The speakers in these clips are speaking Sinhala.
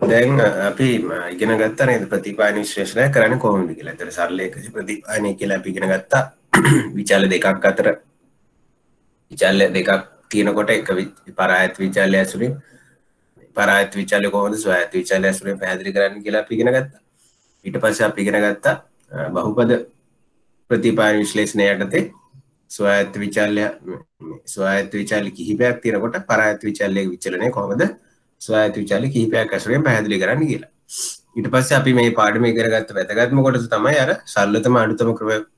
දැන් අපි ඉගෙන ගත්තා නේද ප්‍රතිපායන විශ්ලේෂණය කරන්නේ කොහොමද කියලා. ඒතර සරල එකක ප්‍රතිපායනය කියලා අපි ඉගෙන ගත්තා. විචාල දෙකක් අතර විචාල දෙකක් තියෙනකොට එක පරායත් විචාලය ඇසුරින් පරායත් විචාලය කොහොමද ස්වයත් විචාලය ඇසුරින් පැහැදිලි කරන්න කියලා අපි ඉගෙන ගත්තා. ඊට පස්සේ අපි ඉගෙන ගත්තා බහුපද ප්‍රතිපායන විශ්ලේෂණය යටතේ ස්වයත් විචාල්‍ය කිහිපයක් තියෙනකොට පරායත් විචාල්‍යයේ විචලනය කොහොමද ස්වයත් විචාල්‍ය කිහිපයක් ඇසුරෙන් පැහැදිලි කරන්න කියලා. ඊට පස්සේ අපි මේ පාඩම ඉගෙන ගත්ත වැදගත්ම කොටස තමයි අර සරලතම අඩුතම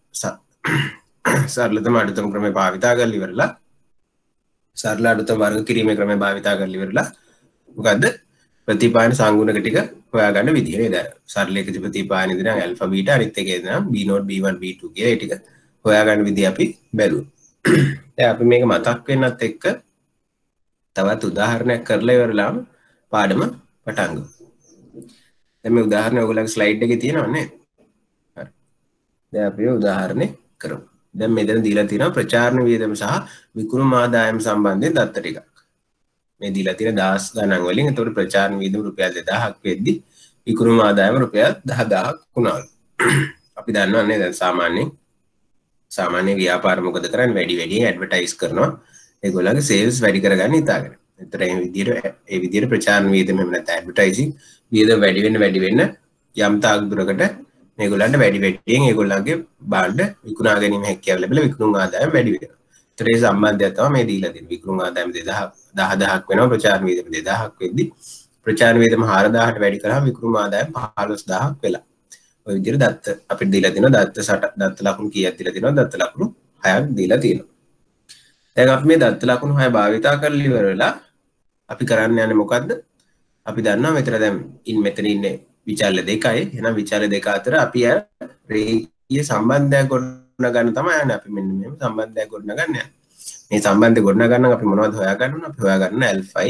ක්‍රමය භාවිතා කරලා ඉවරලා සරල අඩුතම වර්ග කිරීමේ ක්‍රමය භාවිතා කරලා ඉවරලා මොකද්ද ප්‍රතිපායන සංගුණක ටික හොයාගන්න විදිහ නේද? සරල එක ප්‍රතිපායන ඉදලා ඇල්ෆා බීටා අනිත් එකේ නම් B0 B1 B2 කියලා ඒ ටික හොයාගන්න විදිහ අපි බැලුවා. දැන් අපි මේක මතක් වෙන්නත් එක්ක තවත් උදාහරණයක් කරලා ඉවරලාම පාඩම පටන් ගමු. දැන් මේ උදාහරණය ඔයගොල්ලන්ගේ ස්ලයිඩ් එකේ තියෙනව නේද? හරි. දැන් අපි උදාහරණේ කරමු. දැන් මෙතන දීලා තියෙනවා ප්‍රචාරණ වියදම සහ විකුණුම් ආදායම සම්බන්ධයෙන් දත්ත ටිකක්. මේ දීලා තියෙන 10 ගණන් වලින් එතකොට ප්‍රචාරණ වියදම රුපියල් 2000ක් වෙද්දි විකුණුම් ආදායම රුපියල් 10000ක් වුණාලු. අපි දන්නවා නේද සාමාන්‍ය ව්‍යාපාර මොකද කරන්නේ වැඩි ඇඩ්වර්ටයිස් කරනවා ඒගොල්ලන්ගේ සේල්ස් වැඩි කරගන්න හිතාගෙන. එතකොට ඒ විදිහට ප්‍රචාරණ වියදම එහෙම නැත්නම් ඇඩ්වර්ටයිසින් වියදම වැඩි වෙන්න යම් තාක් දුරකට මේගොල්ලන්ට වැඩියෙන් ඒගොල්ලන්ගේ භාණ්ඩ විකුණා ගැනීම හැකියාව ලැබිලා විකුණුම් ආදායම වැඩි වෙනවා. ඒතර ඒ සම්බන්ධය තමයි මේ දීලා තියෙන්නේ. විකුණුම් ආදායම 10000ක් වෙනවා ප්‍රචාරණ වියදම 2000ක් වෙද්දි ප්‍රචාරණ වියදම 4000ට වැඩි කරාම විකුණුම් ආදායම 15000ක් වෙලා. ඔය විදිහට දත්ත අපිට දීලා තියෙනවා දත්ත ලකුණු කීයක් දීලා තියෙනවා දත්ත ලකුණු 6ක් දීලා තියෙනවා. දැන් අපි මේ දත්ත ලකුණු 6 භාවිතා කරලා ඉවර වෙලා අපි කරන්න යන්නේ මොකද්ද? අපි දන්නවා මෙතන දැන් මෙතන ඉන්නේ විචාල්‍ය දෙකයි. එහෙනම් විචාල්‍ය දෙක අතර අපි රේඛීය සම්බන්ධයක් ගොඩනගන්න තමයි යන්නේ. අපි මෙන්න මෙහෙම සම්බන්ධයක් ගොඩනගන්න යන්නේ. මේ සම්බන්ධය ගොඩනගන්න අපි මොනවද හොයාගන්න ඕන? අපි හොයාගන්න ඇල්ෆයි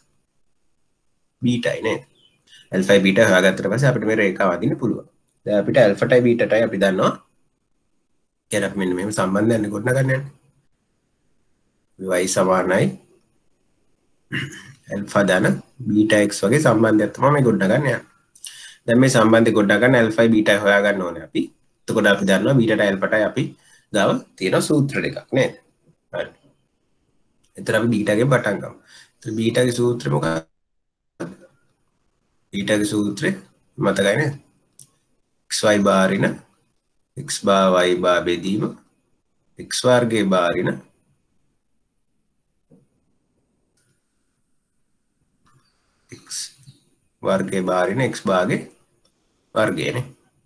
බීටයි නේද? ඇල්ෆයි බීටා හොයාගත්තට පස්සේ අපිට මේ රේඛාව අදින්න පුළුවන්. දැන් අපිට ඇල්ෆටයි බීටටයි අපි දන්නවා. කියන්නේ අපි මෙන්න මෙහෙම සම්බන්ධයක් ගොඩනගන්න යන්නේ. y සමානයි ඇල්ෆා ධන බීටා x වගේ සම්බන්ධයක් තමයි මේ ගොඩනගන්න යන්නේ. දැන් මේ සම්බන්ධය ගොඩනගන්න ඇල්ෆයි බීටයි හොයාගන්න ඕනේ අපි. එතකොට අපි දන්නවා බීටට ඇල්ෆටයි අපි ගාව තියෙන සූත්‍ර දෙකක් නේද? හරි. එතන අපි බීටාගෙන් පටන් ගමු. එතන බීටාගේ සූත්‍රය මොකක්ද? බීටාගේ සූත්‍රය මතකයි නේද? xy බාරින x බා y බා බෙදීම x වර්ගයේ බාරින x වර්ගයේ බාරින x භාගේ වර්ගයනේ.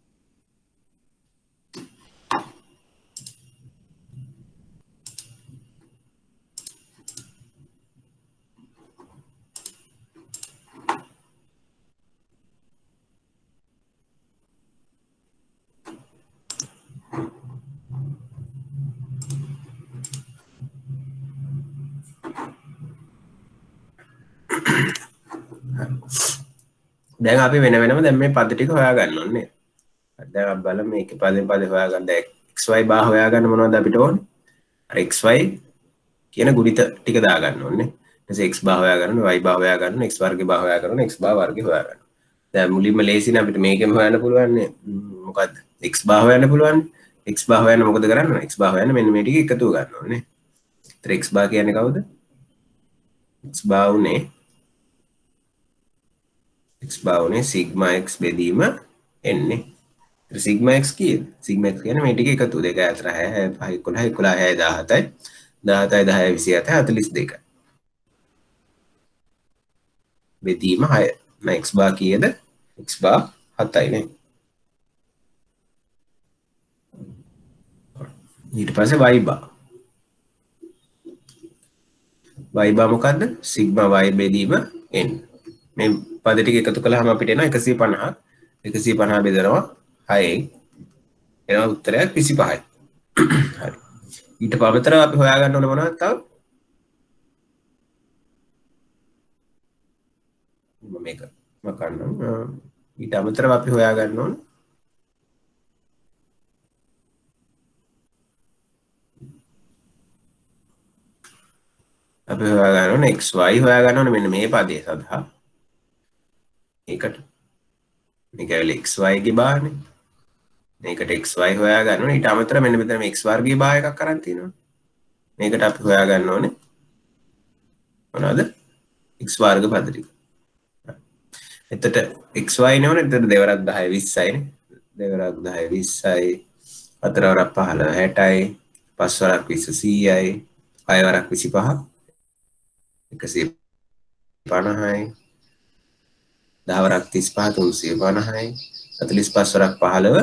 දැන් අපි වෙන වෙනම දැන් මේ පද ටික හොයාගන්න ඕනේ. දැන් අපි බලමු මේකේ පදෙන් පද හොයාගන්න. දැන් xy බා හොයාගන්න මොනවද අපිට ඕනේ? අර xy කියන ගුණිත ටික දාගන්න ඕනේ. ඊට පස්සේ x බා හොයාගන්න, y බා හොයාගන්න, x වර්ගේ බා හොයාගන්න, x බා වර්ගේ හොයාගන්න. දැන් මුලින්ම ලේසිනේ අපිට මේකෙන් හොයන්න පුළුවන් නේ. මොකද්ද? x බා හොයන්න පුළුවන්. x බා හොයන්න මොකද කරන්න ඕනේ? x බා හොයන්න මෙන්න මේ ටික එකතු ගන්න ඕනේ. ඒතර x බා කියන්නේ කවුද? x බා උනේ x බා උනේ සිග්මා x බෙදීම n නේ. ඒතර සිග්මා x කීයද? සිග්මා x කියන්නේ මේ ටික එකතු. දෙක අතර 6 5 11 11 17යි 17යි 10 27 42යි. බෙදීම 6. x බා කීයද? x බා 7යි නේ. ඊට පස්සේ y බා. y බා මොකද්ද? සිග්මා y බෙදීම n. මේ පද ටික එකතු කළාම අපිට එනවා 150ක්. 150 බෙදනවා 6න්. එනවා උත්තරයක් 25යි. හරි. ඊට පමතරව අපි හොයාගන්න ඕනේ මොනවද තව? මේක මකන්නම්. ඊට අමතරව අපි හොයාගන්න ඕනේ අපි හොයාගන්න ඕනේ xy හොයාගන්න ඕනේ මෙන්න මේ පදේ සඳහා. මේකට මේක ඇවිල්ලා xy ගේ බාහනේ මේකට xy හොයා ගන්න ඕනේ ඊට අමතරව මෙන්න මෙතන මේ x වර්ගයේ බාහ එකක් අරන් තියෙනවා මේකට අපි හොයා ගන්න ඕනේ මොනවද x වර්ග පද ටික එතකොට xy නෝනේ එතකොට දෙවරක් 10 20යි නේ දෙවරක් 10 20යි හතරවරක් 15 60යි පස්වරක් 20 100යි හයවරක් 25 150යි දහවරක් 35 350යි 45 වරක් 15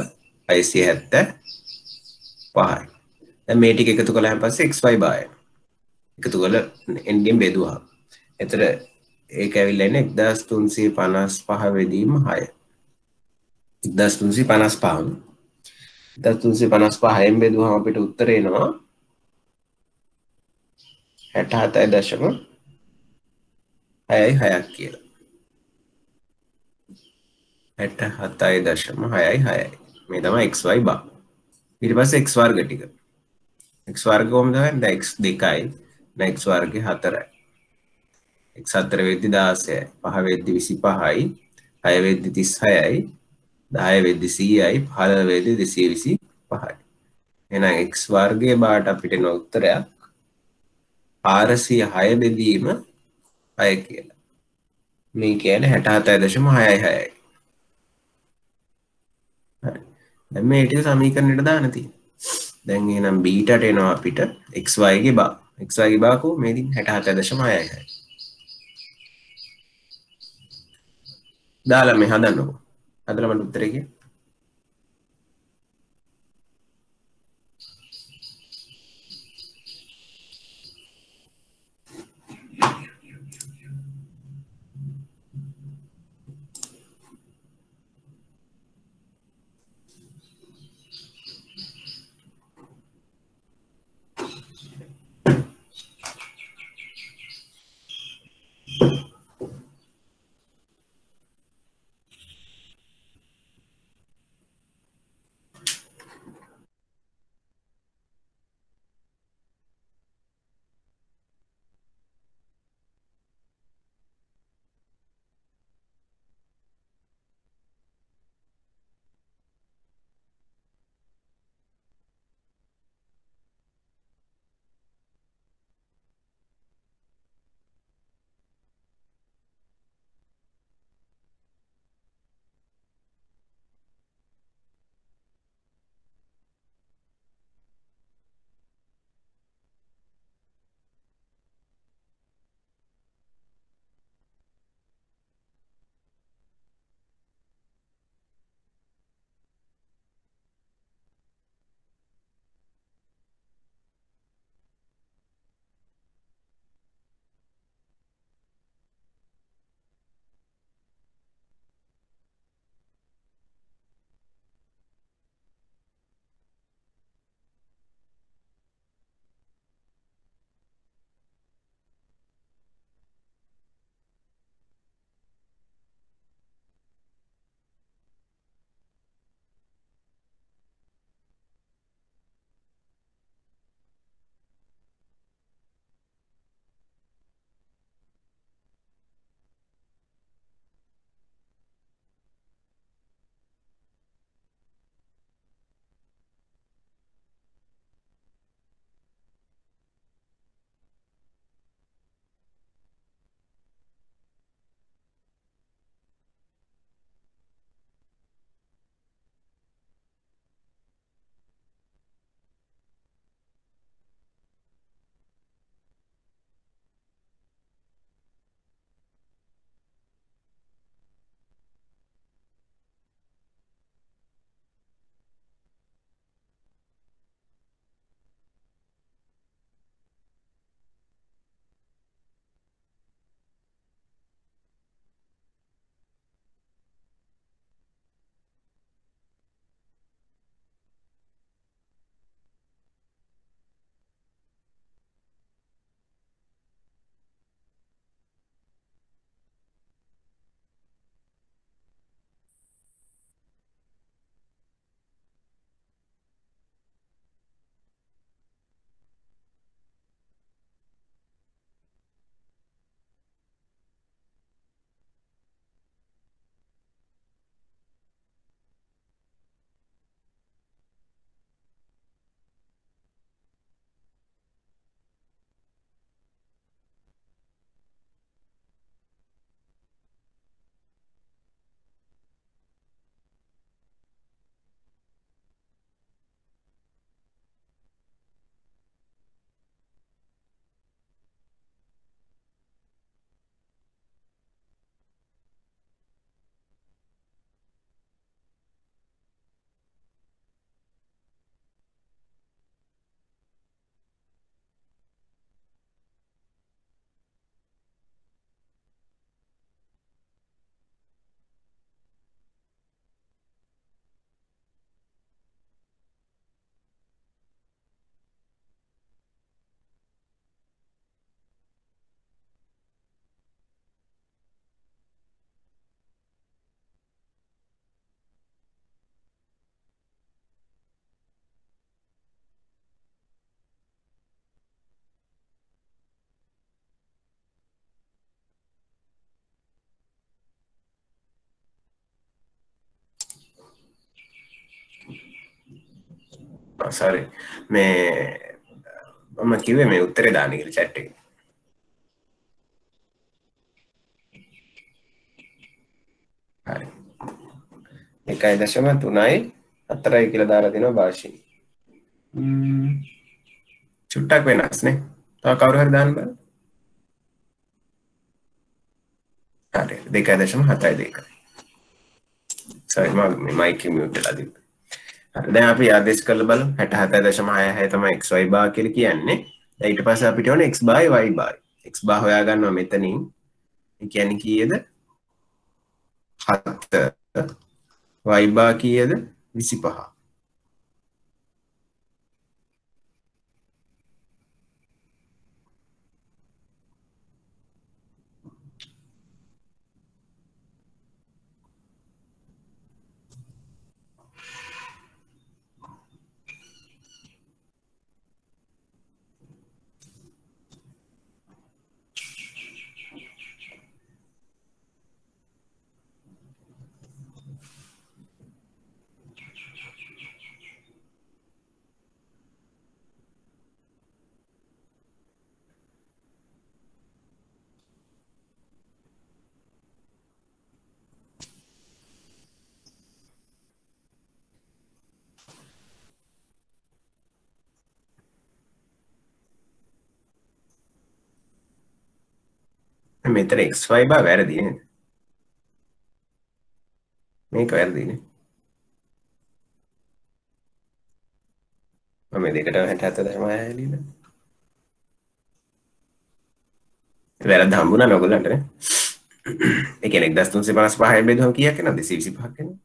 675යි දැන් මේ ටික එකතු කළාන් පස්සේ xy බාය එකතු කරලා n ගෙන් බෙදුවා එතකොට ඒක ඇවිල්ලා ඉන්නේ 1355 වෙදීම 6 1355 1355න් බෙදුවම අපිට උත්තර එනවා 67.66ක් කියලා 67.66යි මේ තමයි xy බා ඊට පස්සේ x වර්ග ටික x වර්ග කොහොමද හොයන්නේ දැන් x 2යි දැන් x වර්ගේ 4යි x 4 වෙද්දි 16යි 5 වෙද්දි 25යි 6 වෙද්දි 36යි 10 වෙද්දි 100යි 15 වෙද්දි 225යි එහෙනම් x වර්ගයේ බාට අපිට එන උත්තරයක් 406 බෙදීම 6 කියලා මේ කියන්නේ 67.66යි හරි දැන් මේ ටික සමීකරණයට දාන්න තියෙනවා දැන් එහෙනම් බීටට එනවා අපිට xy ගේ බා xy ගේ බා කො මේ දින් 67.66යි දාලා මේ හදන්නකො හදලා මට උත්තරේ කියන්න සරි මේ මම කිව්වේ මේ උත්තරේ දාන්න කියලා chat එකේ. හරි 1.3යි 4යි කියලා දාලා දෙනවා භාෂී. චුට්ටක් වෙනස් නේ. තව කවුරු හරි දාන්න බෑ. හරි 2.72. සරි මම මයික් එක මියුට් කරලා තිබ්බා. හරි දැන් අපි ආදේශ කරලා බලමු 67.66 තමයි xy බාර් කියලා කියන්නේ. දැන් ඊට පස්සේ අපිට ඕනේ x බාරයි y බාරයි. x බාර් හොයා ගන්නවා මෙතනින්. ඒ කියන්නේ කීයද? 7. y බාර් කීයද? 25. මෙතන xy බාර් වැරදි නේද? මේක වැරදිනේ. මම මේ දෙකට 67.6 ලියලා. වැරද්ද හම්බුණා නෝගලන්ට නේ. ඒ කියන්නේ 1355 බෙදුවම කීයක් එනවද? 225ක් එනවා.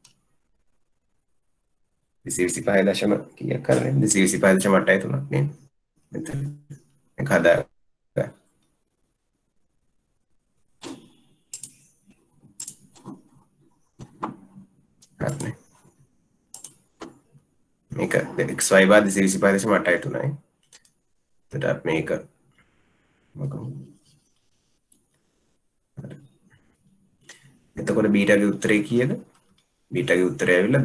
225 දශම කීයක් කරන්නේ? 225.83ක් නේ. මෙතන එක හදා හරිනේ. මේක xy බාර් 225.83යි. එතකොට මේක එතකොට බීටාගේ උත්තරේ කීයද? බීටාගේ උත්තරය ඇවිල්ලා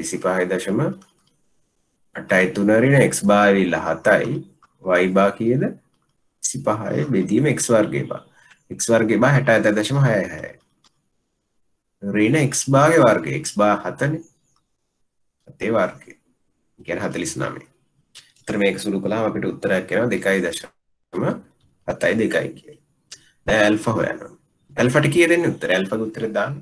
225.83 රින x බාර් ඇවිල්ලා 7යි y බාර් කීයද? 25යි බෙදීම x වර්ගය බාර්. x වර්ගය බාර් 67.66යි. රින x බාර්ගේ වර්ගය x බාර් 7නේ. 7 වර්ගය. ඒ කියන්නේ 49. ඒතර මේක සුළු කළාම අපිට උත්තරයක් එනවා 2.72 කියලා. දැන් ඇල්ෆා හොයන්න. ඇල්ෆාට කීය දෙන්නේ උත්තරය? ඇල්ෆාගේ උත්තරය දාන්න.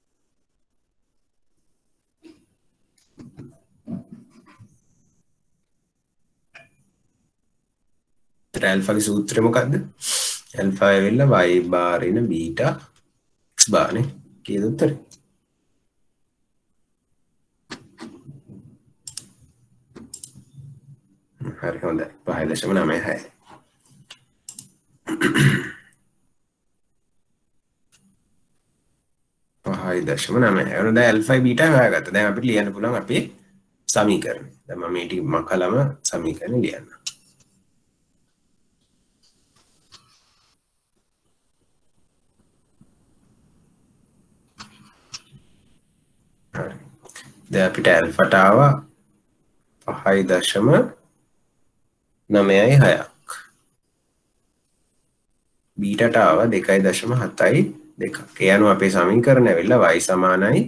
ඒතර ඇල්ෆාගේ සූත්‍රය මොකද්ද? ඇල්ෆා ඇවිල්ලා y බාර් ඉන බීටා x බාර් නේ. කීයද උත්තරේ? හරි හොඳයි 5.96. 5.9. එවන දැන් ඇල්ෆා බීටා හොයාගත්තා. දැන් අපිට ලියන්න පුළුවන් අපේ සමීකරණය. දැන් මම මේ ටික මකලම සමීකරණය ලියන්න. හරි. දැන් අපිට ඇල්ෆාට ආවා 5.96ක්. බීටාට ආවා 2.72. ඒ අනුව අපේ සමීකරණය ඇවිල්ලා y සමානයි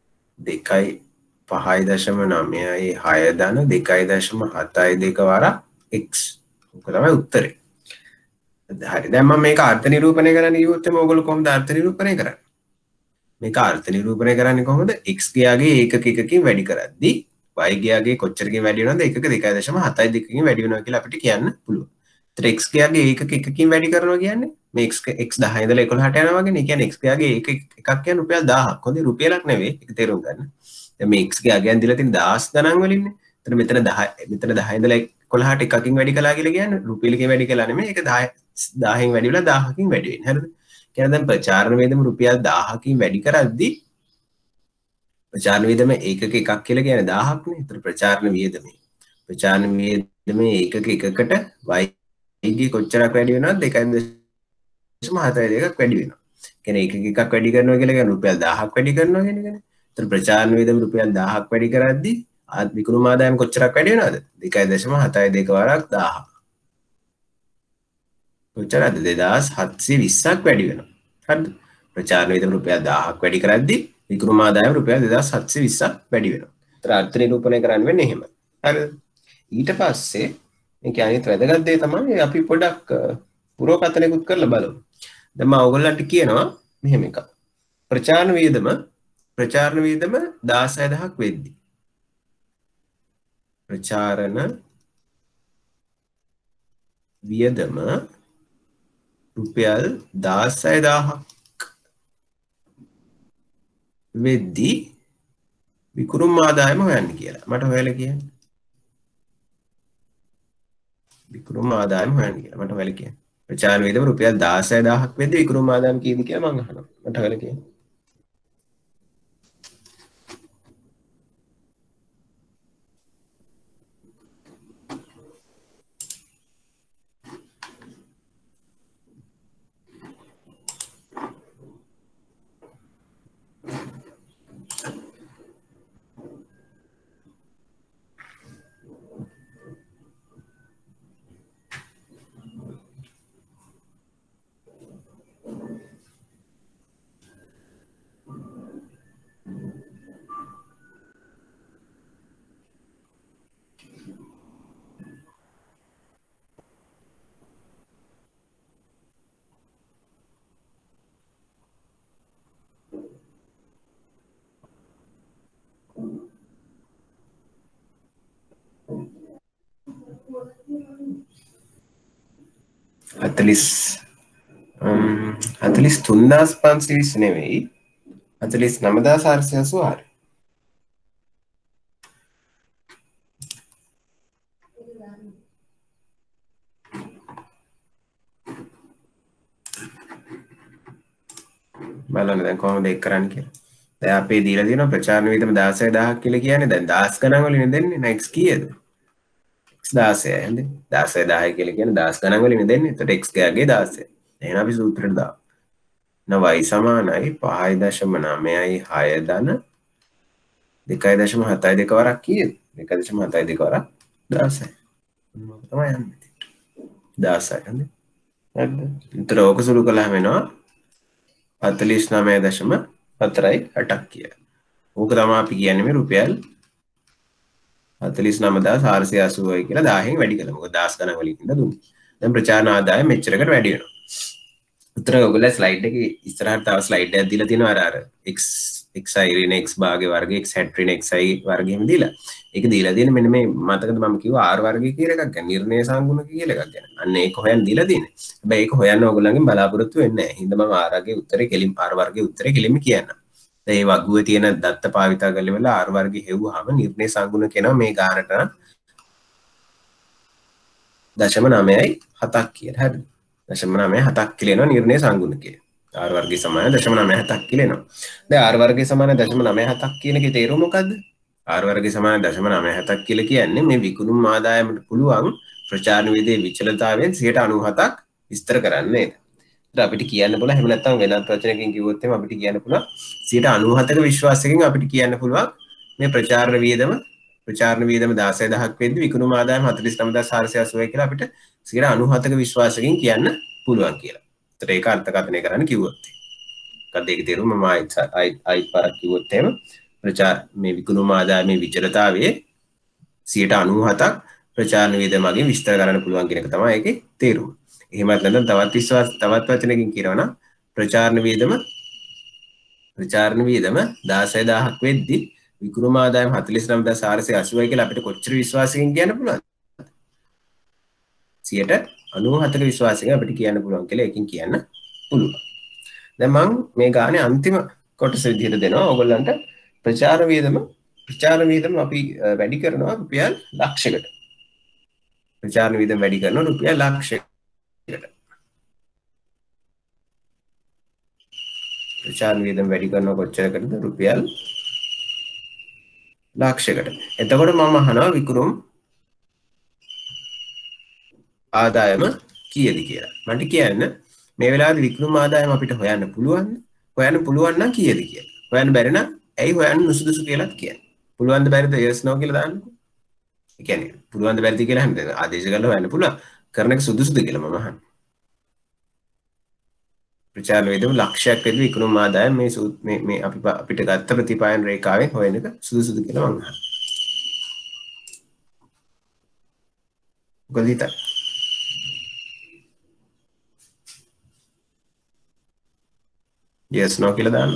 5.9.6 ධන 2.72 වරක් x. ඔක තමයි උත්තරේ. හරි. දැන් මම මේක අර්ථ නිරූපණය කරන්න කිව්වොත් ඔයගොල්ලෝ කොහොමද අර්ථ නිරූපණය කරන්නේ? මේක අර්ථ නිරූපණය කරන්නේ කොහොමද? x ගයාගේ ඒකක එකකින් වැඩි කරද්දී y ගයාගේ කොච්චරකින් වැඩි වෙනවද? එකක 2.72කින් වැඩි වෙනවා කියලා අපිට කියන්න පුළුවන්. ඒතර x ගයාගේ ඒකක එකකින් වැඩි කරනවා කියන්නේ මේ x 10 ඉඳලා 11ට යනවා වගේ නේ. කියන්නේ x ගයාගේ එකක් කියන්නේ රුපියල් 1000ක්. හොඳේ රුපියලක් නෙවෙයි. ඒක තේරුම් ගන්න. දැන් මේ x ගයාගෙන් දීලා තියෙන 1000 ගණන් වලින්නේ. එතන මෙතන 10 ඉඳලා 11ට එකකින් වැඩි කළා කියලා කියන්නේ රුපියලකින් වැඩි කළා නෙමෙයි. ඒක 10න් වැඩි වෙලා 1000කින් වැඩි වෙන්නේ. හරිද? කියන්නේ දැන් ප්‍රචාරණ වේදම රුපියල් 1000කින් වැඩි කරද්දී ප්‍රචාරණ වේදම ඒකක එකක් කියලා කියන්නේ 1000ක් නේ. ඒතර ප්‍රචාරණ වේදමේ ඒකක එකකට y ගේ කොච්චරක් වැඩි වෙනවද? 2.72ක් වැඩි වෙනවා. කියන්නේ ඒකක එකක් වැඩි කරනවා කියලා කියන්නේ රුපියල් 1000ක් වැඩි කරනවා කියන එකනේ. ඒතර ප්‍රචාරණ වේදම රුපියල් 1000ක් වැඩි කරද්දී විකුණුම් ආදායම කොච්චරක් වැඩි වෙනවද 2.72 වරක් 1000 කොච්චරද 2720ක් වැඩි වෙනවා හරිද ප්‍රචාරණ වියදම රුපියල් 1000ක් වැඩි කරද්දී විකුණුම් ආදායම රුපියල් 2720ක් වැඩි වෙනවා ඒතර අර්ථ නිරූපණය කරන්න වෙන්නේ එහෙම හරිද ඊට පස්සේ මේක අනිත් වැදගත් දේ තමයි අපි පොඩක් පුරෝකථනයකුත් කරලා බලමු දැන් මම ඔයගොල්ලන්ට කියනවා මෙහෙම එකක් ප්‍රචාරණ වියදම 16000ක් වෙද්දී ප්‍රචාරණ වියදම රුපියල් 16000ක් වෙද්දී විකුණුම් ආදායම හොයන්න කියලා මට හොයලා කියන්න විකුණුම් ආදායම හොයන්න කියලා මට හොයලා කියන්න ප්‍රචාරණ වියදම රුපියල් 16000ක් වෙද්දී විකුණුම් ආදායම කීයද කියලා මම අහනවා මට හොයලා කියන්න 43520 නෙවෙයි 49486 බලන්න දැන් කොහොමද ඒක කරන්නේ කියලා. දැන් අපේ දීලා තියෙනවා ප්‍රචාරණ වියදම 16000ක් කියලා කියන්නේ දැන් 10 ගණන් වලින් දෙන්නේ නේ x කීයද? x 16යි හරිද? 16000 කියලා කියන්නේ 10 ගණන් වලින් දෙන්නේ. එතකොට x ගාගේ 16. එහෙනම් අපි සූත්‍රයට දාමු. y සමානයි 5.96 ධන 2.72 වරක් කීයද? 2.72 වරක් 16යි. මොකද තමයි යන්නේ? 16යි හරිද? හරිද? ඒතර ඕක සුළු කළාම එනවා 49.48ක් කියලා. ඕක තමයි අපි කියන්නේ මේ රුපියල් 49480යි කියලා 1000න් වැඩි කළා. මොකද 10 ගණන් වලින් ඉඳ දුන්නේ. දැන් ප්‍රචාරණ ආදායම මෙච්චරකට වැඩි වෙනවා. උත්තර ඔයගොල්ලෝ ස්ලයිඩ් එකේ ඉස්සරහට තව ස්ලයිඩ් එකක් දීලා තිනවා අර xi ඍණ x භාගයේ වර්ගය x hat ඍණ xi වර්ගයෙම දීලා. ඒක දීලා තියෙන්නේ මෙන්න මේ මතකද මම කිව්වා r වර්ගය කියලා එකක් ගැන නිර්ණය සංගුණක කියලා එකක් ගැන. අන්න ඒක හොයන්න දීලා තියෙන්නේ. හැබැයි ඒක හොයන්න ඕගොල්ලන්ගෙන් බලාපොරොත්තු වෙන්නේ නැහැ. හින්දා මම r වර්ගයේ උත්තරේ කෙලින් r වර්ගයේ උත්තරේ කෙලින්ම කියන්නම්. දැන් මේ වගුවේ තියෙන දත්ත භාවිතා කරලා වෙලා r වර්ගය හෙව්වහම නිර්ණය සංගුණක එනවා මේ ගානට 0.97ක් කියලා. හරිද? 0.97ක් කියලා එනවා නිර්ණය සංගුණකය. r වර්ගය සමාන 0.97ක් කියලා එනවා. දැන් r වර්ගය සමාන 0.97ක් කියන එකේ තේරුම මොකද්ද? r වර්ගය සමාන 0.97ක් කියලා කියන්නේ මේ විකුණුම් ආදායමට පුළුවන් ප්‍රචාරණ වියදමේ විචලතාවයෙන් 97ක් විස්තර කරන්න නේද? ඒත් අපිට කියන්න පුළුවන් එහෙම නැත්නම් වෙනත් වචනකින් කිව්වොත් එහෙම අපිට කියන්න පුළුවන් 97ක විශ්වාසයෙන් අපිට කියන්න පුළුවන් මේ ප්‍රචාරණ වියදම 16000ක් වෙද්දි විකුණුම් ආදායම 49480යි කියලා අපිට 97ක විශ්වාසයෙන් කියන්න පුළුවන් කියලා. ඒතර ඒක අර්ථකථනය කරන්න කිව්වොත්. මොකද ඒකේ තේරුම මම ආයිත් පාරක් කිව්වොත් එහෙම මේ විකුණුම් ආදායමේ විචලතාවයේ 97ක් ප්‍රචාරණ වියදම මගින් විස්තර කරන්න පුළුවන් කියන එක තමයි ඒකේ තේරුම. එහෙමත් නැත්නම් තවත් වචනකින් කියනවා නම් ප්‍රචාරණ වියදම 16000ක් වෙද්දි විකුණුම් ආදායම 49480යි කියලා අපිට කොච්චර විශ්වාසයෙන් කියන්න පුළුවන්ද? 97ක විශ්වාසයෙන් අපිට කියන්න පුළුවන් කියලා එකකින් කියන්න පුළුවන්. දැන් මම මේ ගානේ අන්තිම කොටස විදිහට දෙනවා ඕගොල්ලන්ට ප්‍රචාරණ වියදම අපි වැඩි කරනවා රුපියල් ලක්ෂයකට. ප්‍රචාරණ වියදම වැඩි කරනවා රුපියල් ලක්ෂයකට. ප්‍රචාරණ වියදම වැඩි කරනවා කොච්චරකටද? රුපියල් ලක්ෂයකට. එතකොට මම අහනවා විකුණුම් ආදායම කීයද කියලා. මට කියන්න මේ වෙලාවේ විකුණුම් ආදායම අපිට හොයන්න පුළුවන් නම් කීයද කියලා. හොයන්න බැරි නම් ඇයි හොයන්න නුසුදුසු කියලාත් කියන්න. පුළුවන් ද බැරිද yes no කියලා දාන්නකෝ. ඒ කියන්නේ පුළුවන් ද බැරිද කියලා හැමදේම ආදේශ කරලා හොයන්න පුළුවන්. කරන එක සුදුසුද කියලා මම අහන්නේ. ප්‍රචාර වේදම ලක්ෂයක් වෙද්දී විකුණුම් ආදායම මේ අපිට ගත්ත ප්‍රතිපායන රේඛාවෙන් හොයන එක සුදුසුද කියලා මම අහන්නේ. මොකද හිතන්නේ? yes no කියලා දාන්න.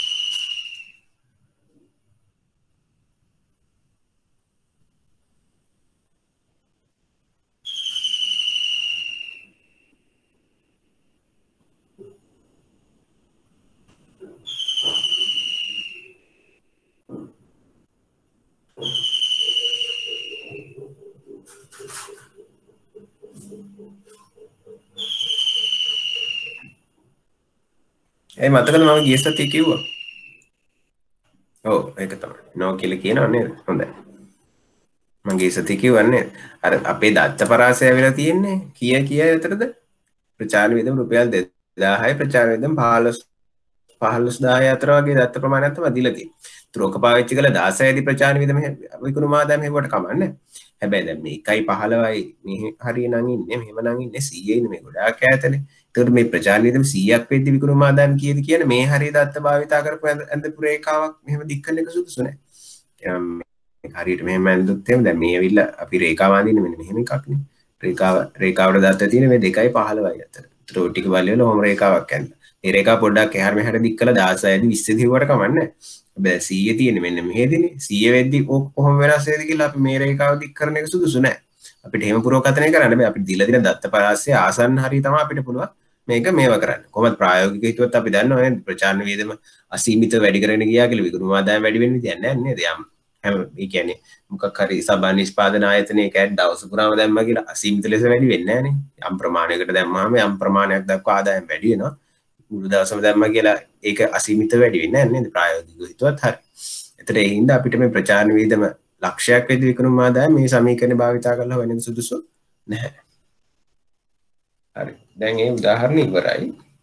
ඒ මතකද මම ගිය සතියේ කිව්වා. ඔව් ඒක තමයි. no කියලා කියනවා නේද? හොඳයි. මම ගිය සතියේ කිව්වන්නේ අර අපේ දත්ත පරාසය වෙලා තියෙන්නේ කීය අතරද? ප්‍රචාර වියදම රුපියල් 2000යි ප්‍රචාර වියදම 15000 අතර වගේ දත්ත ප්‍රමාණයක් තමයි දීලා තියෙන්නේ. ඒතර ඔක පාවිච්චි කළා 16 දී ප්‍රචාර වියදම විකුණුම ආදායම හෙව්වට කමන්නේ. හැබැයි දැන් මේ 1.15යි මේ හරියනම් ඉන්නේ මෙහෙම නම් ඉන්නේ 100 ඉන්නේ මේ ගොඩාක් ඈතනේ. ඒතකොට මේ ප්‍රචාර වියදම 100ක් වෙද්දි විකුණුම ආදායම කීයද කියන්නේ මේ හරිය දත්ත භාවිතා කරපු ඇඳපු රේඛාවක් මෙහෙම දික් කරන එක සුදුසු නෑ. හරියට මෙහෙම ඇඳුත් එහෙම දැන් මේ ඇවිල්ලා අපි රේඛාව අඳින්නේ මෙන්න මෙහෙම එකක්නේ. රේඛාවට දත්ත තියෙන මේ 2.15යි අතර. ඒතර ඔය ටික බලලා ඔහොම රේඛාවක් ඇඳලා. මේ රේඛාව පොඩ්ඩක් එහාට මෙහාට දික් කළා 16 දී 20 දී හෙව්වට කමන්නේ නෑ. හැබැයි 100 තියෙන්නේ මෙන්න මෙහෙදිනේ. 100 වෙද්දි කොහොම වෙනස් වෙයිද කියලා අපි මේ රේඛාව දික් කරන එක සුදුසු නෑ. අපිට එහෙම පුරෝකථනය කරන්න බෑ. අපිට දීලා දෙන දත්ත පරාසය ආසන්න හරිය තමයි අපිට පුළුවන් මේක මේව කරන්න. කොහොමද ප්‍රායෝගිකව හිතුවත් අපි දන්නවා නේද ප්‍රචාරණ වේදම අසීමිතව වැඩි කරගෙන ගියා කියලා විකුණුම ආදායම වැඩි වෙන්න විදියක් නැහැ නේද? හැම ඒ කියන්නේ මොකක් හරි සබන් නිෂ්පාදන ආයතනයක දවස පුරාම දැම්මා කියලා අසීමිත ලෙස වැඩි වෙන්නේ නැහැ නේ. යම් ප්‍රමාණයකට දැම්මාම යම් ප්‍රමාණයක් දක්වා ආදායම වැඩි වෙනවා. මුළු දවසම දැම්මා කියලා ඒක අසීමිත වැඩි වෙන්නේ නැහැ නේද? ප්‍රායෝගිකව හිතුවත් හරි. ඒතර ඒ හින්දා අපිට මේ ප්‍රචාරණ වේදම ලක්ෂයක් වෙද්දී විකුණුම ආදායම මේ සමීකරණය භාවිතා කරලා හොයන සුදුසු නැහැ. හරි. දැන් මේ උදාහරණ ඉවරයි.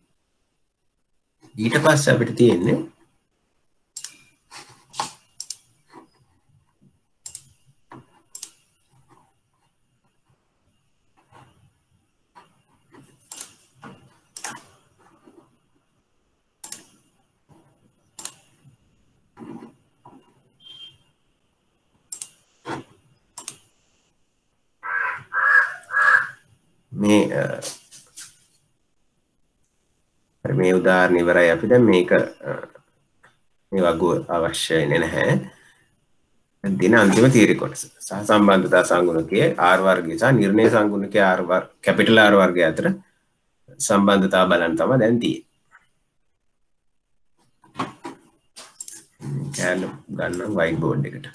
ඊට පස්සේ අපිට තියෙන්නේ මේ උදාහරණ ඉවරයි අපි දැන් මේක මේ වගුව අවශ්‍ය වෙන්නේ නැහැ. දින අන්තිම තීරක කොටස සහ සම්බන්ධතා සංගුණකයේ R වර්ගය සහ නිර්ණය සංගුණකයේ R වර්ග කැපිටල් R වර්ගය අතර සම්බන්ධතාව බලන්න තමයි දැන් තියෙන්නේ. කැලේ ගන්න වයිට් බෝඩ් එකට.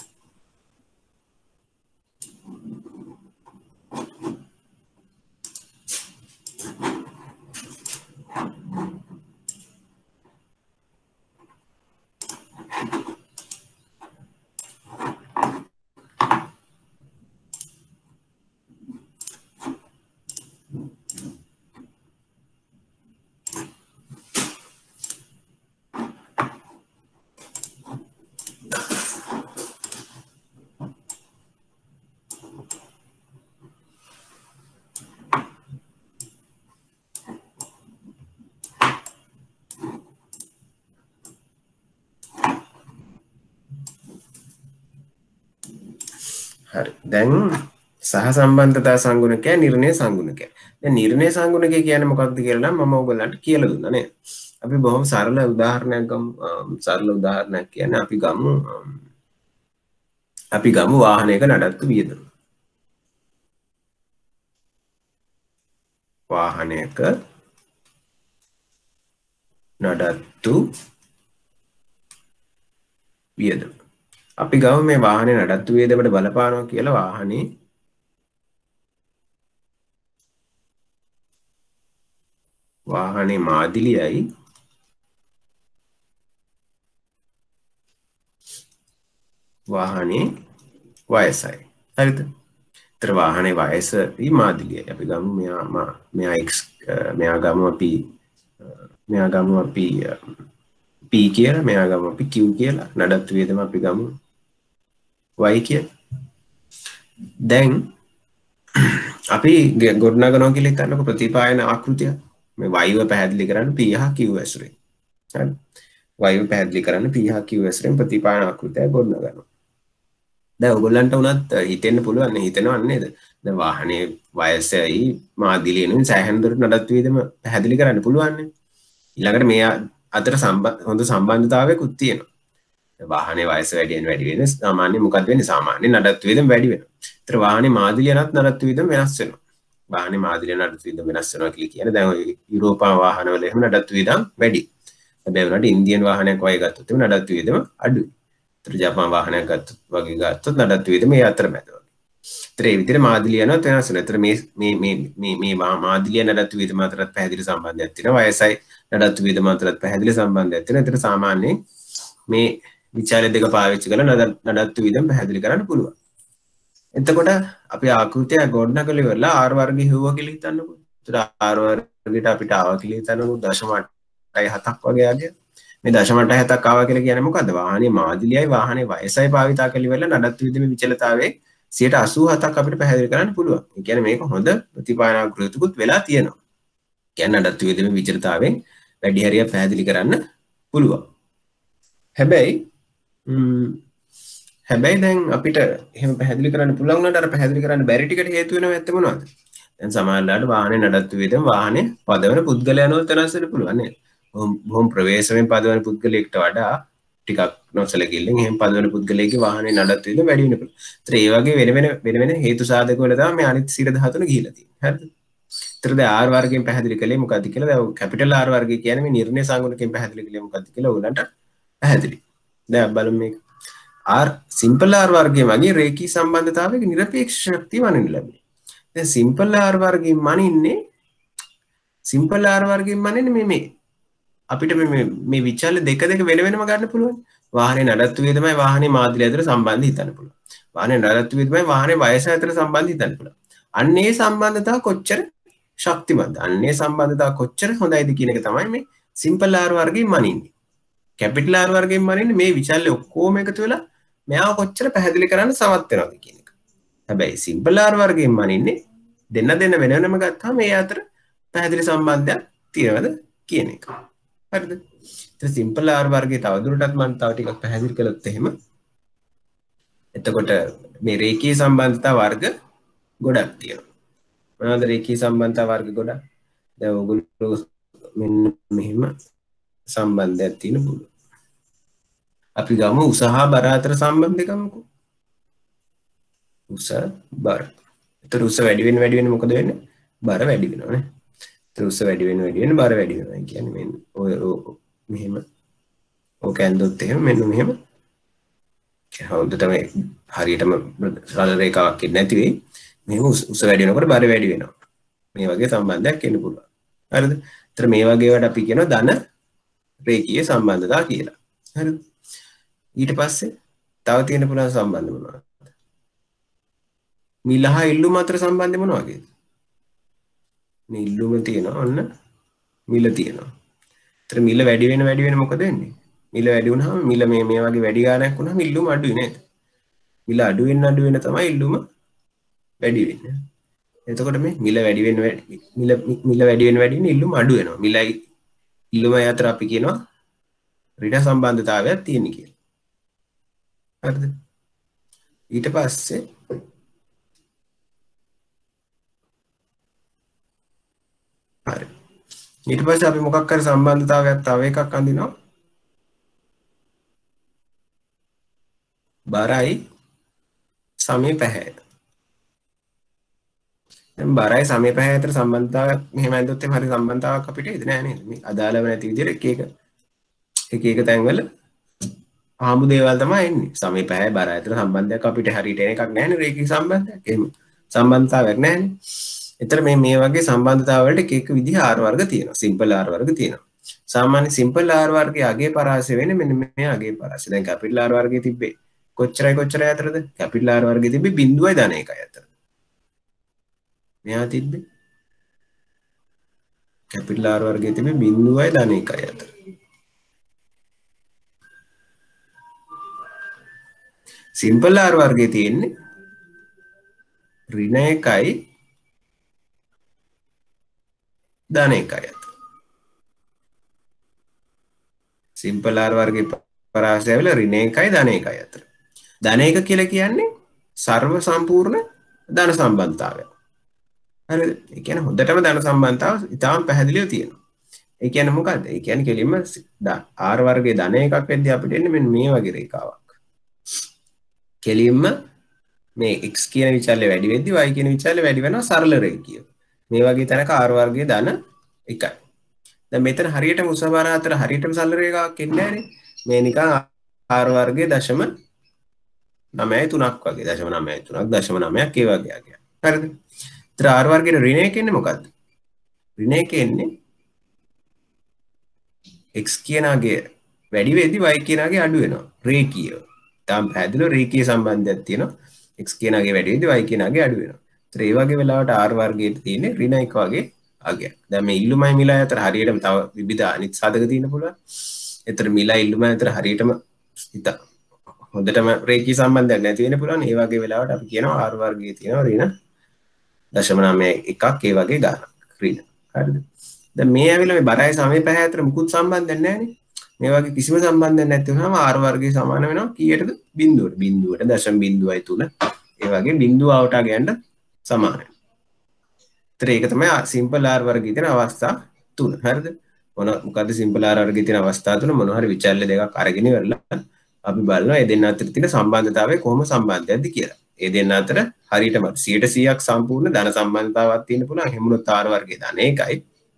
හරි දැන් සහ සම්බන්ධතා සංගුණකය නිර්ණය සංගුණකය. දැන් නිර්ණය සංගුණකය කියන්නේ මොකක්ද කියලා නම් මම ඔයගොල්ලන්ට කියලා දුන්නා නේද? අපි බොහොම සරල උදාහරණයක් ගමු. සරල උදාහරණයක් කියන්නේ අපි ගමු වාහනයක නඩත්තු වියදම. වාහනයක නඩත්තු වියදම. අපි ගමු මේ වාහනේ නඩත්තු වියදමට බලපානවා කියලා වාහනේ මාදිලියයි වාහනේ වයසයි. හරිද? ඒතර වාහනේ වයස මාදිලියයි. අපි ගමු මෙයා ගමු අපි P කියලා මෙයා ගමු අපි Q කියලා නඩත්තු වියදම අපි ගමු y කිය. දැන් අපි ගොඩනගනවා කියලා හිතන්නකො ප්‍රතිපායන ආකෘතිය. මේ y ව පැහැදිලි කරන්න p හා q ඇසුරෙන්. හරි. y ව පැහැදිලි කරන්න p හා q ඇසුරෙන් ප්‍රතිපායන ආකෘතිය ගොඩනගනවා. දැන් ඔයගොල්ලන්ට උනත් හිතෙන්න පුළුවන් නේ හිතනවන්නේ නේද? දැන් වාහනේ වයසයි මාදිලියනුයි සෑහෙන දුරට නඩත්තු වීදම පැහැදිලි කරන්න පුළුවන් නේ. ඊළඟට මේ අතර හොඳ සම්බන්ධතාවයකුත් තියෙනවා. වාහනේ වයස වැඩියෙන් වැඩි වෙන සාමාන්‍ය මොකක්ද වෙන්නේ? සාමාන්‍ය නඩත්තු වීදම වැඩි වෙනවා. ඒතර වාහනේ මාදිලියනත් නඩත්තු වීදම වෙනස් වෙනවා. වාහනේ මාදිලිය නඩත්තු වීදම වෙනස් වෙනවා කියලා කියන්නේ දැන් ඔය යුරෝපා වාහනවල එහෙම නඩත්තු වීදම් වැඩි. හැබැයි උනට ඉන්දියන් වාහනයක් වගේ ගත්තොත් එහෙම නඩත්තු වීදම අඩුයි. ඒතර ජපාන් වාහනයක් ගත්තොත් වගේ ගත්තොත් නඩත්තු වීදම මේ අතරමැද වගේ. ඒතර ඒ විදිහට මාදිලිය යනවත් වෙනස් වෙනවා. ඒතර මේ මාදිලිය නඩත්තු වීදම අතරත් පැහැදිලි සම්බන්ධයක් තියෙනවා. වයසයි නඩත්තු වීදම අතරත් පැහැදිලි සම්බන්ධයක් තියෙනවා. ඒතර සාමාන්‍යයෙන් මේ විචාරය දෙක පාවිච්චි කරලා නඩත්තු වීදම පැහැදිලි කරන්න පුළුවන්. එතකොට අපි ආකෘතිය ගොඩනගලා ඉවරලා R වර්ගය හුවා කියලා හිතන්නකෝ. ඒතර R වර්ගයට අපිට ආවා කියලා හිතන්නකෝ 0.7ක් වගේ ආදිය. මේ 0.7ක් ආවා කියලා කියන්නේ මොකද්ද? වාහනේ මාදිලියයි වාහනේ වයසයි භාවිතා කරලා ඉවරලා නඩත්තු වීදමේ විචලතාවයේ 87ක් අපිට පැහැදිලි කරන්න පුළුවන්. ඒ කියන්නේ මේක හොඳ ප්‍රතිපායන ආකෘතියකුත් වෙලා තියෙනවා. කියන්නේ නඩත්තු වීදමේ විචලතාවයෙන් වැඩි හරියක් පැහැදිලි කරන්න පුළුවන්. හැබැයි දැන් අපිට එහෙම පැහැදිලි කරන්න පුළුවන් වුණාට අර පැහැදිලි කරන්න බැරි ටිකට හේතු වෙනව ඇත්ත මොනවද? දැන් සමහරවිට වාහනේ නඩත්තු වීදම වාහනේ පදවන පුද්ගලයන්ව වෙනස් වෙන්න පුළුවන් නේද? බොහොම ප්‍රවේශමෙන් පදවන පුද්ගලයෙක්ට වඩා ටිකක් නොසලකිල්ලෙන් එහෙම පදවන පුද්ගලයෙක්ගේ වාහනේ නඩත්තු වීදම වැඩි වෙන්න පුළුවන්. ඒතර ඒ වගේ වෙන හේතු සාධක වල තමයි මේ අනිත් 13 ගිහිලා තියෙන්නේ. හරිද? ඒතර දැන් R වර්ගයෙන් පැහැදිලි කළේ මොකද්ද කියලා දැන් කැපිටල් R වර්ගය කියන්නේ මේ නිර්ණය සංගුණකෙන් පැහැදිලි කළේ මොකද්ද කියලා ඔයගලන්ට පැහැදිලි. දැන් බලමු මේක. R සිම්පල් R වර්ගයේ වගේ රේඛී සම්බන්ධතාවයක නිරපේක්ෂ ශක්තිය වනින්න ලැබෙනවා. දැන් සිම්පල් R වර්ගයෙන් මනින්නේ මේ අපිට මේ විචාල දෙක වෙන වෙනම ගන්න පුළුවන්. වාහනේ නඩත්තු වේදමයි වාහනේ මාදිලිය අතර සම්බන්ධය හිතන්න පුළුවන්. වාහනේ නඩත්තු වේදමයි වාහනේ වයස අතර සම්බන්ධය හිතන්න පුළුවන්. අන්නේ සම්බන්ධතාව කොච්චර ශක්තිමත්ද? අන්නේ සම්බන්ධතාව කොච්චර හොඳයිද කියන එක තමයි මේ සිම්පල් R වර්ගයෙන් මනින්නේ. කැපිටල් R වර්ගයෙන් මනින්නේ මේ විචාලය ඔක්කොම එකතු වෙලා මෙයාව කොච්චර පැහැදිලි කරන්න සමත් වෙනවද කියන එක. හැබැයි සිම්පල් R වර්ගයෙන් මනින්නේ දෙන්න වෙන වෙනම ගත්තාම මේ අතර පැහැදිලි සම්බන්ධයක් තියෙනවද කියන එක. හරිද? ඉතින් සිම්පල් R වර්ගයේ තවදුරටත් මම තව ටිකක් පැහැදිලි කළොත් එහෙම එතකොට මේ රේඛීය සම්බන්ධතා වර්ග ගොඩක් තියෙනවා. මොනවද රේඛීය සම්බන්ධතා වර්ග ගොඩක්? දැන් ඔයගොල්ලෝ මෙන්න මෙහෙම සම්බන්ධයක් තියෙන පුළුවන්. අපි ගමු උස හා බර අතර සම්බන්ධය ගමුකෝ. උස බර. ඒතර උස වැඩි වෙන මොකද වෙන්නේ? බර වැඩි වෙනවා නේ. ඒතර උස වැඩි වෙන බර වැඩි වෙනවා. ඒ කියන්නේ මෙන්න ඔය මෙහෙම ඕක ඇන්දොත් එහෙම මෙන්න මෙහෙම. හොඳ තමයි හරියටම සරල රේඛාවක් ඉන්නේ නැති වෙයි. මෙහෙම උස වැඩි වෙනකොට බර වැඩි වෙනවා. මේ වගේ සම්බන්ධයක් එන්න පුළුවන්. හරිද? ඒතර මේ වගේ වට අපි කියනවා ධන රේඛීය සම්බන්ධතා කියලා. හරිද? ඊට පස්සේ තව තියෙන පුළුවන් සම්බන්ධ මොනවද? මිල හා ඉල්ලුම අතර සම්බන්ධය මොන වගේද? මේ ඉල්ලුම තියෙනවා ඔන්න මිල තියෙනවා. ඒතර මිල වැඩි වෙන මොකද වෙන්නේ? මිල වැඩි වුණාම මිල මේ වගේ වැඩි ගාණක් වුණාම ඉල්ලුම අඩුයි නේද? මිල අඩු වෙන තමයි ඉල්ලුම වැඩි වෙන්නේ. එතකොට මේ මිල වැඩි වෙන ඉල්ලුම අඩු වෙනවා. මිලයි ඉල්ලුමයි අතර අපි කියනවා ඍණ සම්බන්ධතාවයක් තියෙන කියලා. හරිද? ඊට පස්සේ හරි. ඊට පස්සේ අපි මොකක් කර සම්බන්ධතාවයක් තව එකක් අඳිනවා. බරයි සමේ පැහැය. දැන් බරයි සමේ පැහැය අතර සම්බන්ධතාවයක් මෙහෙම ඇඳුත් එහෙම හරි සම්බන්ධතාවයක් අපිට ඉද නෑ නේද? මේ අදාළව නැති විදිහට එක තැන්වල ආමු දේවල් තමයි එන්නේ. සමේ පැහැය බරයි අතර සම්බන්ධයක් අපිට හරියට එන එකක් නෑනේ රේඛීය සම්බන්ධයක්. එහෙම සම්බන්ධතාවයක් නෑනේ. එතන මේ වගේ සම්බන්ධතාව වලට එක විදිහ R වර්ග තියෙනවා. සිම්පල් R වර්ග තියෙනවා. සාමාන්‍ය සිම්පල් R වර්ගයේ අගේ පරාසය වෙන්නේ මෙන්න මේ අගේ පරාසය. දැන් කැපිටල් R වර්ගයේ තිබ්බේ කොච්චරයි අතරද? කැපිටල් R වර්ගයේ තිබ්බේ 0.1 අතර. මෙහා තිබ්බේ කැපිටල් R වර්ගයේ තිබ්බේ 0.1 අතර. සිම්පල් R වර්ගයේ තියෙන්නේ ඍණ 1යි ධන 1යි අතර. සිම්පල් R වර්ගයේ පරාසය වෙලා ඍණ 1යි ධන 1යි අතර. ධන 1 කියලා කියන්නේ සර්ව සම්පූර්ණ ධන සම්බන්ධතාවය. හරිද? ඒ කියන්නේ හොඳටම ධන සම්බන්ධතාව ඉතාම පැහැදිලිව තියෙනවා. ඒ කියන්නේ මොකද්ද? ඒ කියන්නේ කෙලින්ම R වර්ගයේ ධන 1ක් වෙද්දී අපිට එන්නේ මෙන්න මේ වගේ රේඛාවක්. කෙලින්ම මේ x කියන විචල්‍ය වැඩි වෙද්දී y කියන විචල්‍ය වැඩි වෙනවා සරල රේඛීය. මේ වගේ තැනක r වර්ගයේ ධන 1යි. දැන් මෙතන හරියටම උස බර අතර හරියටම සරල රේඛාවක් එන්නේ නැහැනේ. මේ නිකන් r වර්ගයේ 0.93ක් වගේ 0.93ක් 0.9ක් ඒ වගේ ආගයක්. හරිද? ඒතර r වර්ගයේ ඍණ 1 එන්නේ මොකද්ද? ඍණ 1 එන්නේ x කියනාගේ වැඩි වෙද්දී y කියනාගේ අඩු වෙනවා. රේඛීය. තාම පැහැදිලිව රේඛීය සම්බන්ධයක් තියෙනවා. x කියනාගේ වැඩි වෙද්දී y කියනාගේ අඩු වෙනවා. ඒතර ඒ වගේ වෙලාවට r වර්ගයේ තියෙන්නේ ඍණ 1 වගේ අගයක්. දැන් මේ ඉල්ලුමයි මිලයි අතර හරියටම තව විවිධ අනිත් සාධක තියෙන්න පුළුවන්. ඒතර මිලයි ඉල්ලුමයි අතර හරියටම හොඳටම රේඛීය සම්බන්ධයක් නැති වෙන්න පුළුවන්. ඒ වගේ වෙලාවට අපි කියනවා r වර්ගයේ තියෙනවා ඍණ 0.91ක් ඒ වගේ ගානක් ඍණ. හරිද? දැන් මේ ඇවිල්ලා මේ බරයි සමය පැහැ අතර මුකුත් සම්බන්ධයක් නැහැ නේ. මේ වගේ කිසිම සම්බන්ධයක් නැති වුනහම r වර්ගය සමාන වෙනවා කීයටද? බිඳුවට. බිඳුවට 0.03 ඒ වගේ බිඳුව ආවට ගයන්න සමානයි. ඒතර ඒක තමයි සිම්පල් r වර්ගයේ තියෙන අවස්ථා තුන. හරිද? මොකද්ද සිම්පල් r වර්ගයේ තියෙන අවස්ථා තුන? මොන හරි විචල්්‍ය දෙකක් අරගෙන ඉවරලා අපි බලනවා මේ දෙන්න අතර තියෙන සම්බන්ධතාවය කොහොම සම්බන්ධයක්ද කියලා. මේ දෙන්න අතර හරියටම 100%ක් සම්පූර්ණ ධන සම්බන්ධතාවක් තියෙන්න පුළුවන්. එහෙම වුණොත් r වර්ගයේ ධන 1යි.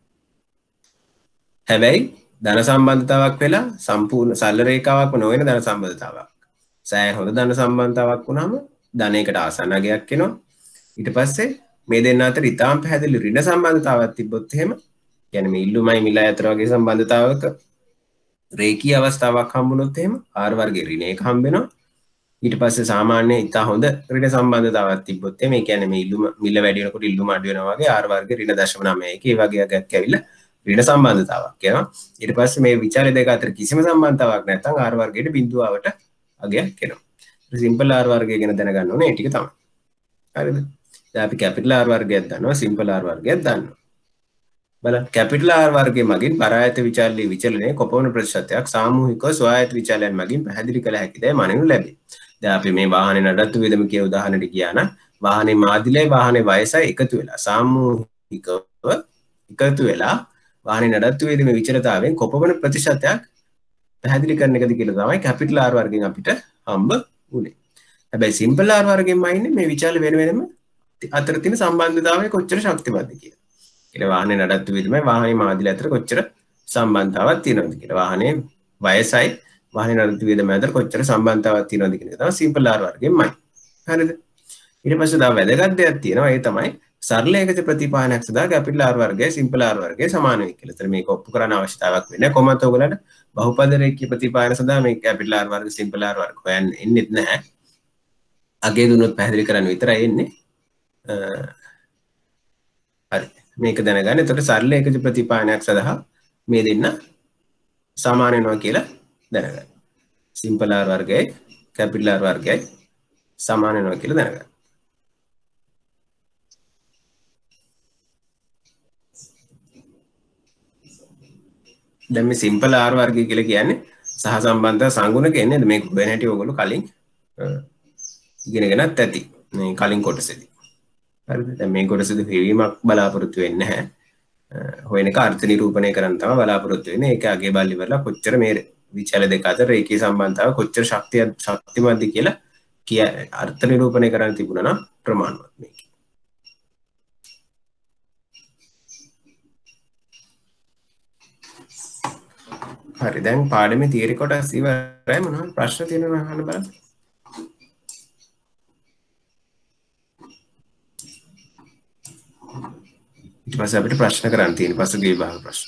හැබැයි ධන සම්බන්ධතාවක් වෙලා සම්පූර්ණ සරල රේඛාවක්ම නොවන ධන සම්බන්ධතාවක්. සෑහෙන හොඳ ධන සම්බන්ධතාවක් වුණාම ධන 1ට ආසන්න අගයක් එනවා. ඊට පස්සේ මේ දෙන්න අතර ඉතාම පැහැදිලි ඍණ සම්බන්ධතාවයක් තිබ්බොත් එහෙම කියන්නේ මේ ඉල්ලුමයි මිලයි අතර වගේ සම්බන්ධතාවක රේඛීය අවස්ථාවක් හම්බුනොත් එහෙම r වර්ගයේ ඍණ 1 හම්බ වෙනවා. ඊට පස්සේ සාමාන්‍ය ඉතා හොඳ ඍණ සම්බන්ධතාවක් තිබ්බොත් එහෙම ඒ කියන්නේ මේ ඉල්ලුම මිල වැඩි වෙනකොට ඉල්ලුම අඩු වෙනවා වගේ r වර්ගයේ ඍණ 0.91 ඒ වගේ අගයක් ඇවිල්ලා ඍණ සම්බන්ධතාවක් එනවා. ඊට පස්සේ මේ විචාර දෙක අතර කිසිම සම්බන්ධතාවක් නැත්නම් r වර්ගයට බිඳුවවට අගයක් එනවා. සිම්පල් r වර්ගය ගැන දැනගන්න ඕනේ ඒ ටික තමයි. හරිද? දැන් අපි කැපිටල් r වර්ගයක් දන්නවා සිම්පල් r වර්ගයක් දන්නවා. බලන්න කැපිටල් R වර්ගයේ මගින් පරායත විචල්‍ය විචලනයේ කොපමණ ප්‍රතිශතයක් සාමූහිකව ස්වායත්ත විචලයන් මගින් පැහැදිලි කළ හැකිදයි මනිනු ලැබේ. දැන් අපි මේ වාහනේ නඩත්තු වියදම කිය උදාහරණයට ගියා නම් වාහනේ මාදිලයි වාහනේ වයසයි එකතු වෙලා සාමූහිකව එකතු වෙලා වාහනේ නඩත්තු වියදමේ විචලතාවයෙන් කොපමණ ප්‍රතිශතයක් පැහැදිලි කරන එකද කියලා තමයි කැපිටල් R වර්ගයෙන් අපිට හම්බ වුනේ. හැබැයි සිම්පල් R වර්ගයෙන්ම ඉන්නේ මේ විචල්‍ය වෙන වෙනම අතර තියෙන සම්බන්ධතාවය කොච්චර ශක්තිමත්ද කියලා. කියලා වාහනේ නඩත්තු වියදමයි වාහනේ මාදිල අතර කොච්චර සම්බන්ධතාවක් තියෙනවද කියලා. වාහනේ වයසයි වාහනේ නඩත්තු වියදම අතර කොච්චර සම්බන්ධතාවක් තියෙනවද කියන එක තමයි සිම්පල් R වර්ගයෙන්මයි. හරිද? ඊට පස්සේ තව වැදගත් දෙයක් තියෙනවා. ඒ තමයි සරල ඒකජ ප්‍රතිපාදනයක් සඳහා කැපිටල් R වර්ගය සිම්පල් R වර්ගය සමාන වෙයි කියලා. ඒතර මේක ඔප්පු කරන්න අවශ්‍යතාවයක් වෙන්නේ නැහැ. කොහොමද ඔයගලන්ට බහුපද රේඛීය ප්‍රතිපාදන සඳහා මේ කැපිටල් R වර්ග සිම්පල් R වර්ග හොයන්න එන්නේ නැහැ. අගේ දුන්නොත් පැහැදිලි කරන්න විතරයි එන්නේ. හරි. මේක දැනගන්න. එතකොට සරල ඒකජ ප්‍රතිපාදනයක් සඳහා මේ දෙන්න සමාන වෙනවා කියලා දැනගන්න. සිම්පල් R වර්ගයයි කැපිටල් R වර්ගයයි සමාන වෙනවා කියලා දැනගන්න. දැන් මේ සිම්පල් R වර්ගය කියලා කියන්නේ සහ සම්බන්ධ සංගුණක එන්නේ මේක වෙන හැටි ඔයගොල්ලෝ කලින් ඉගෙනගෙනත් ඇති මේ කලින් කොටසේදී. හරිද? දැන් මේ කොටසේදී හිවීමක් බලාපොරොත්තු වෙන්නේ නැහැ. හොයන එක අර්ථ නිරූපණය කරන්න තමයි බලාපොරොත්තු වෙන්නේ. ඒක අගේ බල්ල ඉවරලා කොච්චර මේ විචල දෙක අතර රේඛීය සම්බන්ධතාව කොච්චර ශක්තිමත්ද කියලා අර්ථ නිරූපණය කරන්න තිබුණා නම් ප්‍රමාණවත් මේක. හරි දැන් පාඩමේ තියරි කොටස් ඉවරයි. මොනවද ප්‍රශ්න තියෙනවද අහන්න බලන්න. ඊට පස්සේ අපිට ප්‍රශ්න කරන්න තියෙන පසුගිය විභාග ප්‍රශ්න.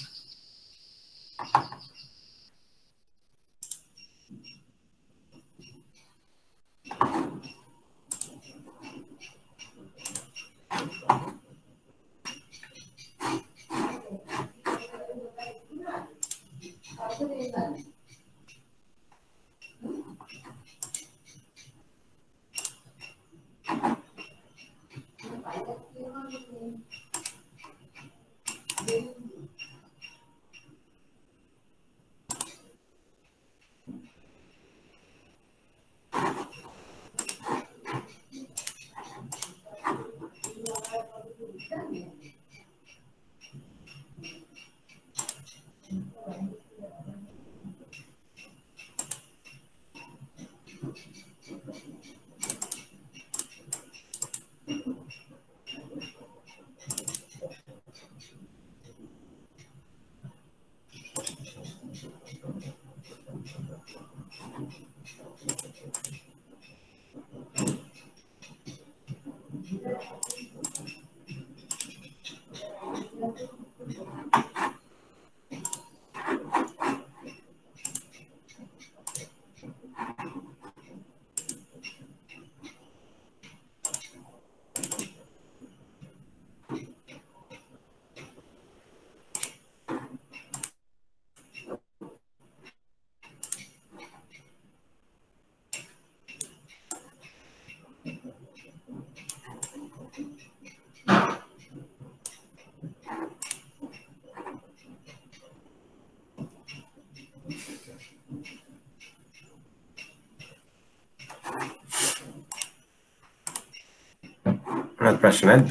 ප්‍රශ්න නැද්ද?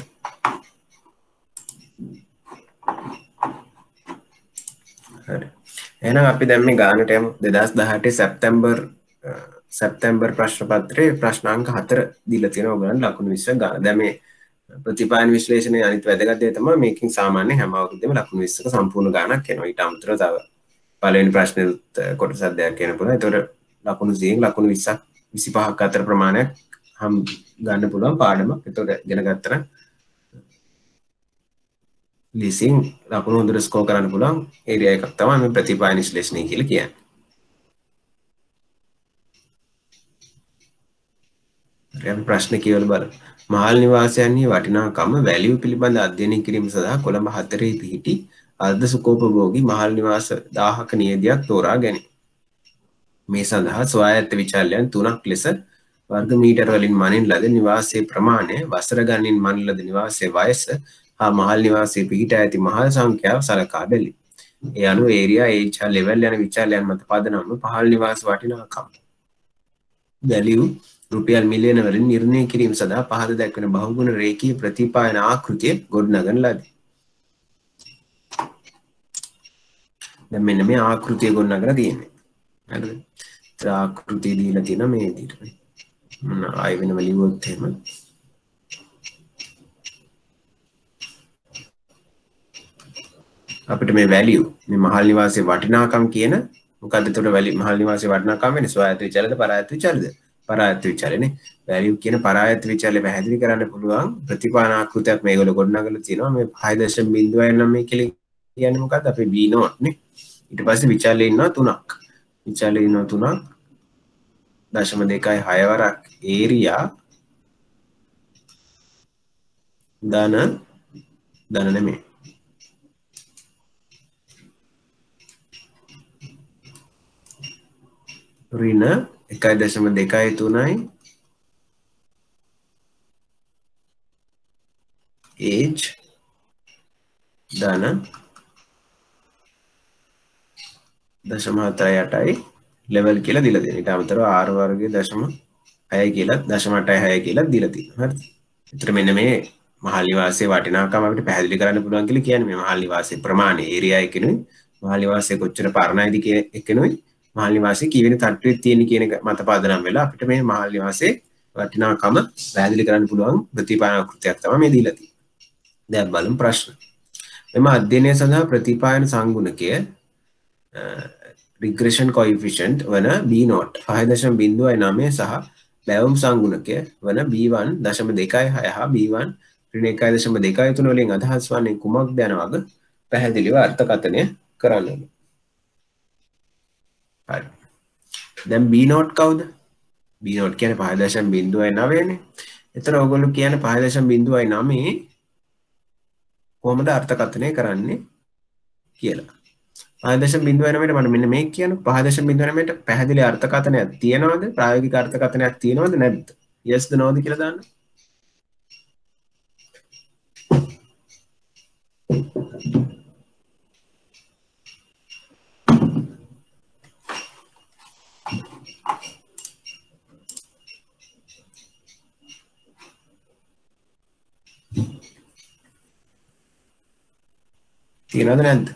හරි. එහෙනම් අපි දැන් මේ ගානට යමු 2018 සැප්තැම්බර් ප්‍රශ්න පත්‍රයේ ප්‍රශ්න අංක 4 දීලා තියෙනවා ඔයගලන්ට ලකුණු 20 ගන්න. දැන් මේ ප්‍රතිපායන විශ්ලේෂණයේ අනිත් වැදගත් දේ තමයි මේකෙන් සාමාන්‍ය හැම අවුරුද්දෙම ලකුණු 20ක සම්පූර්ණ ගාණක් එනවා. ඊට අමතරව තව පළවෙනි ප්‍රශ්නෙත් කොටසක් දෙයක් කියන්න පුළුවන්. ඒතකොට ලකුණු 100න් ලකුණු 20ක් 25ක් අතර ප්‍රමාණයක් ගන්න පුළුවන් පාඩමක්. ඒතකොට ඉගෙන ගත්තා ලීසින් ලකුණු හොඳට ස්කෝර් කරන්න පුළුවන් ඒරියා එකක් තමයි මේ ප්‍රතිපායන විශ්ලේෂණය කියලා කියන්නේ. අපි ප්‍රශ්න කියවල බලමු. මහල් නිවාසයන්හි වටිනාකම වැලියු පිළිබඳ අධ්‍යයනය කිරීම සඳහා කොළඹ 4 පිහිටි අර්ධ සුකෝපභෝගී මහල් නිවාස 1000ක නියැදියක් තෝරා ගැනීම. මේ සඳහා ස්වායත්ත විචාලයන් 3ක් ලෙස වර්ග මීටර වලින් මනින් ලද නිවාසයේ ප්‍රමාණය, වසර ගණනින් මනින් ලද නිවාසයේ වයස හා මහල් නිවාසයේ පිහිටා ඇති මහල් සංඛ්‍යාව සලකා බැලීම. ඒ අනුව ඒරියා ඒච් ලෙවල් යන විචාලයන් මත පදනම්ව පහළ නිවාස වටිනාකම වැලියු රුපියල් මිලියන වලින් නිර්ණය කිරීම සඳහා පහත දැක්වෙන බහුගුණ රේඛීය ප්‍රතිපායන ආකෘතිය ගොඩනගන ලදී. දැන් මෙන්න මේ ආකෘතිය ගොඩනගලා තියෙන්නේ. හරිද? ඒත් ආකෘතිය දීලා තියෙන මේ විදිහට. මොන ආයෙ වෙනම ලියුවොත් එහෙම අපිට මේ වැලියු මේ මහල් නිවාසයේ වටිනාකම් කියන මොකද්ද? එතකොට මහල් නිවාසයේ වටිනාකම් වෙන්නේ ස්වායත්ත විචාලද පරායත්ත විචාලද? පරායත්ත විචාලනේ. වැලියු කියන පරායත්ත විචාලය පැහැදිලි කරන්න පුළුවන් ප්‍රතිපාන ආකෘතියක් මේගොල්ලෝ ගොඩනගලා තියෙනවා. මේ 5.0 මේ කියලා කියන්නේ මොකද්ද? අපේ B නෝට් නේ. ඊට පස්සේ විචාලේ ඉන්නවා 3ක්. විචාලේ ඉන්නවා 3ක්. 0.26 වරක් ඒරියා ධන නෙමෙයි. ඍණ 1.23යි age ධන 0.78යි level කියලා දීලා තියෙනවා. ඊට අමතරව r වර්ගයේ 0.6 කියලා 0.86 කියලා දීලා තියෙනවා. හරිද? ඒතර මෙන්න මේ මහල් නිවාසයේ වටිනාකම අපිට පැහැදිලි කරන්න පුළුවන් කියලා කියන්නේ මේ මහල් නිවාසයේ ප්‍රමාණය ඒරියා එකනොයි මහල් නිවාසයේ කොච්චර පරණයිද කියන එකනොයි මහල් නිවාසයේ කීවෙනි තට්ටුවේ තියෙන කියන එක මත පදනම් වෙලා අපිට මේ මහල් නිවාසයේ වටිනාකම පැහැදිලි කරන්න පුළුවන් ප්‍රතිපායන ආකෘතියක් තමයි මේ දීලා තියෙන්නේ. දැන් බලමු ප්‍රශ්න. මෙම අධ්‍යයනය සඳහා ප්‍රතිපායන සංගුණකය regression coefficient වන B0 5.09 සහ බැවුම් සංගුණකය වන B1 0.26 හා B1 ඍණ 1.23 වලින් අදහස් වන්නේ කුමක්ද යන වග පැහැදිලිව අර්ථකථනය කරන්න ඕනේ. හරි. දැන් B0 කවුද? B0 කියන්නේ 5.09 නේ. එතන ඔයගොල්ලෝ කියන්නේ 5.09 කොහොමද අර්ථකථනය කරන්නේ කියලා. 5.09 මට මෙන්න මේක කියන 5.09ට පැහැදිලි අර්ථකථනයක් තියෙනවද? ප්‍රායෝගික අර්ථකථනයක් තියෙනවද නැද්ද? yes ද no ද කියලා දාන්න. තියෙනවද නැද්ද?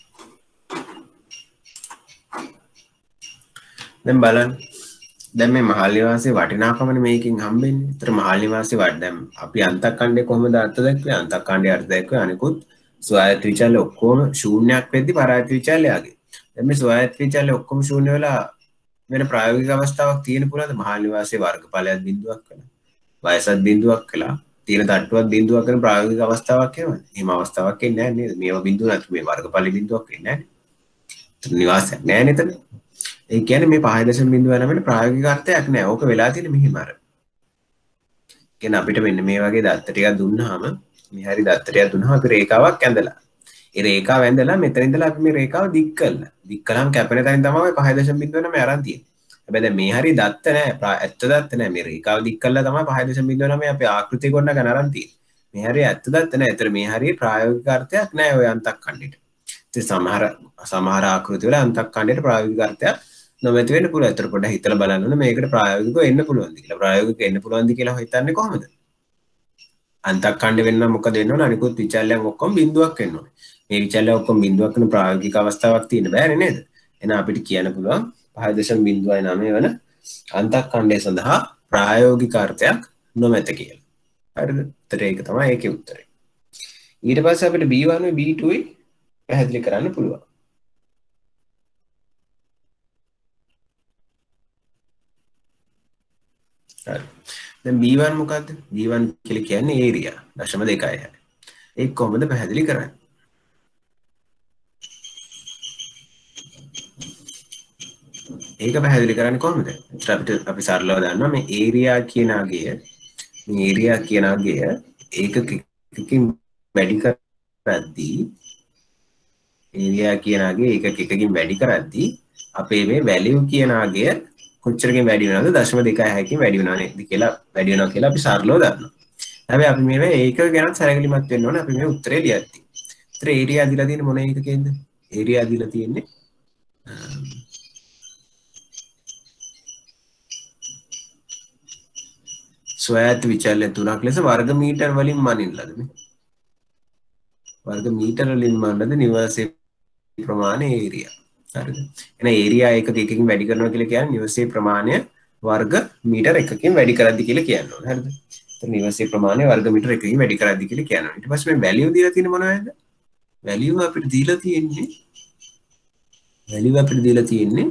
දැන් බලන්න. දැන් මේ මහල් නිවාසයේ වටිනාකමනේ මේකෙන් හම්බෙන්නේ. ඒතර මහල් නිවාසයේ දැන් අපි අන්තක්ඛණ්ඩේ කොහොමද අර්ථ දැක්වේ? අන්තක්ඛණ්ඩේ අර්ථ දැක්වේ අනිකුත් ස්වායත්ත විචාල ඔක්කොම ශූන්‍යයක් වෙද්දි පරායත්ත විචාලයගේ. දැන් මේ ස්වායත්ත විචාල ඔක්කොම ශූන්‍ය වෙලා වෙන ප්‍රායෝගික අවස්ථාවක් තියෙන පුළුවන්ද? මහල් නිවාසයේ වර්ගඵලයක් බිඳුවක් වෙලා. වයසත් බිඳුවක් වෙලා තියෙන තට්ටුවක් බිඳුවක් වෙන ප්‍රායෝගික අවස්ථාවක් එනවද? එහෙම අවස්ථාවක් එන්නේ නැහැ නේද? මේවා බිඳුව නැතු මේ වර්ගඵල බිඳුවක් එන්නේ නැහැ. නිවාසයක් නැහැ නේද? ඒ කියන්නේ මේ 5.09 ප්‍රායෝගික අර්ථයක් නැහැ. ඕක වෙලා තියෙන්නේ මෙහෙම අර. කියන්නේ අපිට මෙන්න මේ වගේ දත්ත ටිකක් දුන්නාම මේ හරි දත්ත ටිකක් දුන්නාම අපි රේඛාවක් ඇඳලා. ඒ රේඛාව ඇඳලා මෙතන ඉඳලා අපි මේ රේඛාව දික් කළා. දික් කළාම කැපෙන තැනින් තමයි 5.09 අරන් තියෙන්නේ. හැබැයි දැන් මේ හරි දත්ත නැහැ. ඇත්ත දත්ත නැහැ. මේ රේඛාව දික් කළා තමයි 5.09 අපි ආකෘතිය ගොඩනගන අරන් තියෙන්නේ. මේ හරි ඇත්ත දත්ත නැහැ. ඒතර මේ හරි ප්‍රායෝගික අර්ථයක් නැහැ ඔය අන්තක්ඛණ්ඩෙට. ඉතින් සමහර ආකෘති වල අන්තක්ඛණ්ඩෙට ප්‍රායෝගික අර්ථයක් නොමැති වෙන්න පුළුවන්. ඒතර පොඩ්ඩක් හිතලා බලන්න ඕනේ මේකට ප්‍රායෝගිකව එන්න පුළුවන්ද කියලා. ප්‍රායෝගිකව එන්න පුළුවන්ද කියලා හිතන්නේ කොහොමද? අන්තක්ඛණ්ඩ වෙන්න මොකද වෙන්න ඕන අනිකුත් විචල්‍යයන් ඔක්කොම බිඳුවක් වෙන්න ඕනේ. මේ විචල්‍ය ඔක්කොම බිඳුවක් වෙන ප්‍රායෝගික අවස්ථාවක් තියෙන බෑනේ නේද? එහෙනම් අපිට කියන්න පුළුවන් 5.09 වන අන්තක්ඛණ්ඩය සඳහා ප්‍රායෝගික අර්ථයක් නොමැත කියලා. හරිද? උත්තරේ ඒක තමයි ඒකේ උත්තරේ. ඊට පස්සේ අපිට B1 B2 පැහැදිලි කරන්න පුළුවන්. හරි. දැන් B1 මොකද්ද? B1 කියලා කියන්නේ ඒරියා 0.26. ඒක කොහොමද පැහැදිලි කරන්නේ? ඒක පැහැදිලි කරන්නේ කොහොමද? අපි සරලව දන්නවා මේ ඒරියා කියන අගය ඒකකින් වැඩි කරද්දී ඒරියා කියන අගය ඒකකින් වැඩි කරද්දී අපේ මේ වැලියු කියන අගය කොච්චරකින් වැඩි වෙනවද 0.26කින් වැඩි වෙනවා නේද කියලා වැඩි වෙනවා කියලා අපි සරලව දන්නවා. හැබැයි අපි මේවා ඒක ගැන සැලකිලිමත් වෙන්න ඕනේ අපි මේ උත්තරේ ලියද්දී. උත්තර ඒරියා දීලා තියෙන්නේ මොන එකකින්ද? ඒරියා දීලා තියෙන්නේ ස්වයත් විචල්‍ය තුනක් ලෙස වර්ග මීටර් වලින් මනින්නලද මේ? වර්ග මීටර වලින් මන්නද නිවාසයේ ප්‍රමාණය ඒරියා. හරිද? එහෙනම් ඒරියා එකකින් වැඩි කරනවා කියලා කියන්නේ නිවාසයේ ප්‍රමාණය වර්ග මීටර එකකින් වැඩි කරද්දි කියලා කියන්න ඕනේ. හරිද? එතන නිවාසයේ ප්‍රමාණය වර්ග මීටර එකකින් වැඩි කරද්දි කියලා කියනවා. ඊට පස්සේ මේ වැලියු දීලා තියෙන්නේ මොනවද? වැලියු අපිට දීලා තියෙන්නේ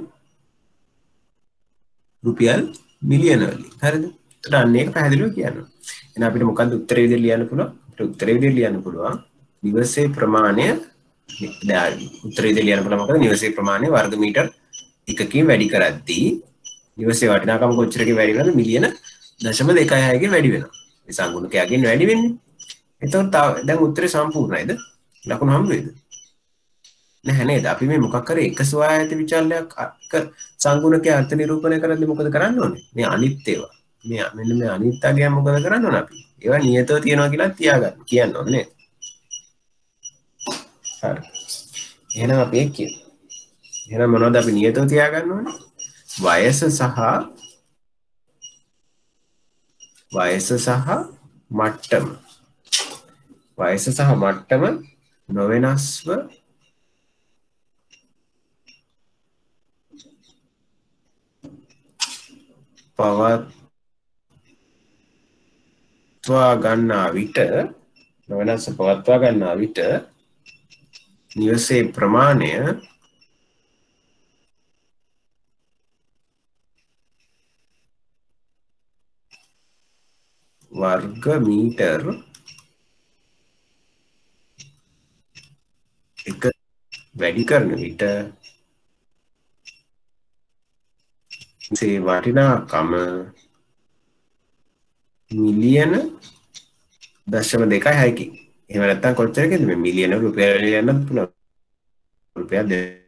රුපියල් මිලියන වලින්. හරිද? එතකොට අන්න ඒක පැහැදිලිව කියනවා. එහෙනම් අපිට මොකද්ද උත්තරේ විදිහට ලියන්න පුළුවන්? අපිට උත්තරේ විදිහට ලියන්න පුළුවන් නිවසේ ප්‍රමාණය උත්තරේ විදිහට ලියන්න පුළුවන් මොකද නිවසේ ප්‍රමාණය වර්ග මීටර එකකින් වැඩි කරද්දී නිවසේ වටිනාකම කොච්චරකින් වැඩි වෙනවද? මිලියන 0.26කින් වැඩි වෙනවා. මේ සංගුණකයකින් වැඩි වෙන්නේ. එතකොට දැන් උත්තරේ සම්පූර්ණයිද? ලකුණු හම්බ වෙයිද? නැහැ නේද? අපි මේ මොකක් කරේ එක ස්වආයත විචල්‍යයක් සංගුණකයේ අර්ථ නිරූපණය කරද්දී මොකද කරන්න ඕනේ? මේ අනිත් ඒවා. මෙන්න මේ අනිත් අගය මොකද කරන්න ඕනේ අපි? ඒවා නියතව තියනවා කියලා තියාගන්න කියන්න ඕනේ නේද? හරි. එහෙනම් අපි ඒක කියමු. එහෙනම් මොනවද අපි නියතව තියාගන්න ඕනේ? වයස සහ මට්ටම. වයස සහ මට්ටම නොවෙනස්ව පවත්වා ගන්නා විට නිවසේ ප්‍රමාණය වර්ග මීටර් එක වැඩි කරන විට සේ වටිනාකම මිලියන 0.26කින්. එහෙම නැත්නම් කොච්චරකද මේ මිලියන රුපියල් ලියන්නත් පුළුවන්. රුපියල්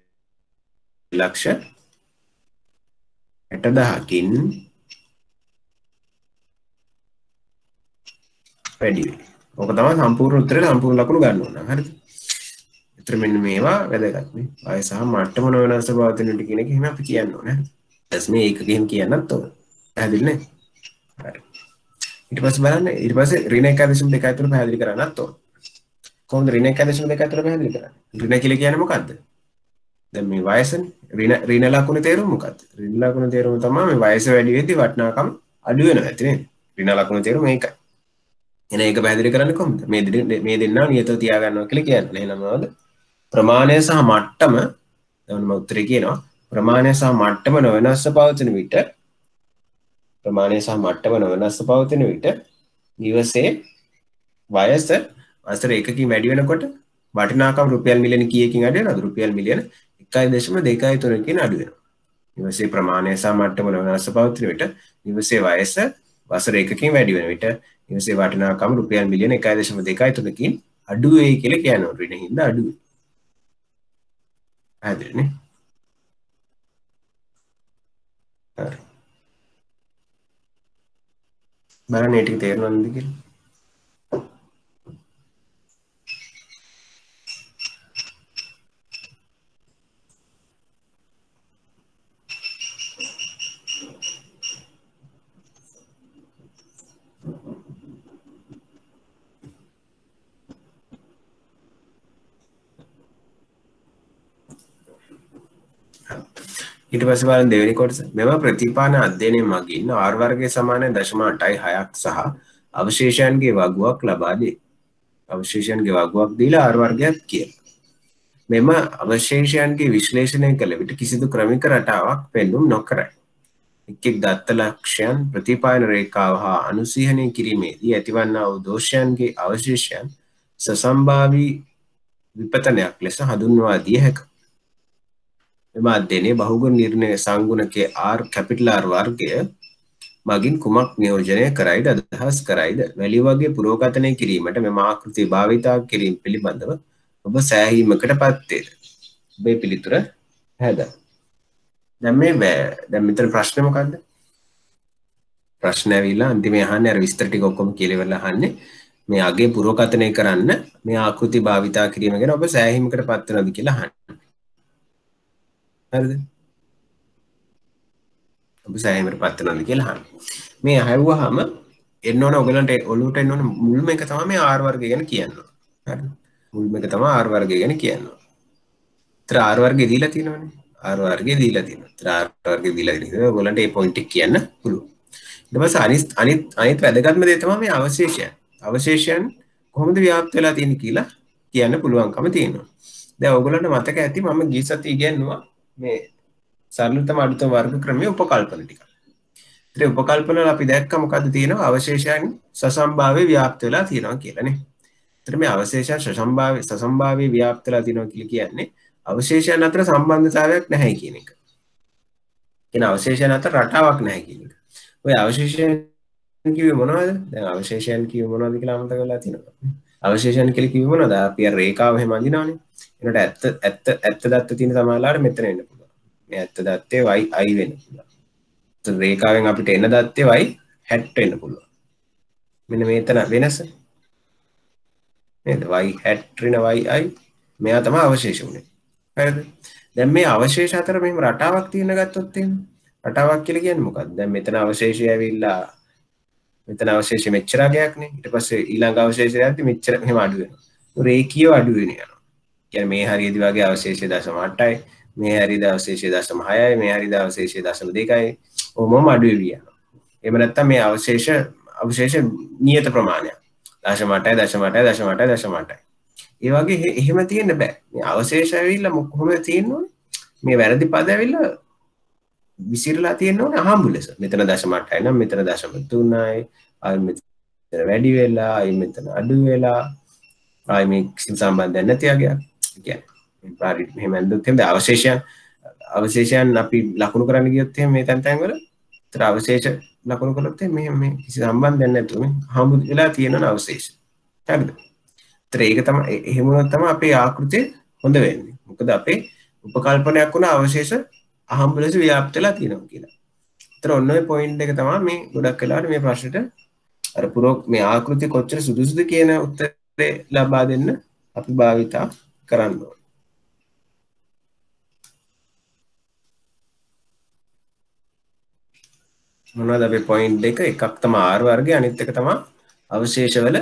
2,60,000කින් වැඩි වෙයි. ඕක තමයි සම්පූර්ණ උත්තරේ සම්පූර්ණ ලකුණු ගන්න ඕන. හරිද? ඒතර මෙන්න මේවා වැදගත් නේ. වයස සහ මට්ටම නොවෙනස්ව පවතින විට කියන එක එහෙම අපි කියන්න ඕනේ. ඊට මේ ඒකකින් කියන්නත් ඕන. පැහැදිලි නේ? හරි. ඊට පස්සේ බලන්න ඊට පස්සේ ඍණ 1.2 තුන පැහැදිලි කරන්නත් ඕන. කොහොමද ඍණ 1.2 තුන පැහැදිලි කරන්නේ? ඍණ කියලා කියන්නේ මොකද්ද? දැන් මේ වයසනේ ඍණ ලකුණේ තේරුම මොකද්ද? ඍණ ලකුණේ තේරුම තමයි මේ වයස වැඩි වෙද්දී වටිනාකම අඩු වෙනවා ඇති නේද? ඍණ ලකුණේ තේරුම ඒකයි. එහෙනම් ඒක පැහැදිලි කරන්නේ කොහොමද? මේ දෙන්නා නියතව තියාගන්නවා කියලා කියන්නේ. එහෙනම් මොනවද? ප්‍රමාණය සහ මට්ටම දැන් මම උත්තරේ කියනවා. ප්‍රමාණය සහ මට්ටම නොවෙනස්ව පවතින විට නිවසේ වයස වසර එකකින් වැඩි වෙනකොට වටිනාකම රුපියල් මිලියන කීයකින් අඩු වෙනවද? රුපියල් මිලියන 1.23කින් අඩු වෙනවා. නිවසේ ප්‍රමාණය සහ මට්ටම නොවෙනස්ව පවතින විට නිවසේ වයස වසර එකකින් වැඩි වෙන විට නිවසේ වටිනාකම රුපියල් මිලියන 1.23කින් අඩු වෙයි කියලා කියනවා. ඍණ හින්දා අඩු වෙයි. පැහැදිලිනේ? හරි. බලන්න මේ ටික තේරෙනවද කියලා? ඊට පස්සේ බලන්න දෙවෙනි කොටස. මෙම ප්‍රතිපාන අධ්‍යයනය මගින් R වර්ගය සමාන 0.86ක් සහ අවශේෂයන්ගේ වගුවක් ලබා දේ. අවශේෂයන්ගේ වගුවක් දීලා R වර්ගයක් කියලා. මෙම අවශේෂයන්ගේ විශ්ලේෂණය කළ විට කිසිදු ක්‍රමික රටාවක් පෙන්නුම් නොකරයි. එක් දත්ත ලක්ෂයන් ප්‍රතිපායන රේඛාව හා අනුසීහනය කිරීමේදී ඇතිවන්නා වූ දෝෂයන්ගේ අවශේෂයන් සසම්භාවී විපතනයක් ලෙස හඳුන්වා දිය හැකිය. මෙම අධ්‍යයනයේ බහුගුණ නිර්ණය සංගුණකයේ R කැපිටල් R වර්ගය මගින් කුමක් නියෝජනය කරයිද අදහස් කරයිද? වැලිය වගේ පුරෝගතනය කිරීමට මෙම ආකෘතිය භාවිතා කිරීම පිළිබඳව ඔබ සෑහීමකට පත් වේද? ඔබේ පිළිතුර හැදා. දැන් මෙතන ප්‍රශ්නේ මොකද්ද? ප්‍රශ්න ඇවිල්ලා අන්තිමේ අහන්නේ අර විස්තර ටික ඔක්කොම කියලා අහන්නේ මේ අගේ පුරෝකථනය කරන්න මේ ආකෘති භාවිතා කිරීම ගැන ඔබ සෑහීමකට පත් වෙනවද කියලා අහන්නේ. හරිද? ඔබ සෑහීමකට පත් වෙනවද කියලා අහන්නේ. මේ අහුවාම එන්න ඕන ඔයගලන්ට ඔලුවට එන්න ඕන මුල්ම එක තමයි මේ R වර්ගය ගැන කියන්න. හරිද? මුල්ම එක තමයි R වර්ගය ගැන කියන්න. ඒතර R වර්ගය දීලා තියෙනවනේ. R වර්ගය දීලා තියෙනවා. ඒතර R වර්ගය දීලා තියෙනවා. ඔයගලන්ට මේ පොයින්ට් එක කියන්න පුළුවන්. ඊට පස්සේ අනිත් වැදගත්ම දේ තමයි මේ අවශේෂයන්. අවශේෂයන් කොහොමද ව්‍යාප්ත වෙලා තියෙන්නේ කියලා කියන්න පුළුවන්කම තියෙනවා. දැන් ඔයගොල්ලන්ට මතක ඇති මම ගිය සතියේ ඉගෙනුවා මේ සරලතම අඩුතම වර්ග ක්‍රමයේ උපකල්පන ටික. ඉතින් උපකල්පන වල අපි දැක්ක මොකද්ද තියෙනවා අවශේෂයන් සසම්භාවයේ ව්‍යාප්ත වෙලා තියෙනවා කියලා නේ. ඉතින් මේ අවශේෂයන් සසම්භාවයේ ව්‍යාප්ත වෙලා තියෙනවා කියලා කියන්නේ අවශේෂයන් අතර සම්බන්ධතාවයක් නැහැ කියන එක. කියන අවශේෂයන් අතර රටාවක් නැහැ කියන එක. ඔය අවශේෂයන් කිව්වේ මොනවද? දැන් අවශේෂයන් කිව්වේ මොනවද කියලා අමතක වෙලා තියෙනවා. අවශේෂයන් කියලා කිව්වේ මොනවද? අපි අර රේඛාව එහෙම අඳිනවනේ. ඒකට ඇත්ත දත්ත තියෙන සමාලාවට මෙතන එන්න පුළුවන්. මේ ඇත්ත දත්තේ y වෙන්න පුළුවන්. ඒත් රේඛාවෙන් අපිට එන දත්තේ y hat වෙන්න පුළුවන්. මෙන්න මේතන වෙනස. නේද? y hat ඍණ yi මෙයා තමයි අවශේෂ උනේ. හරිද? දැන් මේ අවශේෂ අතර මෙහෙම රටාවක් තියෙන ගත්තොත් එහෙම රටාවක් කියලා කියන්නේ මොකක්ද? දැන් මෙතන අවශේෂය ඇවිල්ලා මෙතන අවශේෂය මෙච්චර අගයක්නේ. ඊට පස්සේ ඊළඟ අවශේෂය යද්දි මෙච්චර මෙහෙම අඩු වෙනවා. රේඛීයව අඩු වෙන යනවා. කියන්නේ මේ හරියදී වගේ අවශේෂය 0.8යි, මේ හරියදී අවශේෂය 0.6යි, මේ හරියදී අවශේෂය 0.2යි. ඔහොමම අඩු වෙවි යනවා. එහෙම නැත්නම් මේ අවශේෂ නියත ප්‍රමාණයක්. 0.8යි 0.8යි 0.8යි 0.8යි. ඒ වගේ එහෙම තියෙන්න බෑ. මේ අවශේෂ ඇවිල්ලා කොහොමද තියෙන්නේ? මේ වැරදි පද ඇවිල්ලා විසිරලා තියෙන්න ඕනේ අහඹු ලෙස. මෙතන 0.8යි නම් මෙතන 0.3යි. ආයි මෙතන වැඩි වෙලා, ආයි මෙතන අඩු වෙලා, ආයි මේ කිසිම සම්බන්ධයක් නැති වගේ. කියන්නේ මේ පාරි මෙහෙම ඇඳුත් එහෙම අවශේෂයන් අපි ලකුණු කරන්න ගියොත් එහෙම මේ තැන් වල ඒතර අවශේෂ ලකුණු කළොත් එහෙම මේ කිසි සම්බන්ධයක් නැතුව මේ අහඹු වෙලා තියෙන අවශේෂ. හරිද? ඒතර ඒක තමයි එහෙම වුණොත් තමයි අපේ ආකෘතිය හොඳ වෙන්නේ. මොකද අපේ උපකල්පනයක් වුණ අවශේෂ අහඹු ලෙස ව්‍යාප්ත වෙලා තියෙනවා කියලා. ඒතර ඔන්න ඔය පොයින්ට් එක තමයි මේ ගොඩක් වෙලාවට මේ ප්‍රශ්නෙට අර මේ ආකෘතිය කොච්චර සුදුසුද කියන උත්තරේ ලබා දෙන්න අපි භාවිතා කරන්න ඕනේ. මොනවද අපේ පොයින්ට් දෙක? එකක් තමයි R වර්ගය, අනිත් එක තමයි අවශේෂවල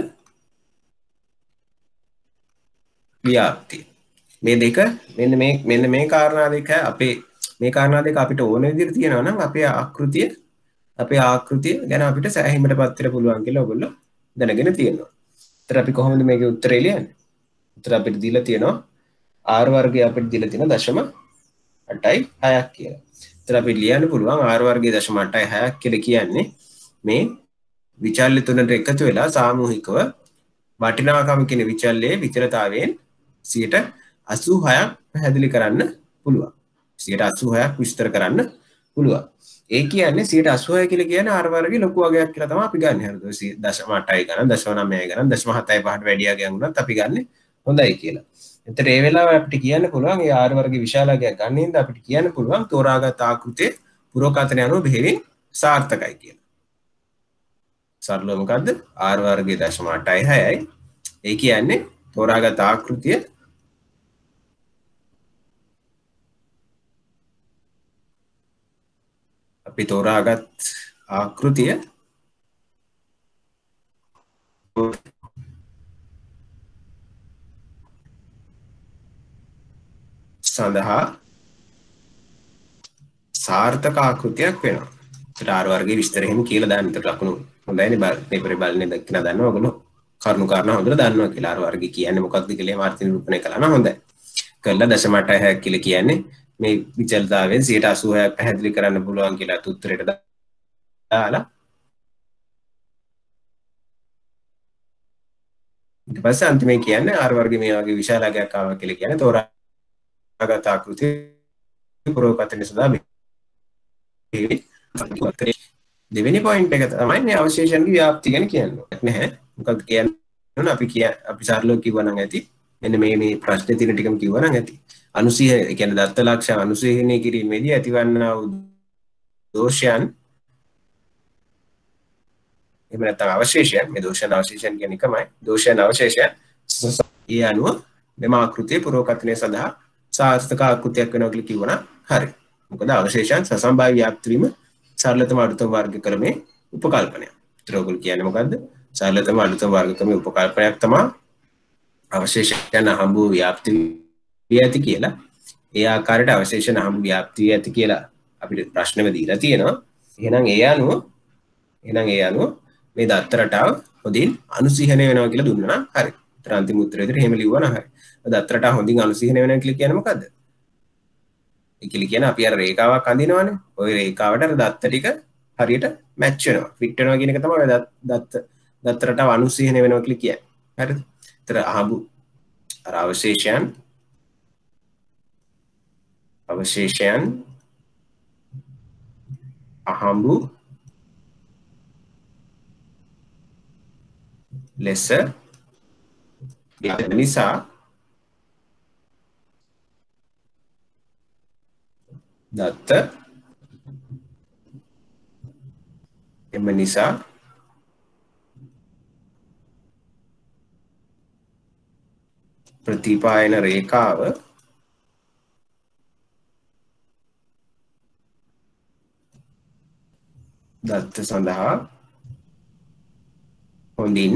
ව්‍යාප්තිය. මේ දෙක මෙන්න මේ කාරණා දෙක අපේ මේ කාරණා දෙක අපිට ඕන විදිහට තියෙනවා නම් අපේ ආකෘතිය ගැන අපිට සෑහීමටපත් වෙන්න පුළුවන් කියලා ඔයගොල්ලෝ දැනගෙන තියෙනවා. ඒතර අපි කොහොමද මේකේ උත්තරේ ලියන්නේ? උත්තර අපිට දීලා තියෙනවා R වර්ගය අපිට දීලා තියෙන 0.86ක් කියලා. ඒතර අපි ලියන්න පුළුවන් R වර්ගයේ 0.86ක් කියලා කියන්නේ මේ විචල්්‍ය තුනට එකතු වෙලා සාමූහිකව වටිනාකම කියන විචල්්‍යයේ විචලතාවයෙන් 86ක් පැහැදිලි කරන්න පුළුවන්. 86ක් විස්තර කරන්න පුළුවන්. ඒ කියන්නේ 86 කියලා කියන්නේ R වර්ගයේ ලොකු අගයක් කියලා තමයි අපි ගන්න. හරිද? 0.8යි ගණන් 0.9යි ගණන් 0.75ට වැඩි අගයක් වුණත් අපි ගන්න හොඳයි කියලා. එතකොට ඒ වෙලාවේ අපිට කියන්න පුළුවන් ඒ R වර්ගයේ විශාල අගයක් ගන්න හින්දා අපිට කියන්න පුළුවන් තෝරාගත් ආකෘතියේ පුරෝකථනය අනුව බෙහෙවින් සාර්ථකයි කියලා. සරලව මොකද්ද? R වර්ගයේ 0.86යි. ඒ කියන්නේ තෝරාගත් ආකෘතිය අපි තෝරාගත් ආකෘතිය සඳහා සාර්ථක ආකෘතියක් වෙනවා. ඒතර R වර්ගයේ විස්තර එහෙම කියලා දාන්න. ඒතර ලකුණු හොඳයිනේ පේපරේ බලන්නේ දක්න දන්නවා ඔයගොල්ලෝ. කරුණු කාරණා හොඳට දන්නවා කියලා. R වර්ගය කියන්නේ මොකක්ද කියලා එහෙම අර්ථ නිරූපණය කළා නම් හොඳයි. කළා 0.6 කියලා කියන්නේ මේ විචලතාවයෙන් 86% පැහැදිලි කරන්න පුළුවන් කියලා උත්තරයට දාලා ඊට පස්සේ අන්තිමේ කියන්නේ R වර්ගයේ මේ වගේ විශාලකයක් ආවා කියලා කියන්නේ තෝරාගත් ආකෘතිය පුරෝකථනය සඳහා දෙවෙනි පොයින්ට් එක තමයි මේ අවශේෂයන්ගේ ව්‍යාප්තිය ගැන කියන්නේ නැහැ. මොකක්ද කියන්නේ අපි සරලව කිව්වා නම් ඇති. මෙන්න මේ ප්‍රශ්නේ තියෙන ටිකම කිව්වා නම් ඇති. 90 කියන්නේ දත්ත ලක්ෂණ අනුශේධනය කිරීමේදී ඇතිවන්නා වූ දෝෂයන් එහෙම නැත්නම් අවශේෂයන් මේ දෝෂයන් අවශේෂයන් කියන එකමයි දෝෂයන් අවශේෂයන් ඒ අනුව මෙම ආකෘතියේ පුරෝකථනය සඳහා සාර්ථක ආකෘතියක් වෙනවා කියලා කිව්වනම් හරි. මොකද අවශේෂයන් සසම්භාව්‍ය ව්‍යාප්ති වීම සරලතම අඩුතම වර්ග ක්‍රමයේ උපකල්පනයක්. ඒතර ඔයගොල්ලෝ කියන්නේ මොකද්ද? සරලතම අඩුතම වර්ග ක්‍රමයේ උපකල්පනයක් තමයි අවශේෂයන් හම්බ ව්‍යාප්ති විය ඇති කියලා. ඒ ආකාරයට අවශේෂණ හම්බ ව්‍යාප්ති විය ඇති කියලා අපිට ප්‍රශ්නෙම දීලා තියෙනවා. එහෙනම් ඒ අනුව මේ දත්ත රටාව හොඳින් අනුසිහණය වෙනවා කියලා දුන්නා නම් හරි. ඒතර අන්තිම උත්තරේ විදිහට එහෙම ලිව්වා නම් හරි. දත්ත රටාව හොඳින් අනුසිහණය වෙනවා කියලා කියන්නේ මොකද්ද? ඒ කියන්නේ අපි අර රේඛාවක් අඳිනවනේ. ওই රේඛාවට අර දත්ත ටික හරියට මැච් වෙනවා. ෆිට වෙනවා කියන එක තමයි දත්ත රටාව අනුසිහණය වෙනවා කියලා කියන්නේ. හරිද? ඒතර අහඹු අර අවශේෂයන් අහඹු ලෙස නිසා දත්ත එම නිසා ප්‍රතිපායන රේඛාව දත්ත සඳහා හොඳින්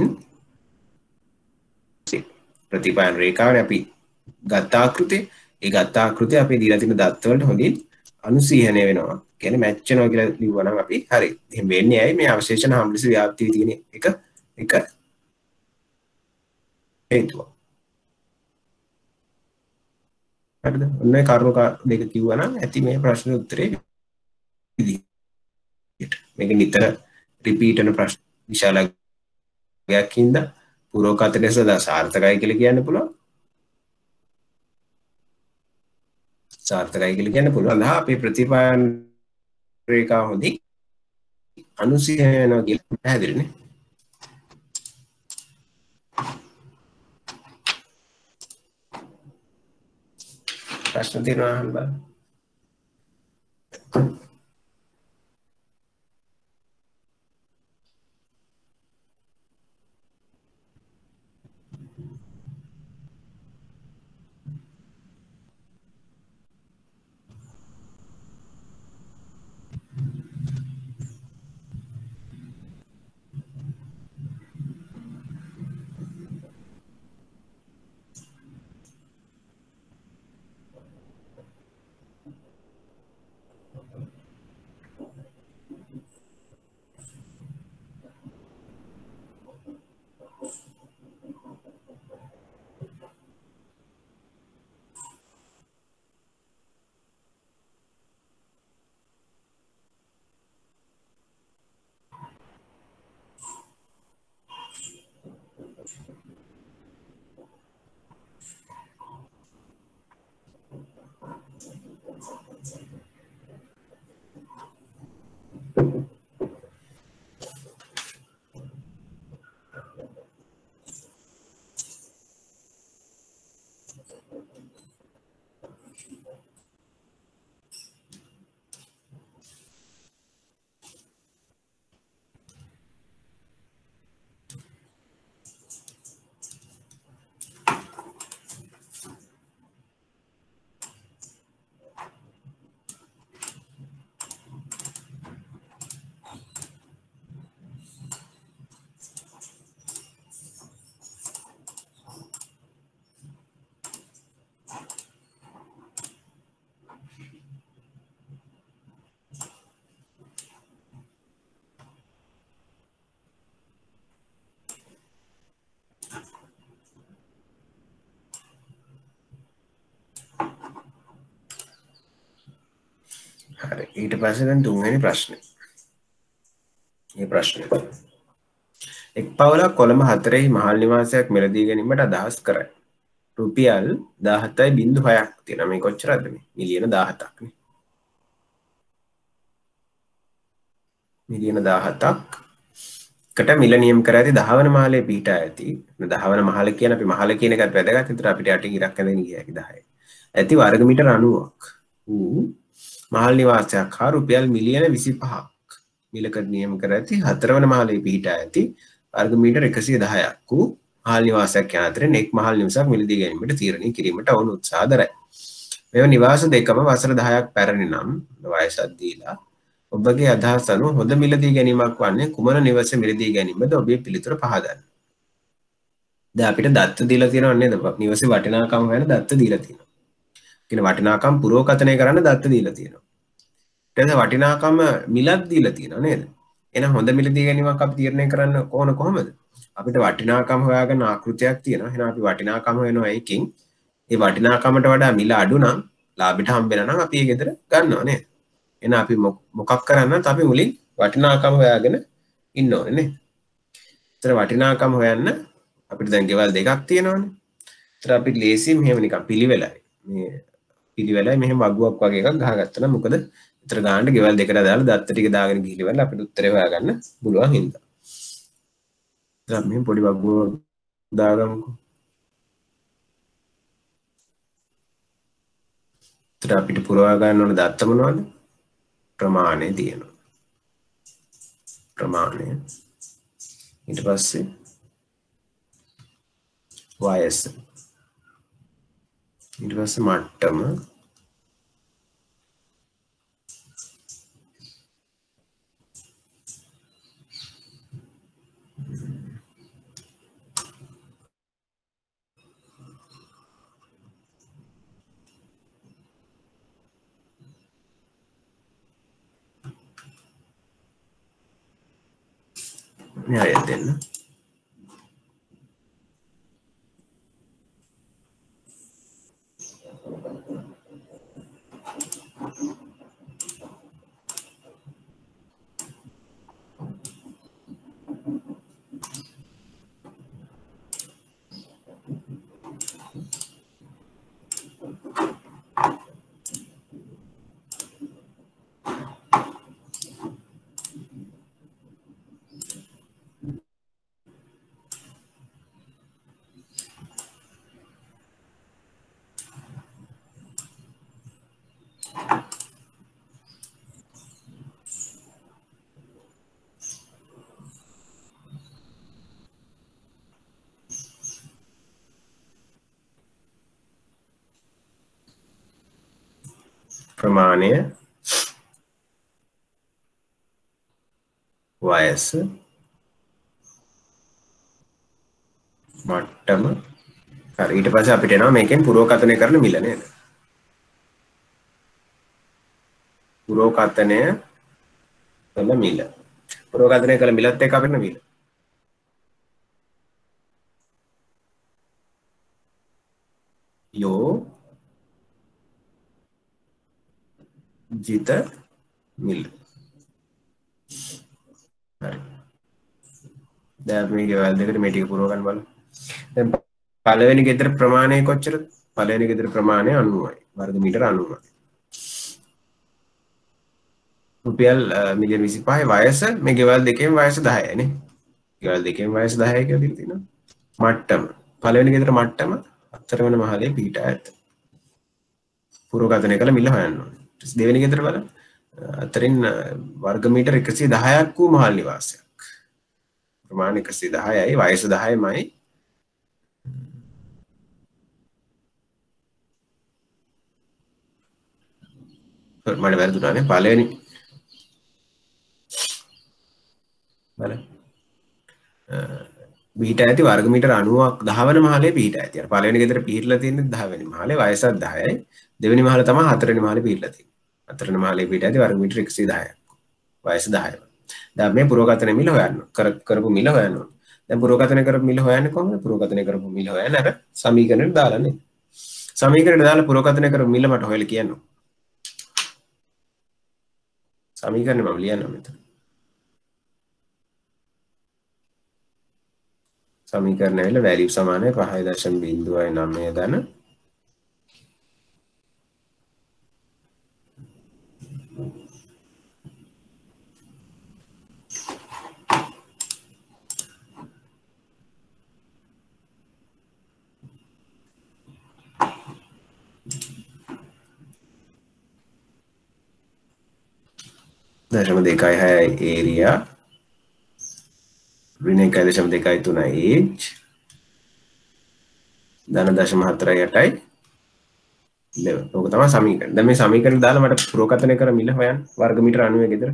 ප්‍රතිපායන රේඛාවනේ අපි ගත්ත ආකෘතිය. ඒ ගත්ත ආකෘතිය අපේ දීලා තියෙන දත්ත වලට හොඳින් අනුසීහණය වෙනවා. කියන්නේ මැච් වෙනවා කියලා ලිව්වා නම් අපි හරි. එහෙම වෙන්නේ ඇයි මේ අවශේෂණ හම්බුලිස ව්‍යාප්තිය තියෙන එක හේතුව. හරිද? ඔන්න කරුණු දෙක කිව්වා නම් ඇති මේ ප්‍රශ්නේ උත්තරේ විදිහට. මේක නිතර රිපීට් වෙන ප්‍රශ්න විශාලයක් හින්දා පුරෝකථනය සඳහා සාර්ථකයි කියලා කියන්න පුළුවන්. සාර්ථකයි කියලා කියන්න පුළුවන්. අදහ අපේ ප්‍රතිපායන රේඛාව හොඳින් අනුසීහණය වෙනවා කියලා පැහැදිලිනේ. ප්‍රශ්න තියෙනවා අහන්න බලන්න. හරි ඊට පස්සේ දැන් තුන්වෙනි ප්‍රශ්නේ. මේ ප්‍රශ්නේ එක් පවුලක් කොළඹ 4 මහල් නිවාසයක් මිලදී ගැනීමට අදහස් කරයි. රුපියල් 17.6ක් තියෙනවා. මේ කොච්චරද මේ? මිලියන 17ක් නේ. මිලියන 17ක් කට මිල නියම කර ඇති 10 වන මහලේ පිහිටා ඇති 10 වන මහල කියන අපි මහල කියන එකත් වැදගත්. ඒතර අපිට යටින් ඉරක් ඇඳගෙන ගියා 10. ඇති වර්ග මීටර 90ක් වූ මහල් නිවාසයක් හා රුපියල් මිලියන 25ක් මිලකට නියම කර ඇති 4 වන මහලේ පිහිටා ඇති වර්ග මීටර 110ක් වූ මහල් නිවාසයක් යන අතරින් එක් මහල් නිවසක් මිලදී ගැනීමට තීරණය කිරීමට ඔවුන් උත්සාහ දරයි. මෙම නිවාස දෙකම වසර 10ක් පැරණි නම් වයසක් දීලා ඔබගේ අදහස් අනුව හොඳ මිලදී ගැනීමක් වන්නේ කුමන නිවස මිලදී ගැනීමද? ඔබේ පිළිතුර පහදන්න. දැන් අපිට දත්ත දීලා තියෙනව නේද? නිවසේ වටිනාකම් හොයන දත්ත දීලා තියෙනවා. කියන වටිනාකම් පුරෝකථනය කරන්න දත්ත දීලා තියෙනවා. ඊට පස්සේ වටිනාකම මිලක් දීලා තියෙනවා නේද? එහෙනම් හොඳ මිලදී ගැනීමක් අපි තීරණය කරන්න කොහොමද? අපිට වටිනාකම් හොයාගන්න ආකෘතියක් තියෙනවා. එහෙනම් අපි වටිනාකම් හොයනවා එකකින්. ඒ වටිනාකමට වඩා මිල අඩු නම් ලාභයට හම්බෙනවා නම් අපි ඒ ගෙදර ගන්නවා නේද? එහෙනම් අපි මොකක් කරන්නත් අපි මුලින් වටිනාකම හොයාගෙන ඉන්න ඕනේ නේ. ඒතර වටිනාකම හොයන්න අපිට දැන් ගෙවල් දෙකක් තියෙනවානේ. ඒතර අපි ලේසි මෙහෙම නිකන් පිළිවෙලයි. මේ පිළිවෙලයි මෙහෙම වගුවක් වගේ එකක් ගහගත්තා නම් මොකද? ඒතර ගාන්න ගෙවල් දෙකට දාලා දත්ත ටික දාගෙන ගිහිල්ලා අපිට උත්තරේ හොයාගන්න පුළුවන් හින්දා. ඒතර මෙහෙම පොඩි වගුවක් දාගමුකෝ. ඒතර අපිට පුරවා ගන්න ඕන දත්ත මොනවද? ප්‍රමාණය තියෙනවා. ප්‍රමාණය ඊට පස්සේ වයස ඊට පස්සේ මට්ටම න්‍යාය දෙන්න. ප්‍රමාණය වයස මට්ටම හරි ඊට පස්සේ අපිට එනවා මේකෙන් පුරෝකථනය කරන මිල නේද? පුරෝකථනය කළ මිල. පුරෝකථනය කළ මිලත් එක්ක අපිට මිල. योजित मिल. හරි. දැන් මේ ගෙවල් දෙකට මේ ටික පුරව ගන්න බලමු. දැන් පළවෙනි ගෙදර ප්‍රමාණය කොච්චරද? පළවෙනි ගෙදර ප්‍රමාණය 90යි. වර්ග මීටර 90යි. රුපියල් මිලියන 25යි වයස මේ ගෙවල් දෙකේම වයස 10යි නේ. ගෙවල් දෙකේම වයස 10යි කියලා දීලා තියෙනවා. මට්ටම. පළවෙනි ගෙදර මට්ටම 4 වෙනි මහලේ පිහිටා ඇත. පුරෝකථනය කළ මිල හොයන්න ඕනේ. දෙවෙනි ගෙදර බලන්න. අතරින් වර්ග මීටර 110ක් වූ මහල් නිවාසයක්. ප්‍රමාණය 110යි වයස 10යිමයි. මට වැරදුනානේ පළවෙනි බලන්න. පිහිටා ඇති වර්ග මීටර 90ක් 10 වෙනි මහලේ පිහිටා ඇති. අර පළවෙනි ගෙදර පිහිටලා තියෙන්නේ 10 වෙනි මහලේ වයසත් 10යි. දෙවෙනි මහල තමයි 4 වෙනි මහලේ පිහිටලා තියෙන්නේ. 4 වෙනි මහලේ පිහිටා ඇති වර්ග මීටර 110ක්. වයස 10යි. දැන් මේ පුරෝකථන මිල හොයන්න. කරපු මිල හොයන්න ඕනේ. දැන් පුරෝකථන කරපු මිල හොයන්නේ කොහොමද? පුරෝකථන කරපු මිල හොයන්න අර සමීකරණයට දාලානේ. සමීකරණයට දාලා පුරෝකථන කරපු මිල මට හොයලා කියන්න. සමීකරණය මම ලියන්නම් මෙතන. සමීකරණය ඇවිල්ලා වැලියු සමානයි 5.09 ධන දශම 2.6 ඒරියා ඍණ 1.2.3 ඒජ් ධන 0.48යි ලෙවල්. ඕක තමයි සමීකරණ. දැන් මේ සමීකරණ දාලා මට පුරෝකථනය කර මිල හොයන්න වර්ග මීටර 90 ගෙදර.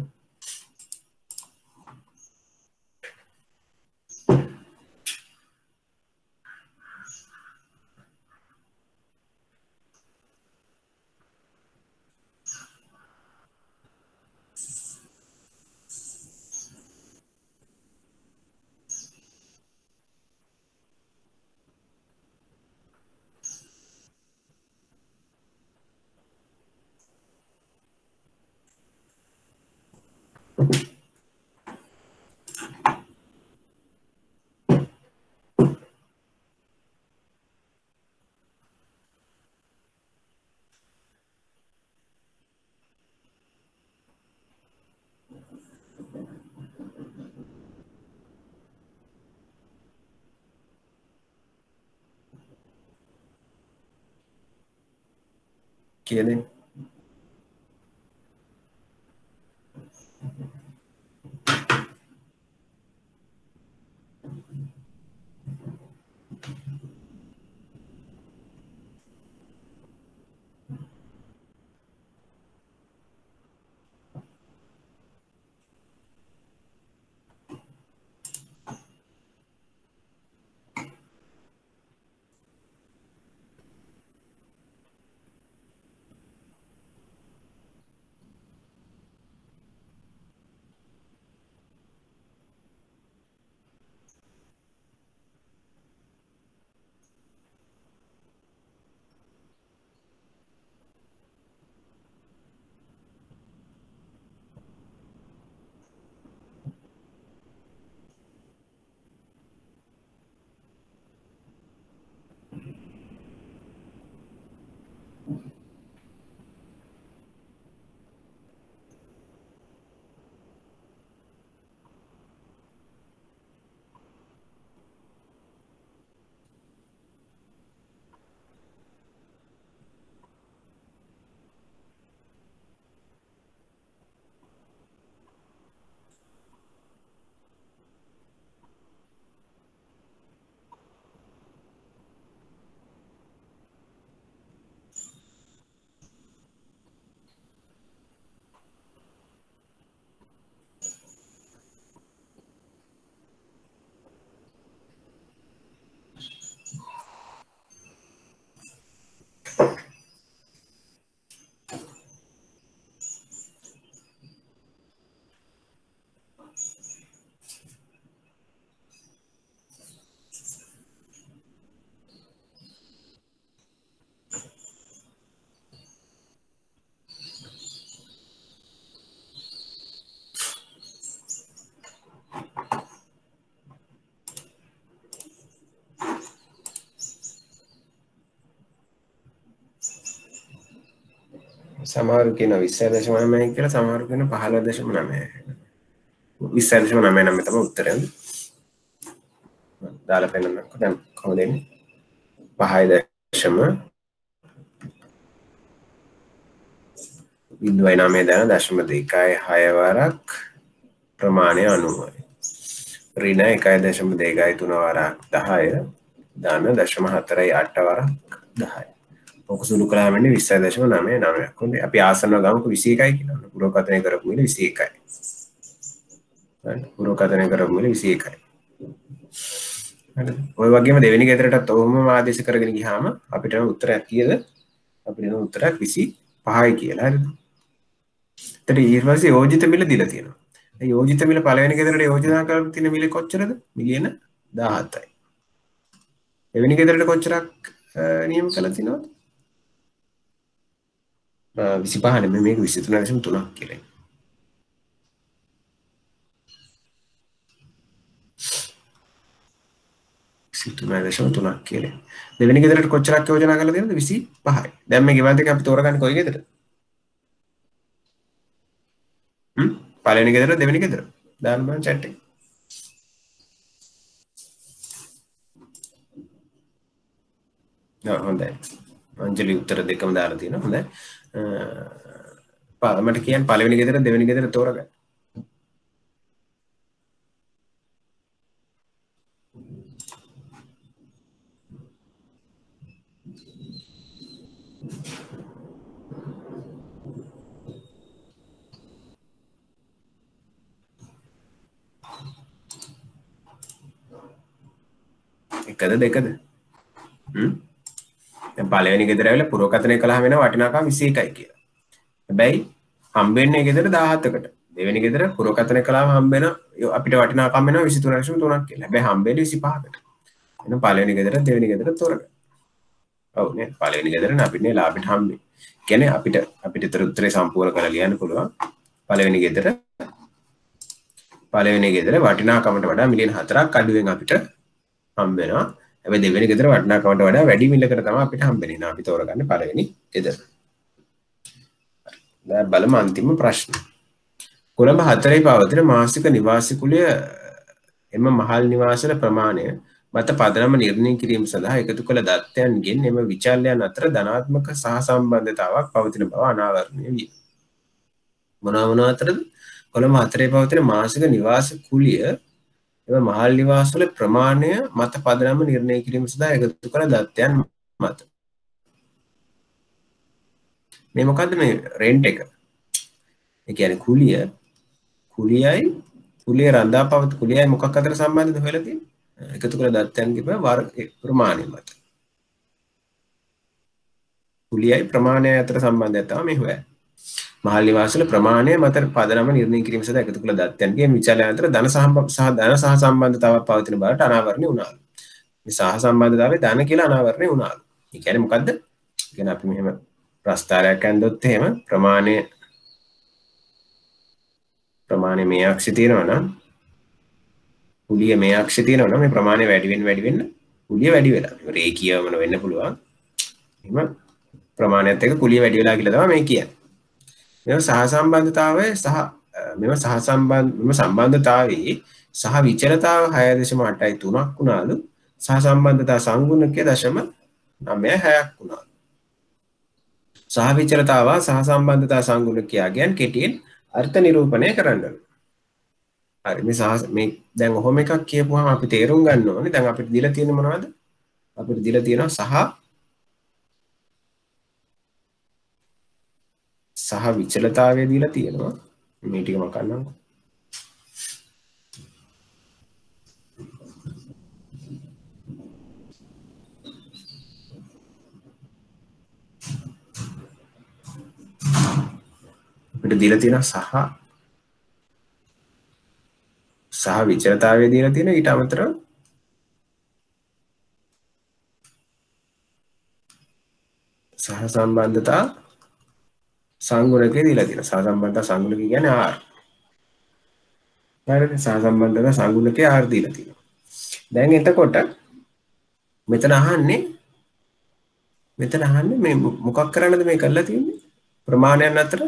කියන්නේ සමහරු කියන 20.9 කියලා සමහරු කියන 15.9. 20.9 නම් තමයි උත්තරය. දාලා පෙන්නන්නකො දැන් කොහොමද එන්නේ? 5.9 බිඳුවයි 9 දාන 0.2 වරක් ප්‍රමාණය 90යි. ඍණ 1.2 වරක් 10 දාන 0.48 වරක් 10යි. ඔක සුළු කළාම එන්නේ 20.99ක්. හොඳයි. අපි ආසන්නව ගමුකෝ 21යි කියලා. පුරෝකථනය කරපු මිල 21යි. හරි. පුරෝකථනය කරපු මිල 21යි. හරි. ඔය වගේම දෙවෙනි ගෙදරටත් ඔහොමම ආදේශ කරගෙන ගියාම අපිට උත්තරයක් කීයද? අපිට එන උත්තරයක් 25යි කියලා. හරිද? එතකොට ඊට පස්සේ යෝජිත මිල දීලා තියෙනවා. ඒ යෝජිත මිල පළවෙනි ගෙදරට යෝජනා කරලා තියෙන මිල කොච්චරද? මිලියන 17යි. දෙවෙනි ගෙදරට කොච්චරක් නියම කළා තියෙනවද? 25 නෙමෙයි මේක 23.3ක් කියලා. 23.3ක් කියලා. දෙවෙනි ගෙදරට කොච්චරක් යෝජනා කරලා තියෙනවද? 25යි. දැන් මේ ගෙවල් දෙක අපි තෝරගන්නේ කොයි ගෙදරද? පළවෙනි ගෙදර දෙවෙනි ගෙදර. දාන්න බෑ chat එකේ. හොඳයි. අංජලි උත්තර දෙකම දාලා තියෙනවා. හොඳයි. මට කියන්න පළවෙනි ගෙදර දෙවෙනි ගෙදර තෝරගන්න. එකද දෙකද? දැන් පළවෙනි ගෙදර ඇවිල්ලා පුරෝකථනය කළාම වෙන වටිනාකම 21යි කියලා. හැබැයි හම්බෙන්නේ ගෙදර 17කට. දෙවෙනි ගෙදර පුරෝකථනය කළාම හම්බෙන අපිට වටිනාකම වෙනවා 23.3ක් කියලා. හැබැයි හම්බෙන්නේ 25කට. එහෙනම් පළවෙනි ගෙදර දෙවෙනි ගෙදර තෝරගන්න. ඔව් නේ පළවෙනි ගෙදරනේ අපිට නේ ලාභෙට හම්බෙන්නේ. කියන්නේ අපිට උත්තරේ සම්පූර්ණ කරලා ලියන්න පුළුවන්. පළවෙනි ගෙදර වටිනාකමට වඩා මිලියන 4ක් අඩුවෙන් අපිට හම්බ වෙනවා. හැබැයි දෙවෙනි ගෙදර වටිනාකමට වඩා වැඩි මිලකට තමයි අපිට හම්බෙන්නේ. නා අපි තෝරගන්නේ පළවෙනි ගෙදර. දැන් බලමු අන්තිම ප්‍රශ්න. කොළඹ 4ේ පවතින මාසික නිවාසී කුලය එම මහල් නිවාසවල ප්‍රමාණය මත පදනම නිර්ණය කිරීම සඳහා එකතු කළ දත්තයන්ගෙන් එම විචල්‍යයන් අතර ධනාත්මක සහසම්බන්ධතාවක් පවතින බව අනාවරණය විය. මොනවා අතරද? කොළඹ 4ේ පවතින මාසික නිවාස කුලිය එම මහල් නිවාසවල ප්‍රමාණය මත පදනම නිර්ණය කිරීම සඳහා එකතු කළ දත්තයන් මත. මේ මොකද්ද මේ රෙන්ට් එක? ඒ කියන්නේ කුලිය රඳා පවතින කුලියයි මොකක් අතර සම්බන්ධද හොයලා තියෙන්නේ? එකතු කළ දත්තයන්ගේ වර්ග ප්‍රමාණය මත. කුලියයි ප්‍රමාණය අතර සම්බන්ධය තමයි මේ හොයන්නේ. මහල් නිවාසවල ප්‍රමාණය මත පදනම නිර්ණය කිරීම සඳහා එකතු කළ දත්තයන්ගේ විචලන අතර ධන සහ සම්බන්ධතාවක් පවතින බවට අනාවරණය වුණාලු. මේ සහ සම්බන්ධතාවය ධන කියලා අනාවරණය වුණාලු. ඒ කියන්නේ මොකද්ද? කියන්නේ අපි මෙහෙම ප්‍රස්ථාරයක් ඇන්දොත් එහෙම ප්‍රමාණය මේ අක්ෂය තියෙනවා නම් කුලිය මේ අක්ෂය තියෙනවා නම් මේ ප්‍රමාණය වැඩි වෙන්න කුලිය වැඩි වෙලා. රේඛීයවම වෙන්න පුළුවන්. එහෙම ප්‍රමාණයත් එක්ක කුලිය වැඩි වෙලා කියලා තමයි මේ කියන්නේ. මෙම සම්බන්ධතාවයේ සහ විචලතාව 6.8යි 3ක් වුණාලු. සහ සම්බන්ධතා සංගුණකයේ 0.96ක් වුණාලු. සහ විචලතාව සහ සම්බන්ධතා සංගුණකයන් කෙටියෙන් අර්ථ නිරූපණය කරන්නලු. හරි මේ දැන් ඔහොම එකක් කියපුවාම අපි තේරුම් ගන්න ඕනේ දැන් අපිට දීලා තියෙන්නේ මොනවද? අපිට දීලා තියෙනවා සහ විචලතාවය දීලා තියෙනවා. මේ ටික මම කන්නම්කෝ. අපිට දීලා තියෙනවා සහ විචලතාවය දීලා තියෙනවා ඊට අමතරව සහ සම්බන්ධතා සංගුණකේ දීලා තියෙනවා. සහ සම්බන්ධතා සංගුණක කියන්නේ R. හරිද? සහ සම්බන්ධතා සංගුණකේ R දීලා තියෙනවා. දැන් එතකොට මෙතන අහන්නේ මේ මොකක් කරන්නද මේ කරලා තියෙන්නේ? ප්‍රමාණයන් අතර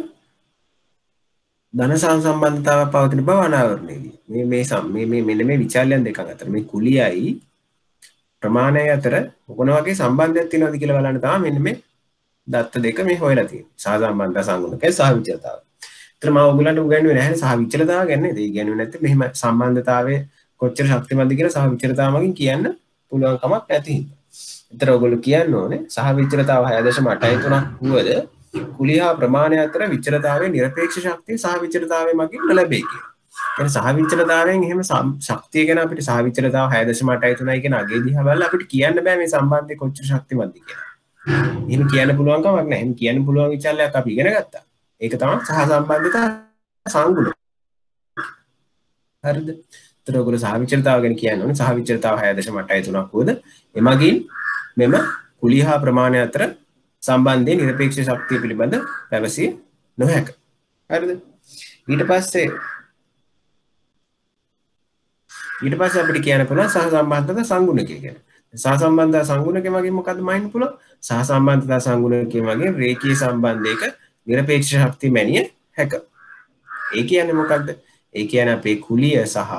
ධන සම්බන්ධතාවක් පවතින බව අනාවරණය වී. මෙන්න මේ විචල්‍යයන් දෙකක් අතර මේ කුලියයි ප්‍රමාණය අතර මොන වගේ සම්බන්ධයක් තියෙනවද කියලා බලන්න තමයි මෙන්න මේ දත්ත දෙක මේ හොයලා තියෙන්නේ. සහ සම්බන්ධතා සංගුණකයි සහ විචලතාව. ඒතර මම ඔයගලන්ට උගන්වන්නේ නැහැ සහ විචලතාව ගැන නේද? ඒ කියන්නේ නැත්නම් මෙහෙම සම්බන්ධතාවයේ කොච්චර ශක්තිමත්ද කියලා සහ විචලතාව මගින් කියන්න පුළුවන් කමක් නැති හින්දා. ඒතර ඔයගොල්ලෝ කියන්න ඕනේ සහ විචලතාව 6.83ක් වුවද කුලියා ප්‍රමාණය අතර විචලතාවයේ නිරපේක්ෂ ශක්තිය සහ විචලතාවයේ මගින් ලැබේ කියලා. කියන්නේ සහ විචලතාවයෙන් එහෙම ශක්තිය ගැන අපිට සහ විචලතාව 6.83යි කියන අගේ දිහා බලලා අපිට කියන්න බෑ මේ සම්බන්ධය කොච්චර ශක්තිමත්ද කියලා. එහෙම කියන්න පුළුවන් කමක් නැහැ. එහෙම කියන්න පුළුවන් විචල්යක් අපි ඉගෙන ගත්තා. ඒක තමයි සහ සම්බන්ධතා සංගුණ. හරිද? ඒතර ඔයගොල්ලෝ සහ විචලතාව ගැන කියන්න ඕනේ. සහ විචලතාව 6.83ක් වුවද එමගින් මෙම කුලියා ප්‍රමාණය අතර සම්බන්ධයේ නිරපේක්ෂ ශක්තිය පිළිබඳ පැවසිය නොහැක. හරිද? ඊට පස්සේ ඊට පස්සේ අපිට කියන්න පුළුවන් සහසම්බන්ධතා සංගුණකය ගැන. සහසම්බන්ධතා සංගුණකය මගින් මොකද්ද මහින්න පුළුවන්? සහසම්බන්ධතා සංගුණකය මගින් රේඛීය සම්බන්ධයක නිරපේක්ෂ ශක්තිය මැනිය හැක. ඒ කියන්නේ මොකක්ද? ඒ කියන්නේ අපේ කුලිය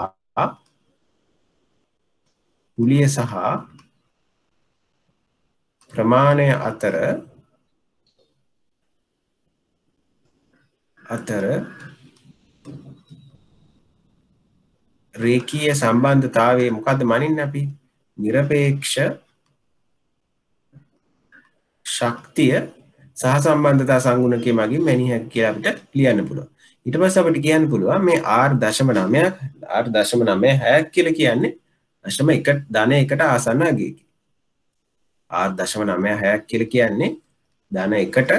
සහ ප්‍රමාණය අතර රේඛීය සම්බන්ධතාවයේ මොකද්ද මනින්නේ අපි? නිරපේක්ෂ ශක්තිය සහසම්බන්ධතා සංගුණකය මගින් මැනිය හැකි කියලා අපිට ලියන්න පුළුවන්. ඊට පස්සේ අපිට කියන්න පුළුවන් මේ R.9ක් කියලා කියන්නේ ධන 1ට ආසන්න අගයකි. R.96ක් කියලා කියන්නේ ධන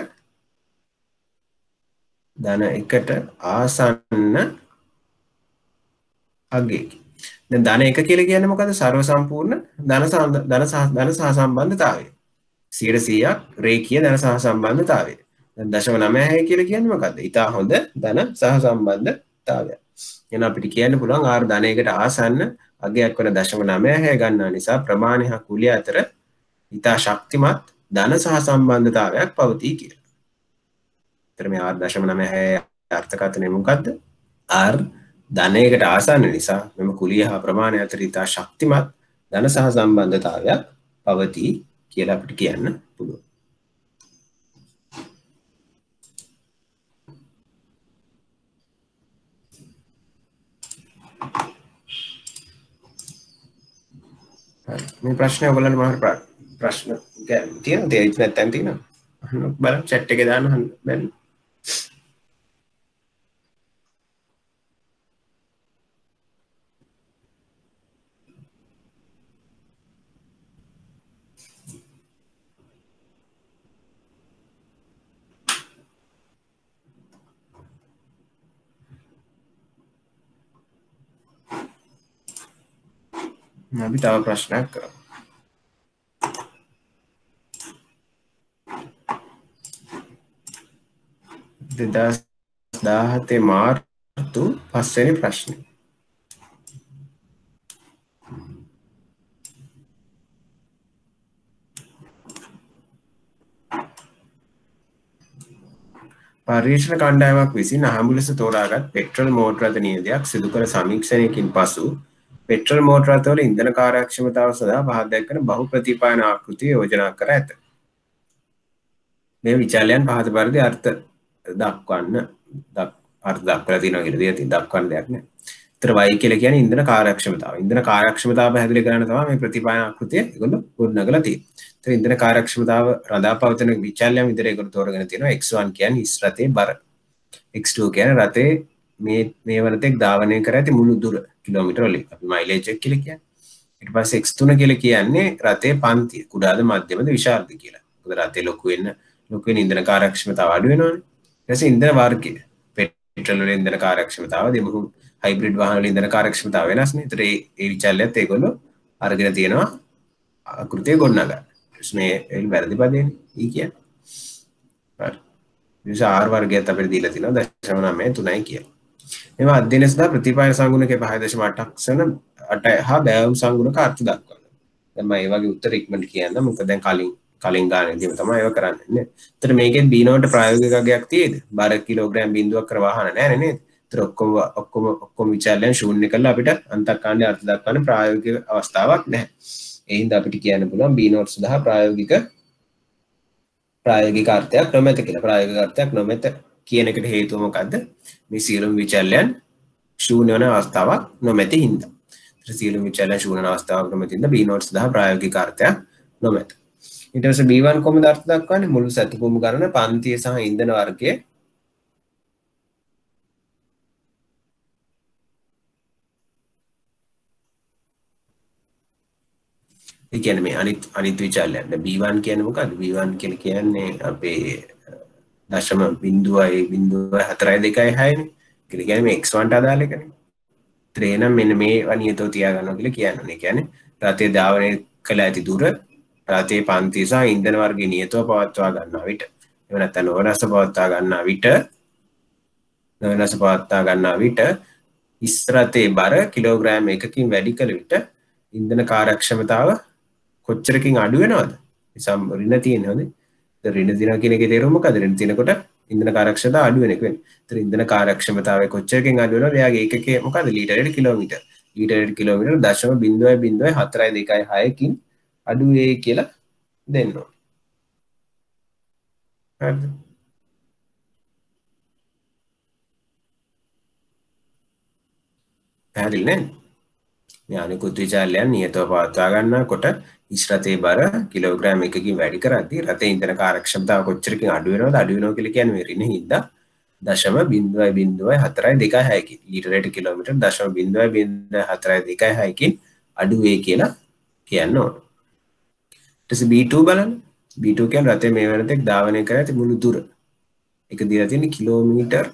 1ට ආසන්න අගයකි. දැන් ධන 1 කියලා කියන්නේ මොකද්ද? සර්ව සම්පූර්ණ ධන සහසම්බන්ධතාවය. 100ක් රේඛීය ධන සහසම්බන්ධතාවය. දැන් 0.96 කියලා කියන්නේ මොකද්ද? ඊටා හොඳ ධන සහසම්බන්ධතාවය. එහෙනම් අපිට කියන්න පුළුවන් R ධන 1ට ආසන්න අගයක් වන 0.96 ගන්නා නිසා ප්‍රමාණය හා කුලිය අතර ඊටා ශක්තිමත් ධන සහසම්බන්ධතාවයක් පවතී කියලා. එතන මේ R.96 අර්ථකථනය මොකද්ද? R ධන 1ට ආසන්න නිසා මෙම කුලිය හා ප්‍රමාණය අතර ඊටා ශක්තිමත් ධන සහසම්බන්ධතාවයක් පවතී කියලා අපිට කියන්න පුළුවන්. මේ ප්‍රශ්නේ ඔයගොල්ලන්ට මම ප්‍රශ්න තියෙනවද? තේරිච්ච නැත්නම් තියෙනවද? බලන්න chat එකේ දාන්න බැරි. අපි තව ප්‍රශ්නයක් කරමු. 2017 මාර්තු 5 වෙනි ප්‍රශ්නේ. පරීක්ෂණ කණ්ඩායමක් විසින් අහඹු ලෙස තෝරාගත් පෙට්‍රල් මෝටර රථ නියදයක් සිදු කර සමීක්ෂණයකින් පසු පෙට්‍රල් මෝටර රථවල ඉන්ධන කාර්යක්ෂමතාව සඳහා පහත දැක්වෙන බහු ප්‍රතිපායන ආකෘතිය යෝජනා කර ඇත. මේ විචාලයන් පහත පරිදි අර්ථ දක්වලා තියෙනවා කියලා දක්වන්න දෙයක් නැහැ. ඒතර y කියලා කියන්නේ ඉන්ධන කාර්යක්ෂමතාව. ඉන්ධන කාර්යක්ෂමතාව පැහැදිලි කරන්න තමයි මේ ප්‍රතිපායන ආකෘතිය ඒගොල්ලෝ ගොඩනගලා තියෙන්නේ. ඒතර ඉන්ධන කාර්යක්ෂමතාව රඳා පවතින විචාලයන් විදිහට ඒගොල්ලෝ තෝරගෙන තියෙනවා. x1 කියන්නේ හිස් රථයේ බර. x2 කියන්නේ රථයේ මේ වනතෙක් ධාවනය කර ඇති මුළු දුර කිලෝමීටර වලින් අපි මයිලේජ් එක කියලා කියන්නේ. ඊට පස්සේ x3 කියලා කියන්නේ රථයේ පන්තිය කුඩාද මධ්‍යමද විශාලද කියලා. මොකද රථයේ ලොකු වෙන ඉන්ධන කාර්යක්ෂමතාව අඩු වෙනවනේ. ඊට පස්සේ ඉන්ධන වර්ගය පෙට්‍රල් වල ඉන්ධන කාර්යක්ෂමතාව දෙමුහු හයිබ්‍රිඩ් වාහන වල ඉන්ධන කාර්යක්ෂමතාව වෙනස්නේ. ඒතර ඒ විචාලයත් ඒගොල්ලෝ අරගෙන තියෙනවා ආකෘතිය ගොඩනගා. මේ වැරදි පදේනේ ඊ කියන්නේ. හරි. නිසා R වර්ගයත් අපිට දීලා තිනවා 0.93යි කියලා. මේවා අධ්‍යයනය සඳහා ප්‍රතිපායන සංගුණකයේ 5.8ක් සන 8 හා බෑවුම් සංගුණක අර්ථ දක්වනවා. දැන් මම මේ වගේ උත්තර ඉක්මනට කියන්න. මොකද දැන් කලින් ගානේදීම තමයි ඒව කරන්නේ. ඒතර මේකෙත් B0ට ප්‍රායෝගික අගයක් තියෙද? බර කිලෝග්‍රෑම් බිඳුවක් කර වාහන නැහැ නේද? ඒතර ඔක්කොම විචාරයන් ශූන්‍ය කරලා අපිට අන්තක්කාණ්ඩයේ අර්ථ දක්වන්න ප්‍රායෝගික අවස්ථාවක් නැහැ. ඒ හින්දා අපිට කියන්න පුළුවන් B0 සඳහා ප්‍රායෝගික අර්ථයක් නොමැත කියලා. ප්‍රායෝගික අර්ථයක් නොමැත කියන එකට හේතුව මොකද්ද? මේ සියලුම විචාරයන් ශූන්‍ය වන අවස්ථාවක් නොමැති හින්දා. ඒතර සියලුම විචාරයන් ශූන්‍ය වන අවස්ථාවක් නොමැති හින්දා B0 සඳහා ප්‍රායෝගික අර්ථයක් නොමැත. ඊට පස්සේ B1 කොහොමද අර්ථ දක්වන්නේ? මුළු සැතපුම් ගණන පන්තිය සහ ඉන්ධන වර්ගයේ ඒ කියන්නේ මේ අනිත් විචාරයන්. දැන් B1 කියන්නේ මොකද්ද? B1 කියලා කියන්නේ අපේ 0.0426 නේ. කියලා කියන්නේ මේ x1 ට අදාළ එකනේ. ඒතර එනම් මෙන්න මේ වනියතෝ තියාගන්නවා කියලා කියන්නේ. ඒ කියන්නේ රථයේ ධාවනය කළ ඇති දුර රථයේ පන්තිය සහ ඉන්ධන වර්ගයේ නියතව පවත්වා ගන්නා විට එහෙම නැත්නම් නොවෙනස්ව පවත්වා ගන්නා විට හිස් රථයේ බර කිලෝග්‍රෑම් 1කින් වැඩි කළ විට ඉන්ධන කාර්යක්ෂමතාව කොච්චරකින් අඩු වෙනවද? සම් ඍණ තියෙනවද? ඍණ දිනා කියන එකේ තේරුම මොකද? ඍණ තිනකොට ඉන්ධන කාර්යක්ෂමතාව අඩු වෙන එක වෙන්නේ. ඒතර ඉන්ධන කාර්යක්ෂමතාවය කොච්චරකින් අඩු වෙනවද? එයාගේ ඒකකයේ මොකද? ලීටරයට කිලෝමීටර්. ලීටරයට කිලෝමීටර් 0.04626කින් අඩු වේ කියලා දෙන්න ඕනේ. හරිද? පැහැදිලි නේද? මේ අනිකුත් විචාරලයන් නියතව පවත්වා ගන්නකොට හිස් රථයේ බර කිලෝග්‍රෑම් 1කින් වැඩි කරද්දී රථයේ ඉන්ධන කාර්යක්ෂමතාව කොච්චරකින් අඩු වෙනවද? අඩු වෙනවා කියලා කියන්නේ මේ ඍණ හින්දා 0.046කින් ලීටරයට කිලෝමීටර් 0.046කින් අඩු වේ කියලා කියන්න ඕන. ඊට පස්සේ B2 බලන්න. B2 කියන්නේ රථයේ මේ වෙනතෙක් ධාවනය කර ඇති මුළු දුර. ඒක දීලා තියෙන්නේ කිලෝමීටර්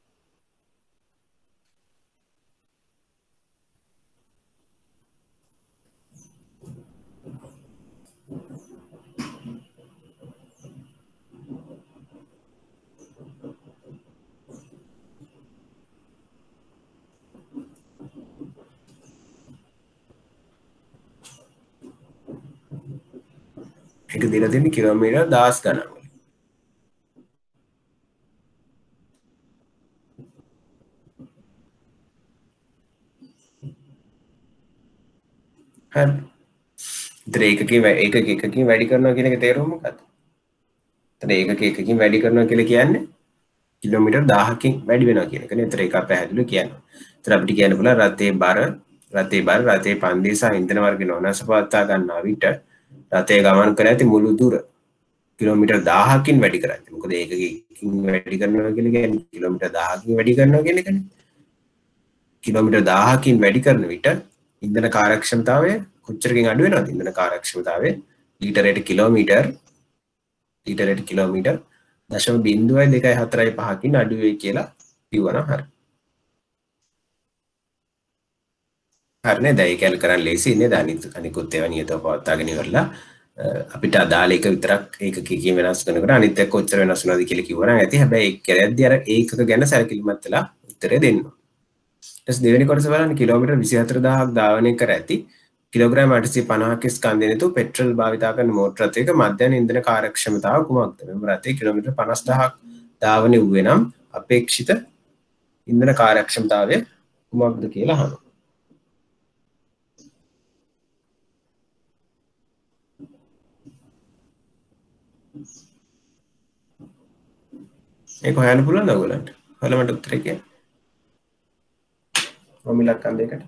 ඒක දීලා තියෙන්නේ කිලෝමීටර් 1000 ගණන් වලින්. හරි. ඒකකින් වැඩි කරනවා කියන එක තේරුම මොකක්ද? එතන ඒකකින් වැඩි කරනවා කියලා කියන්නේ කිලෝමීටර් 1000කින් වැඩි වෙනවා කියන එකනේ. ඒතර ඒක පැහැදිලිව කියනවා. ඒතර අපිට කියන්න පුළුවන් රථයේ පන්දේ සහ ඉන්ධන වර්ග නොනස පවත්වා ගන්නා විට රථය ගමන් කර ඇති මුළු දුර කිලෝමීටර් 1000කින් වැඩි කරන්නේ. මොකද ඒකකින් වැඩි කරනවා කියලා කියන්නේ කිලෝමීටර් 1000කින් වැඩි කරනවා කියන එකනේ. කිලෝමීටර් 1000කින් වැඩි කරන විට ඉන්ධන කාර්යක්ෂමතාවය කොච්චරකින් අඩු වෙනවද? ඉන්ධන කාර්යක්ෂමතාවය ලීටරයට කිලෝමීටර් 0.245කින් අඩු වෙයි කියලා කිව්වනම් හරි. හරිනේ. දැන් ඒක ඇල් කරන්න ලේසි නේද? අනිකුත් ඒවා නියතව පවත්වාගෙන ඉවරලා අපිට අදාළ එක විතරක් ඒකකකින් වෙනස් කරනකොට අනිත් එක කොච්චර වෙනස් වෙනවද කියලා කිව්වනම් ඇති. හැබැයි ඒක කරද්දී අර ඒකක ගැන සැලකිලිමත් වෙලා උත්තරේ දෙන්න. ඊට දෙවෙනි කොටස බලන්න කිලෝමීටර් 24000ක් ධාවනය කර ඇති කිලෝග්‍රෑම් 850ක ස්කන්ධය නැතුව පෙට්‍රල් භාවිතා කරන මෝටර රථයක මධ්‍යම ඉන්ධන කාර්යක්ෂමතාව කුමක්ද? මෙම රථයේ කිලෝමීටර් 50000ක් ධාවනය වූවේ නම් අපේක්ෂිත ඉන්ධන කාර්යක්ෂමතාවය කුමක්ද කියලා අහනවා. ඒක හොයන්න පුළුවන්ද ඔයගලන්ට? ඔයාලා මට උත්තරේ කියන්න. ඔමිලක් අන්දේකට.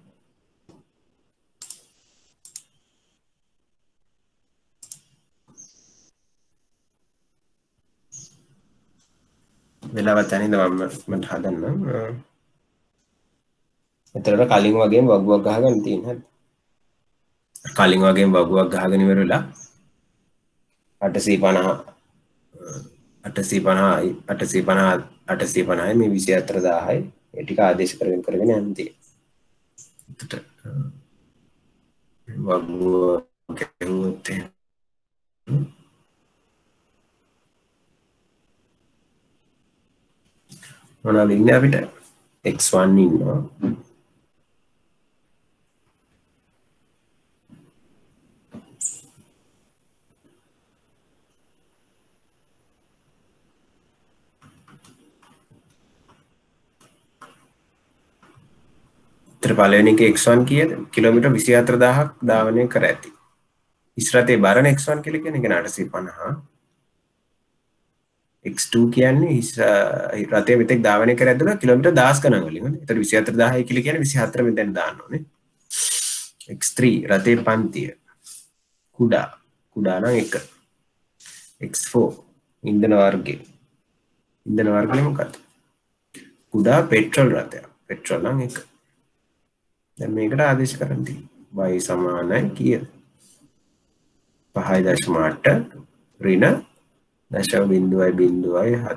වෙලාවත් යනින්ද මට හදන්න. මෙතනට කලින් වගේම වගුවක් ගහගන්න තියෙන හැද? කලින් වගේම වගුවක් ගහගෙන ඉවර වෙලා 850 මේ 24000යි ඒ ටික ආදේශ කරගෙන යන්න තියෙනවා. වගුව ගෙවුවොත් මොනවද ඉන්නේ අපිට? x1 ඉන්නවා. පළවෙනි එක x1 කීයද? කිලෝමීටර් 24000ක් ධාවනය කර ඇති. හිස් රථයේ බරණ x1 කියලා කියන්නේ 850. x2 කියන්නේ හිස් රථයේ මෙතෙක් ධාවනය කර ඇදුණා කිලෝමීටර් 1000 ගණන් වලින්. හරි. ඒතර 24000යි කියලා කියන්නේ 24 මෙතෙන් දාන්න ඕනේ. x3 රථයේ පන්තිය. කුඩා නම් 1. x4 ඉන්ධන වර්ගය. ඉන්ධන වර්ගය මොකක්ද? කුඩා පෙට්‍රල් රථයක්. පෙට්‍රල් නම් 1. දැන් මේකට ආදේශ කරන්න තියෙනවා. y සමානයි කීයද? 5.8 ඍණ 0.0.426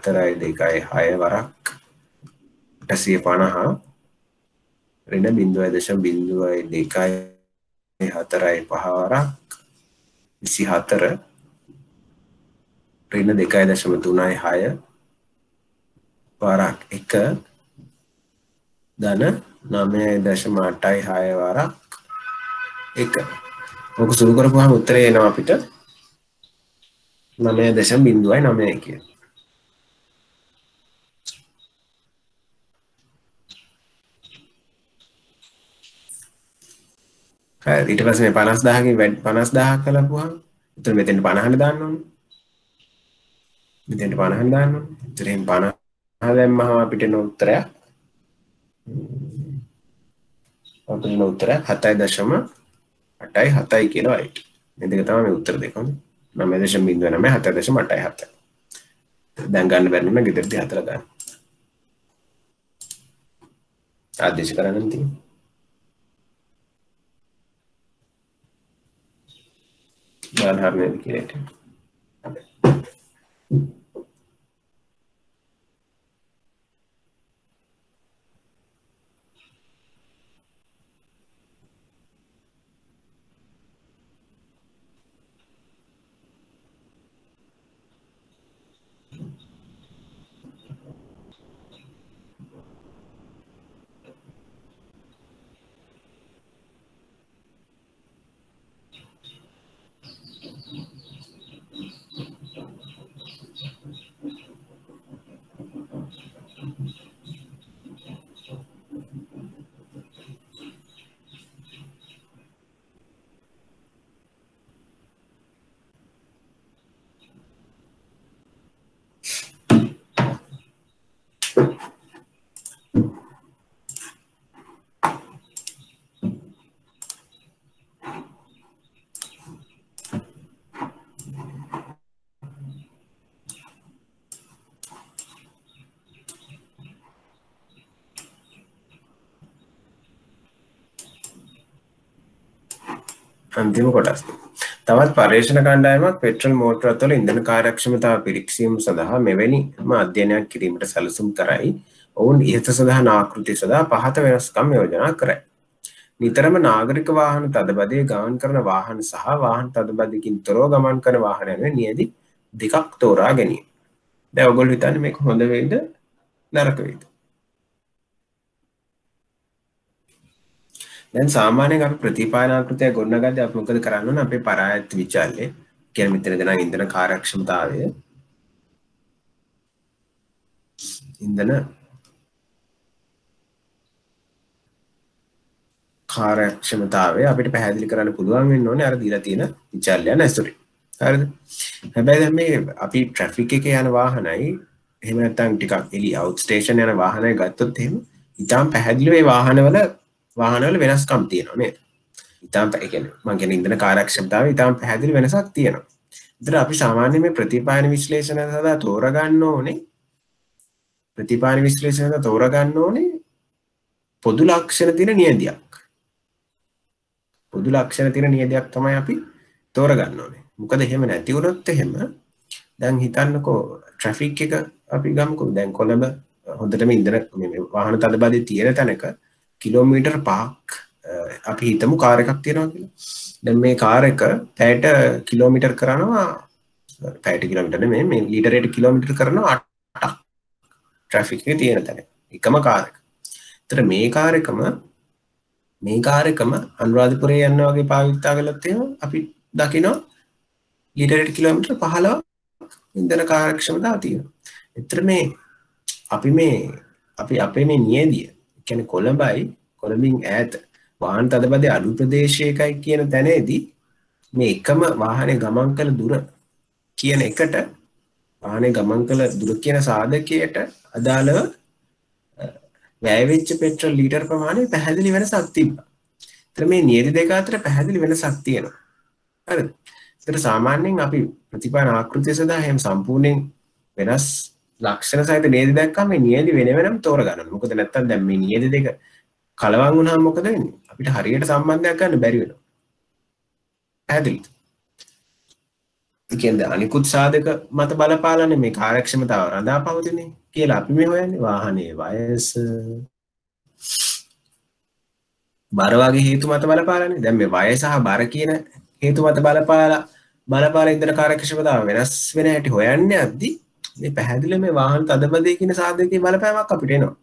වරක් 850 ඍණ 0.0.245 වරක් 24 ඍණ 2.36 වරක් 1 ධන 9.86 වාරක් 1. ඔක සුළු කරපුවාම උත්තරේ එනවා අපිට 9.09 කියලා. හරි ඊට පස්සේ මේ 50000කින් 50000 කළපුවාම එතන මෙතෙන් 50ට දාන්න ඕනේ. මෙතෙන්ට 50ට දාන්න ඕනේ. එතෙන් 50 දැම්මම අපිට එන උත්තරය අපිට එන උත්තරය 7.87 කියලා right. මේ දෙක තමයි මේ උත්තර දෙක. 9.09 7.87. දැන් ගන්න බැරි නම් ගෙදරදී 4 ගන්න. ආදේශ කරන්න තියෙන්නේ. ගන්න හරියද කියලා. අන්තිම කොටස්. තවත් පර්යේෂණ කණ්ඩායමක් පෙට්‍රල් මෝටර අතවල ඉන්ධන කාර්යක්ෂමතාව පිරික්සීම සඳහා මෙවැනිම අධ්‍යයනයක් කිරීමට සැලසුම් කරයි. ඔවුන් ඉහත සඳහන් ආකෘති සඳහා පහත වෙනස්කම් යෝජනා කරයි. නිතරම නාගරික වාහන තදබදයේ ගමන් කරන වාහන සහ වාහන තදබදයකින් තොරව ගමන් කරන වාහන යන නියැදි දෙකක් තෝරා ගැනීම. දැන් ඔයගොල්ලෝ හිතන්නේ මේක හොඳ වෙයිද නරක වෙයිද? දැන් සාමාන්‍යයෙන් අපි ප්‍රතිපාදන ආකෘතිය ගොඩනගද්දී අපි මොකද කරන්න ඕන? අපේ පරායත්ත විචල්‍ය කියන්නේ මෙතන දෙනා ඉන්ධන කාර්යක්ෂමතාවය ඉන්ධන කාර්යක්ෂමතාවය අපිට පැහැදිලි කරන්න පුළුවන් වෙන්න ඕනේ අර දීලා තියෙන විචල්‍යයන් ඇසුරින්. හරිද? හැබැයි දැන් මේ අපි ට්‍රැෆික් එකේ යන වාහනයි එහෙම නැත්නම් ටිකක් එලි අවුට් ස්ටේෂන් යන වාහනයි ගත්තොත් එහෙම ඉතාලම පැහැදිලිව මේ වාහනවල වෙනස්කම් තියෙනවා නේද? ඉතාලම ඒ කියන්නේ මම කියන්නේ ඉන්ධන කාර්යක්ෂමතාවය ඉතාලම පැහැදිලි වෙනසක් තියෙනවා. ඒතර අපි සාමාන්‍යයෙන් මේ ප්‍රතිපාදන විශ්ලේෂණය සඳහා තෝරගන්න ඕනේ පොදු ලක්ෂණ තියෙන නියැදියක්. පොදු ලක්ෂණ තියෙන නියැදියක් තමයි අපි තෝරගන්න ඕනේ. මොකද එහෙම නැති වුණොත් එහෙම දැන් හිතන්නකෝ ට්‍රැෆික් එක අපි ගමුකෝ දැන් කොළඹ හොඳටම ඉන්ධන මේ වාහන තදබදේ තියෙන තැනක කිලෝමීටර් 5ක් අපි හිතමු කාර් එකක් තියෙනවා කියලා. දැන් මේ කාර් එක පැයට කිලෝමීටර් කරනවා පැයට කිලෝමීටර් නෙමෙයි මේ ලීටරයට කිලෝමීටර් කරනවා 8ක් ට්‍රැෆික් එකේ තියෙන තැන. එකම කාර් එක. ඒතර මේ කාර් එකම අනුරාධපුරේ යන්න වගේ පාවිච්චි කළොත් එහෙම අපි දකිනවා ලීටරයට කිලෝමීටර් 15ක් ඉන්ධන කාර්යක්ෂමතාව තියෙනවා. ඒතර මේ අපේ මේ නියැදිය කියන්නේ කොළඹින් ඈත වාහන තදබදේ අඩු ප්‍රදේශයකයි කියන තැනේදී මේ එකම වාහනේ ගමන් කළ දුර කියන එකට වාහනේ ගමන් කළ දුර කියන සාධකයට අදාළව වැය වෙච්ච පෙට්‍රල් ලීටර් ප්‍රමාණය පැහැදිලි වෙනසක් තිබ්බා. ඒතර මේ නියැදි දෙක අතර පැහැදිලි වෙනසක් තියෙනවා. හරිද? ඒතර සාමාන්‍යයෙන් අපි ප්‍රතිපාදන ආකෘතිය සඳහා එහෙම සම්පූර්ණයෙන් වෙනස් ලක්ෂණ සහිත නියැදි දැක්කම මේ නියැදි වෙනම තෝරගන්න. මොකද නැත්තම් දැන් මේ නියැදි දෙක කලවම් වුණාම මොකද වෙන්නේ? අපිට හරියට සම්බන්ධයක් ගන්න බැරි වෙනවා. පැහැදිලිද? ඒ කියන්නේ අනිකුත් සාධක මත බලපාලානේ මේ කාර්යක්ෂමතාව රඳා පවතින්නේ කියලා අපි මේ හොයන්නේ. වාහනේ වයස බර වගේ හේතු මත බලපාලානේ. දැන් මේ වයස සහ බර කියන හේතු මත බලපාලා ඉන්ධන කාර්යක්ෂමතාව වෙනස් වෙන හැටි හොයන්නේ අද්දි මේ පැහැදිලිව මේ වාහන තදබදේ කියන සාධකයේ බලපෑමක් අපිට එනවා.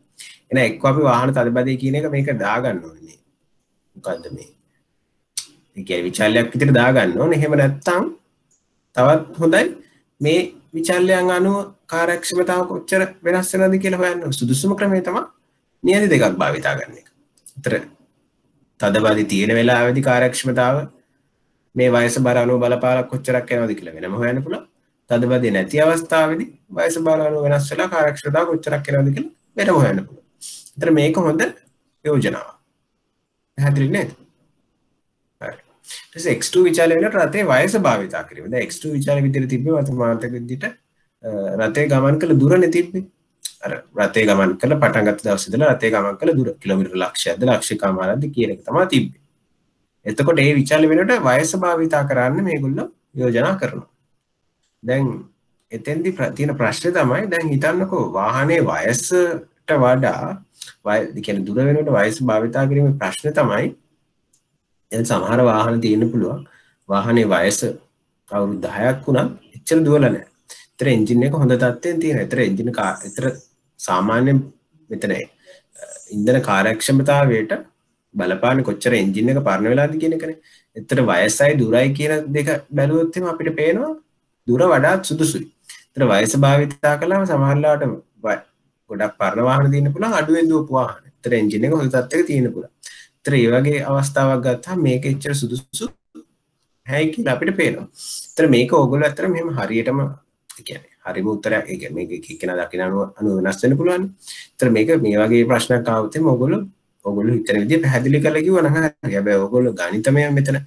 එහෙනම් එක්ක අපි වාහන තදබදේ කියන එක මේක දාගන්න ඕනේ. මොකද්ද මේ? ඒ කියන්නේ විචල්‍යයක් විදිහට දාගන්න ඕනේ. එහෙම නැත්නම් තවත් හොඳයි මේ විචල්‍යයන් අනුව කාර්යක්ෂමතාව කොච්චර වෙනස් වෙනවද කියලා හොයන්න සුදුසුම ක්‍රමය තමයි නියැලි දෙකක් භාවිතා කරන එක. ඒතර තදබදේ තියෙන වෙලාවෙදි කාර්යක්ෂමතාව මේ වයස බර අනුව බලපාලා කොච්චරක් යනවද කියලා වෙනම හොයන්න පුළුවන්. තදබදේ නැති අවස්ථාවේදී වයස බර අනුව වෙනස් වෙලා කාර්යක්ෂමතාව කොච්චරක් යනවද කියලා වෙනම හොයන්න පුළුවන්. ඒතර මේක හොඳ යෝජනාවක්. පැහැදිලි නේද? හරි. ඊට පස්සේ X2 විචාලය වෙනකොට රථේ වයස භාවිතා කිරීම. දැන් X2 විචාලය විදිහට තිබ්බේ වර්තමානතක විදිහට රථේ ගමන් කළ දුරනේ තිබ්බේ. අර රථේ ගමන් කළ පටන් ගත්ත දවසේ ඉඳලා රථේ ගමන් කළ දුර කිලෝමීටර ලක්ෂයක්ද ලක්ෂකමාරක්ද කියන එක තමයි තිබ්බේ. එතකොට මේ විචාලය වෙනකොට වයස භාවිතා කරන්න මේගොල්ලෝ යෝජනා කරනවා. දැන් එතෙන්දි තියෙන ප්‍රශ්නේ තමයි දැන් හිතන්නකෝ වාහනේ වයසට වඩා කියන්නේ දුර වෙනකොට වයස භාවිතා කිරීමේ ප්‍රශ්නේ තමයි දැන් සමහර වාහන තියෙන්න පුළුවන් වාහනේ වයස අවුරුදු 10ක් වුණත් එච්චර දුවලා නැහැ. ඒතර එන්ජින් එක හොඳ තත්ත්වයෙන් තියෙනවා. ඒතර එන්ජින් එක ඒතර සාමාන්‍ය මෙතන ඉන්ධන කාර්යක්ෂමතාවයට බලපාන කොච්චර එන්ජින් එක පරණ වෙලාද කියන එකනේ. ඒතර වයසයි දුරයි කියන දෙක බැලුවොත් එහම අපිට පේනවා දුර වඩාත් සුදුසුයි. ඒතර වයස භාවිතා කළාම සමහරලාට ගොඩක් පරණ වාහන තියෙන්න පුළුවන් අඩුවෙන් දුවපු වාහන. ඒතර එන්ජින් එක හොඳ තත්ත්වයක තියෙන්න පුළුවන්. ඒතර මේ වගේ අවස්ථාවක් ගත්තාම මේක එච්චර සුදුසු හැයි කියලා අපිට පේනවා. ඒතර මේක ඕගොල්ලෝ අතර මෙහෙම හරියටම කියන්නේ හරිම උත්තරයක් ඒ කියන්නේ මේක එක්කෙනා දකින අනුව වෙනස් වෙන්න පුළුවන්. ඒතර මේක මේ වගේ ප්‍රශ්නයක් ආවොත් එimhe ඕගොල්ලෝ හිතන විදිහ පැහැදිලි කරලා කිව්වා නම් හරි. හැබැයි ඕගොල්ලෝ ගණිතමය මෙතන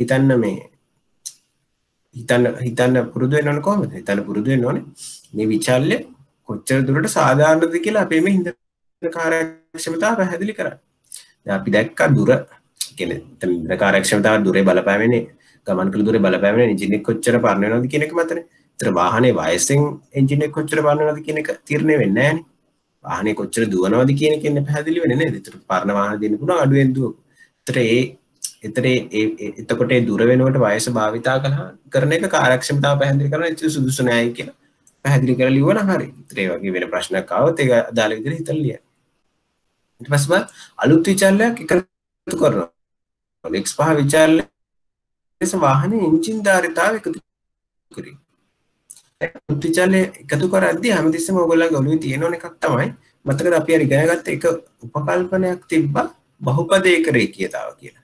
හිතන්න පුරුදු වෙන්න ඕනේ කොහොමද? හිතන්න පුරුදු වෙන්න ඕනේ මේ විචල්්‍ය කොච්චර දුරට සාධාරණද කියලා අපි මේ ඉන්ධන කාර්යක්ෂමතාව පැහැදිලි කරා. දැන් අපි දැක්කා දුර කියන්නේ ඉන්ධන කාර්යක්ෂමතාව දුරේ බලපෑමනේ ගමන් කළ දුරේ බලපෑමනේ එන්ජින් එක කොච්චර පරණ වෙනවද කියන එක මතනේ. ඒතර වාහනේ වයසෙන් එන්ජින් එක කොච්චර පරණ වෙනවද කියන එක තීරණය වෙන්නේ නැහනේ. වාහනේ කොච්චර දුවනවද කියන එක ඉන්නේ පැහැදිලි වෙන්නේ නේද? ඒතර පරණ වාහන දෙන්න පුළුවන් අඩුවෙන් දුවපු. එතකොට ඒ දුර වෙනකොට වයස භාවිතා කරන එක කාර්යක්ෂමතාව පැහැදිලි කරන ඉතින් සුදුසු නෑයි කියලා පැහැදිලි කරලා ලියවනම් හරි. ඒතර ඒ වගේ වෙන ප්‍රශ්නයක් ආවොත් ඒක අදාළ විදිහට හිතලා ලියන්න. ඊට පස්සේ අලුත් විචාරයක් එකතු කරනවා. X5 විචාරලෙස වාහනේ එන්ජින් ධාරිතාව එකතු කරේ. අලුත් විචාරය එකතු කරද්දී හැමතිස්සෙම ඔයගොල්ලන්ගේ ඔළුවේ තියෙන එකක් තමයි මතකද අපි අර ඉගෙන ගත්ත එක උපකල්පනයක් තිබ්බා බහුපදයක රේඛීයතාව කියලා.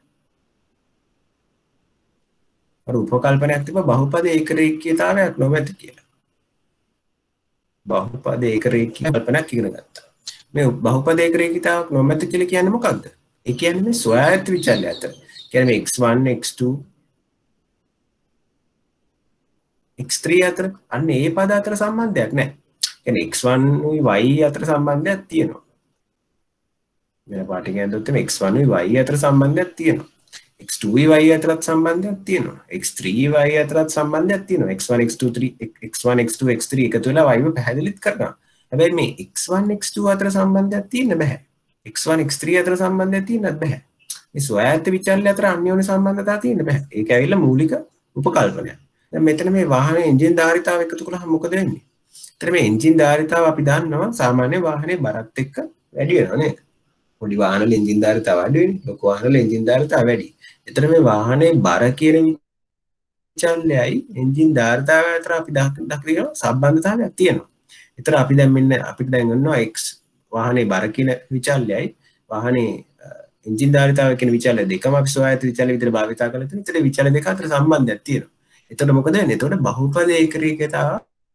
අර උපකල්පනයක් තිබ්බා බහුපදයක රේඛීයතාවයක් නොමැත කියලා. බහුපදයක රේඛීයතාවයක් ඉගෙන ගත්තා. මේ බහුපදයක රේඛීයතාවක් නොමැත කියලා කියන්නේ මොකක්ද? ඒ කියන්නේ මේ ස්වයාත්ත විචල්‍ය අතර. කියන්නේ මේ x1 x2 x3 අතර අන්න ඒ පද අතර සම්බන්ධයක් නැහැ. කියන්නේ x1 උයි y අතර සම්බන්ධයක් තියෙනවා. වෙන පාටින් කියනදොත් මේ x1 උයි y අතර සම්බන්ධයක් තියෙනවා. x2 උයි y අතරත් සම්බන්ධයක් තියෙනවා. x3 y අතරත් සම්බන්ධයක් තියෙනවා. x1 x2 x3 එකතු වෙලා y ව පැහැදිලිත් කරනවා. හැබැයි මේ x1 x2 අතර සම්බන්ධයක් තියෙන්න බෑ. x1 x3 අතර සම්බන්ධයක් තියෙන්නත් බෑ. මේ ස්වයාත්ත විචල්‍ය අතර අන්‍යෝන්‍ය සම්බන්ධතාව තියෙන්න බෑ. ඒක ඇවිල්ලා මූලික උපකල්පනයක්. දැන් මෙතන මේ වාහනේ එන්ජින් ධාරිතාව එකතු කළාම මොකද වෙන්නේ? ඒතර මේ එන්ජින් ධාරිතාව අපි දන්නවා සාමාන්‍ය වාහනේ බරත් එක්ක වැඩි වෙනවා නේද? පොඩි වාහනවල එන්ජින් ධාරිතාව අඩු වෙන්නේ. ලොකු වාහනවල එන්ජින් ධාරිතාව වැඩි. ඒතර මේ වාහනේ බර කියන විචල්‍යයි එන්ජින් ධාරිතාව අතර අපි දකින සම්බන්ධතාවයක් තියෙනවා. ඒතර අපි දැන් මෙන්න අපිට දැන් ගන්නවා x වාහනේ බර කියන විචල්‍යයි වාහනේ එන්ජින් ධාරිතාව කියන විචල්‍ය දෙකම අපි ස්වයාත්ත විචල්‍ය විදිහට භාවිත කරලා තියෙනවා. ඒතර විචල්‍ය දෙක අතර සම්බන්ධයක් තියෙනවා. එතකොට මොකද වෙන්නේ? එතකොට බහුපදයක රේඛීයතාව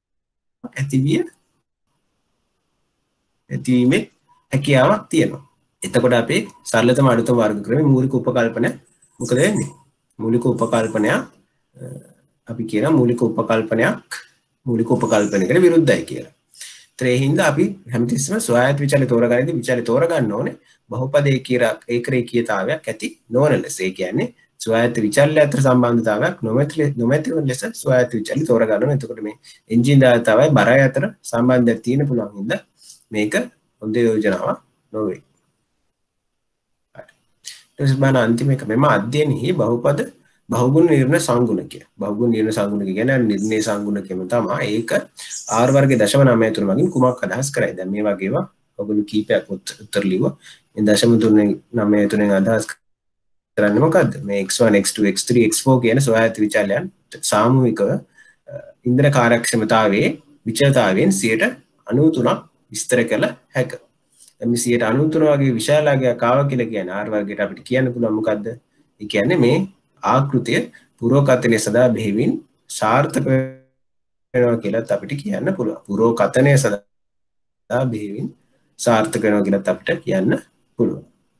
ඇතිවීමේ හැකියාවක් තියෙනවා. එතකොට අපේ සරලතම අඩුතම වර්ග ක්‍රමයේ මූලික උපකල්පන මොකද වෙන්නේ? මූලික උපකල්පනයක් අපි කියන මූලික උපකල්පනයකට විරුද්ධයි කියලා. ඒතර ඒ හින්දා අපි හැමතිස්සෙම ස්වයාත්ත විචල්‍ය තෝරගන්නදී විචල්‍ය තෝරගන්න ඕනේ බහුපදයක ඒකරේඛීයතාවයක් ඇති නොවන ලෙස. ඒ කියන්නේ ස්වයාත්ත විචල්‍ය අතර සම්බන්ධතාවයක් නොමැති වන ලෙස ස්වයාත්ත විචල්‍ය තෝරගන්න ඕනේ. එතකොට මේ එන්ජින් ධාරිතාවයි බරයි අතර සම්බන්ධයක් තියෙන පුළුවන් හින්දා මේක හොඳ යෝජනාවක් නොවේ. හරි. ඊට පස්සේ බලන්න අන්තිම එක මෙම අධ්‍යයනයේ බහුගුණ නිර්ණය සංගුණකය. බහුගුණ නිර්ණය සංගුණකය කියන්නේ නිර්ණය සංගුණකයම තමයි. ඒක r වර්ගයේ 0.93 මගින් කුමක් අදහස් කරයි? දැන් මේ වගේ ඒවා ඔගොල්ලෝ කීපයක් උත්තර ලිව්වා. මේ 0.93 අදහස් කරන්නේ මොකද්ද? මේ x1 x2 x3 x4 කියන ස්වභාවික විචලයන් සාමූහිකව ඉන්ධන කාර්යක්ෂමතාවයේ විචලතාවයෙන් 93ක් විස්තර කළ හැකියි. මේ 93 වගේ විශාලාගයක් ආවා කියලා කියන්නේ R වර්ගයට අපිට කියන්න පුළුවන් මොකද්ද? ඒ කියන්නේ මේ ආකෘතිය පුරෝකථනය සඳහා බෙහෙවින් සාර්ථක වෙනවා කියලාත් අපිට කියන්න පුළුවන්. පුරෝකථනය සඳහා බෙහෙවින් සාර්ථක වෙනවා කියලාත් අපිට කියන්න පුළුවන්.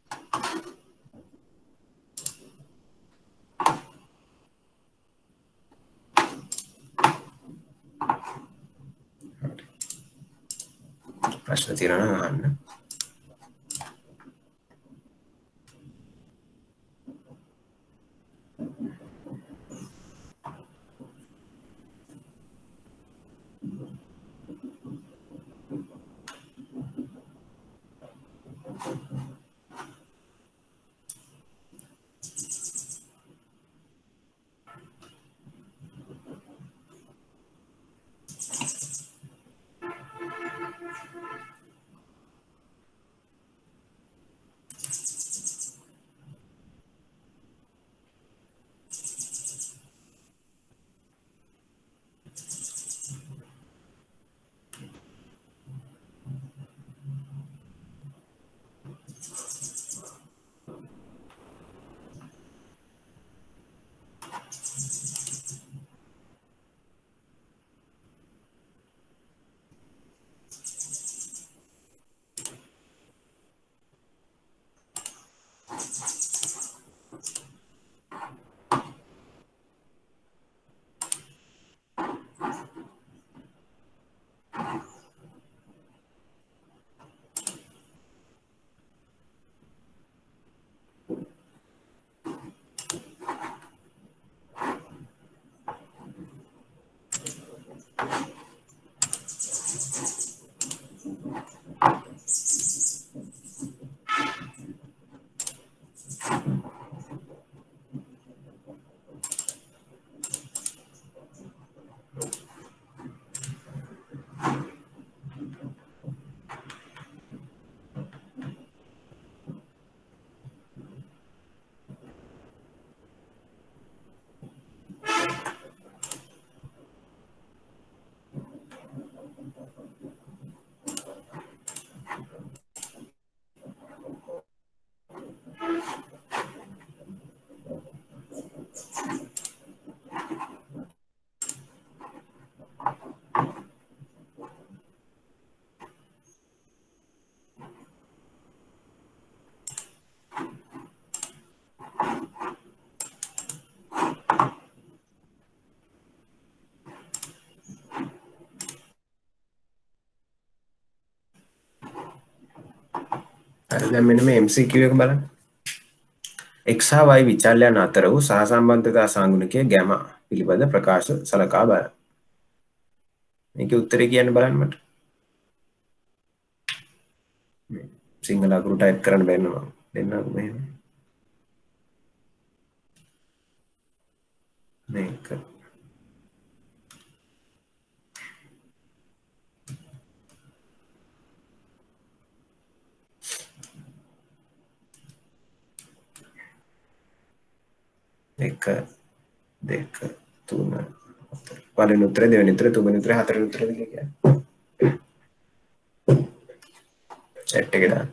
ප්‍රශ්න තියෙනවා නම් අහන්න. දැන් මෙන්න මේ MCQ එක බලන්න. x හා y විචල්‍යයන් අතර වූ සහසම්බන්ධතා සංගුණකයේ ගැමා පිළිබඳ ප්‍රකාශ සලකා බලන්න. මේකේ උත්තරේ කියන්න බලන්න මට. සිංහල අකුරු ටයිප් කරන්න බැන්න මම දෙන්නකෝ මෙහෙම. මේක එක දෙක තුන හතර. පළවෙනි උත්තරේ, දෙවෙනි උත්තරේ, තුන්වෙනි උත්තරේ, හතරවෙනි උත්තරේ කියලා කියන්නේ. chat එකේ දාන්න.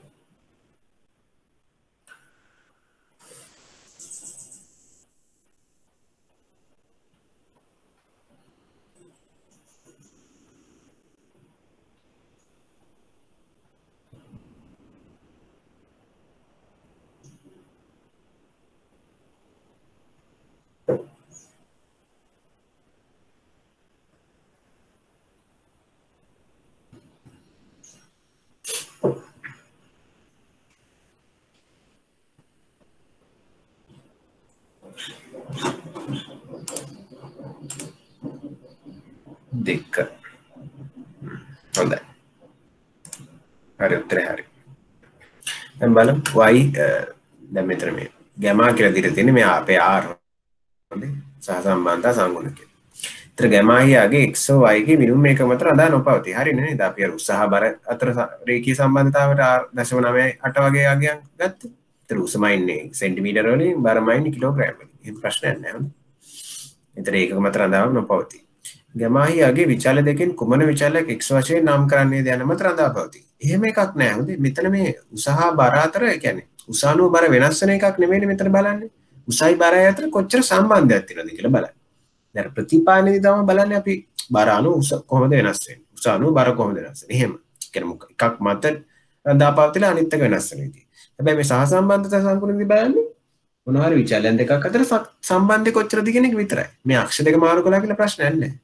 දෙක. හොඳයි. හරි උත්තරේ හරි. දැන් බලමු y දැන් මෙතන මේ ගැමා කියලා දීලා තියෙන්නේ මේ අපේ r හොඳේ සහසම්බන්ධතා සංගුණකය. ඒතර ගැමාහියාගේ x y ගේ මිනුම් එක මත අදා නොපවතී. හරිනේ නේද? අපි අර උත්සාහ බර අතර රේඛීය සම්බන්ධතාවයට 0.98 වගේ අගයන් ගත්තා. ඒතර උසම ඉන්නේ සෙන්ටිමීටර වලින් බරම ඉන්නේ කිලෝග්‍රෑම් වලින්. එහෙම ප්‍රශ්නයක් නැහැ නේද? ඒතර ඒකක මත රඳාව නොපවතී. ගැමාහියාගේ විචාල දෙකෙන් කුමන විචාලයක් x වශයෙන් නම් කරන්නේද යන මත රඳා පවතී. එහෙම එකක් නැහැ. හොඳේ මෙතන මේ උසහා බර අතර කියන්නේ උසානුව බර වෙනස් වෙන එකක් නෙමෙයිනේ මෙතන බලන්නේ. උසයි බරයි අතර කොච්චර සම්බන්ධයක් තියෙනවද කියලා බලන්න. දැන් ප්‍රතිපාදනයේදී තමයි බලන්නේ අපි බර අණු උස කොහොමද වෙනස් වෙන්නේ. උස අණු බර කොහොමද වෙනස් වෙන්නේ. එහෙම. කියන්නේ එකක් මත රඳා පවතිලා අනිත් එක වෙනස් වෙන විදිහ. හැබැයි මේ සහසම්බන්ධතා සම්පූර්ණදී බලන්නේ මොනවා හරි විචලන දෙකක් අතර සම්බන්ධය කොච්චරද කියන එක විතරයි. මේ අක්ෂ දෙක මාරු කළා කියලා ප්‍රශ්නයක් නැහැ.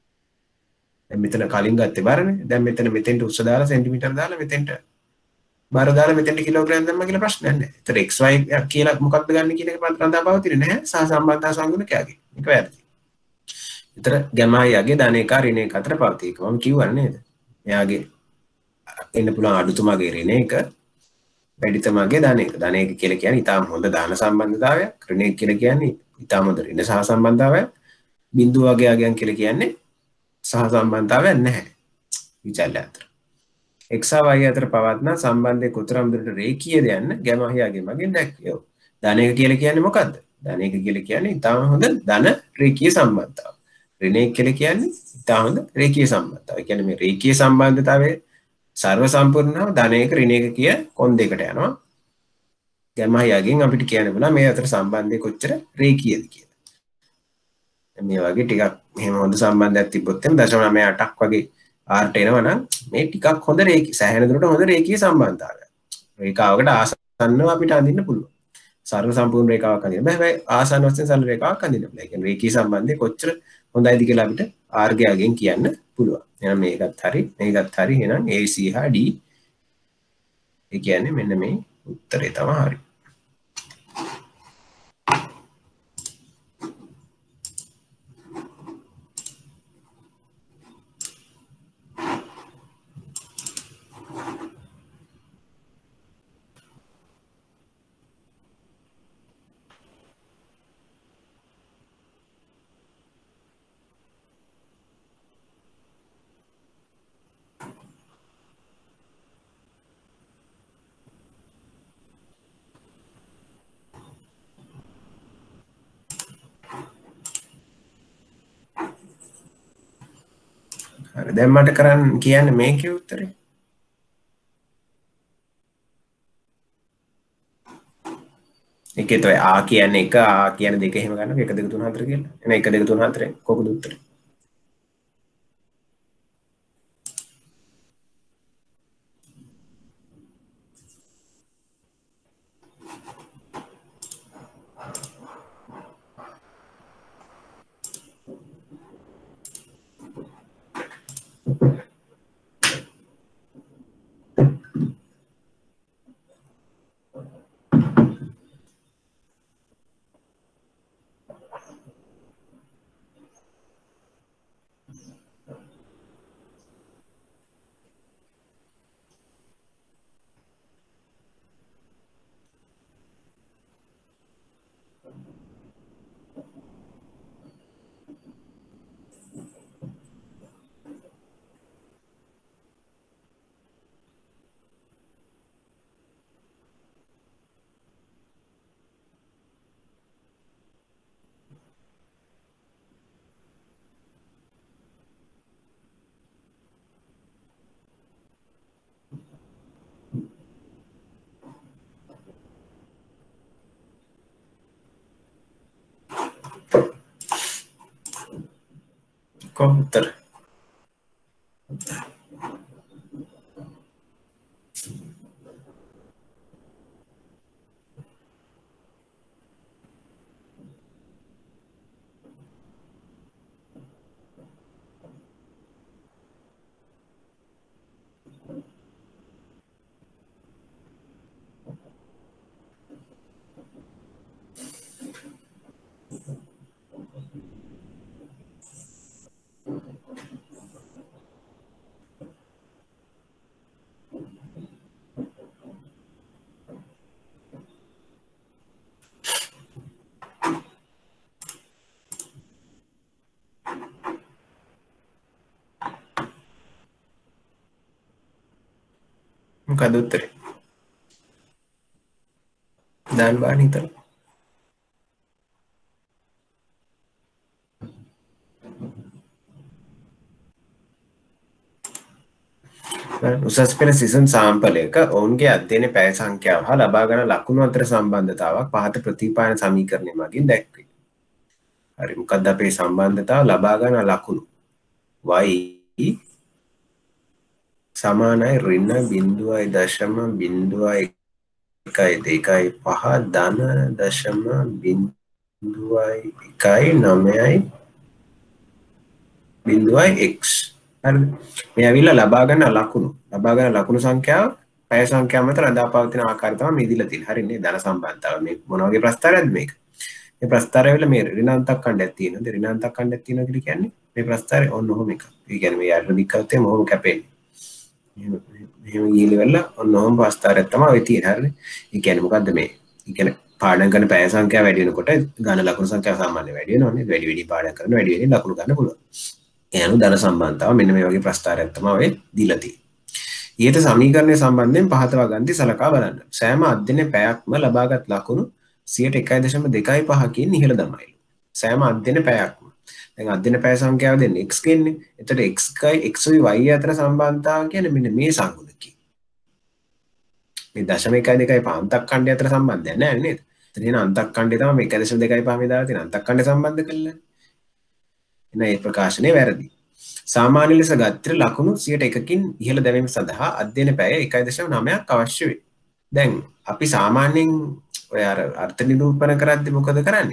දැන් මෙතන කලින් ගත්තේ බරනේ. දැන් මෙතෙන්ට උස දාලා සෙන්ටිමීටර දාලා මෙතෙන්ට බර දාලා මෙතෙන්ට කිලෝග්‍රෑම් දැම්මා කියලා ප්‍රශ්නයක් නැහැ. ඒතර xy කියලා මොකක්ද ගන්න කියන එක රඳා පවතින්නේ නැහැ සහසම්බන්ධතා සංගුණකයාගේ. ඒක වැරදි. ඒතර ගැමායියාගේ ධන එක ඍණ එක අතර පවතී. ඒක මම කිව්වනේ නේද? එයාගේ එන්න පුළුවන් අඩුතුමාගේ ඍණ එක වැඩිතුමාගේ ධන එක. ධන එක කියලා කියන්නේ ඊටාම හොඳ දාන සම්බන්ධතාවයක්. ඍණ එක කියලා කියන්නේ ඊටාම හොඳ ඍණ සහ සම්බන්ධතාවයක්. බිඳුව වගේ අගයන් කියලා කියන්නේ සහ සම්බන්ධතාවයක් නැහැ. විචල්‍ය අතර. x y අතර පවත්නා සම්බන්ධයේ කොතරම් දුරට රේඛීයද යන්න ගැමාහියාගේ මගෙන් දැක්වියෝ. ධන එක කියලා කියන්නේ මොකද්ද? ධන එක කියලා කියන්නේ ඊටාම හොඳ ධන රේඛීය සම්බන්ධතාව. ඍණ එක කියලා කියන්නේ ඊටාම හොඳ රේඛීය සම්බන්ධතාව. ඒ කියන්නේ මේ රේඛීය සම්බන්ධතාවයේ සර්ව සම්පූර්ණව ධන එක ඍණ එක කිය කොන් දෙකට යනවා. ගැමාහියාගෙන් අපිට කියන්න පුළුවන් මේ අතර සම්බන්ධය කොච්චර රේඛීයද කියලා. මේ වගේ ටිකක් මෙහෙම හොඳ සම්බන්ධයක් තිබ්බොත් එම් 0.98ක් වගේ ආර්ට එනවා නම් මේ ටිකක් හොඳ රේඛී සෑහෙන දුරට හොඳ රේඛීය සම්බන්ධතාවයක්. රේඛාවකට ආසන්නව අපිට අඳින්න පුළුවන්. සර්ව සම්පූර්ණ රේඛාවක් අඳින්න බෑ. හැබැයි ආසන්න වශයෙන් සරල රේඛාවක් අඳින්න බෑ. ඒ කියන්නේ රේඛීය සම්බන්ධය කොච්චර හොඳයිද කියලා අපිට ආර්ගයගෙන් කියන්න පුළුවන්. එහෙනම් මේකත් හරි, මේකත් හරි. එහෙනම් AC හා D ඒ කියන්නේ මෙන්න මේ උත්තරේ තමයි හරි. හරි දැන් මට කරන්න කියන්නේ මේකේ උත්තරේ. එකේ තෝ ආ කියන්නේ 1 ආ කියන්නේ 2 එහෙම ගන්නකො 1 2 3 4 කියලා. එන 1 2 3 4 කොහොමද උත්තරේ? කොහොමද උත්තරේ? මොකද උත්තරේ? දාන්න බාන හිතලා. උසස් පෙළ සිසුන් සාම්පලයක ඔවුන්ගේ අධ්‍යයන පැය සංඛ්‍යාව හා ලබා ගන්න ලකුණු අතර සම්බන්ධතාවක් පහත ප්‍රතිපායන සමීකරණය මගින් දැක්වේ. හරි මොකක්ද අපේ සම්බන්ධතාව ලබා ගන්න ලකුණු y සමානයි ඍණ 0.01 2.5 ධන 0.19x. හරිද? මේ ඇවිල්ලා ලබා ගන්න ලකුණු සංඛ්‍යාව පැය සංඛ්‍යාව මත රඳා පවතින ආකාරය තමයි මේ දීලා තියෙන්නේ. හරිනේ ධන සම්බන්ධතාව. මේ මොන වගේ ප්‍රස්තාරයක්ද මේක? මේ ප්‍රස්තාරය ඇවිල්ලා මේ ඍණාන්තක ඛණ්ඩයක් තියෙනවා. ඍණාන්තක ඛණ්ඩයක් තියෙනවා කියන්නේ මේ ප්‍රස්තාරය ඔන්න ඔහොම එකක්. ඒ කියන්නේ මේ යට දික්කත් මොහොම කැපෙන්නේ. එහෙම ගිහිල්ලා ඔන්න ඔහොම ප්‍රස්තාරයක් තමයි ඔය තියෙන්නේ. හරිනේ. ඒ කියන්නේ මොකද්ද මේ? ඒ කියන්නේ පාඩම් කරන පැය සංඛ්‍යාව වැඩි වෙනකොට ඝන ලකුණු සංඛ්‍යාව සාමාන්‍යයෙන් වැඩි වෙනවානේ. වැඩි වැඩි පාඩම් කරන වැඩි වැඩි ලකුණු ගන්න පුළුවන්. ඒ අනුව ධන සම්බන්ධතාව මෙන්න මේ වගේ ප්‍රස්තාරයක් තමයි ඔය දීලා තියෙන්නේ. ඊට සමීකරණය සම්බන්ධයෙන් පහත වගන්ති සලකා බලන්න. සෑම අධ්‍යයන පැයක්ම ලබාගත් ලකුණු 101.25කින් ඉහළ දමයිලු. සෑම අධ්‍යයන පැයක්ම. දැන් අධ්‍යයන පැය සංඛ්‍යාව දෙන්නේ x කියන්නේ. එතකොට x y අතර සම්බන්ධතාව කියන්නේ මෙන්න මේ සංගුණකේ. මේ 0.125 අන්තක් ඛණ්ඩය අතර සම්බන්ධයක් නැහැ නේද? එතන එන අන්තක් ඛණ්ඩය තමයි මේ 1.25 මේ දාලා තියෙන අන්තක් ඛණ්ඩය සම්බන්ධ කරලා. එන ඒ ප්‍රකාශනය වැරදි. සාමාන්‍ය ලෙස ගත්තට ලකුණු 101කින් ඉහළ දැමීම සඳහා අධ්‍යයන පැය 1.9ක් අවශ්‍ය වේ. දැන් අපි සාමාන්‍යයෙන් ඔය අර අර්ථ නිරූපණ කරද්දී මොකද කරන්නේ?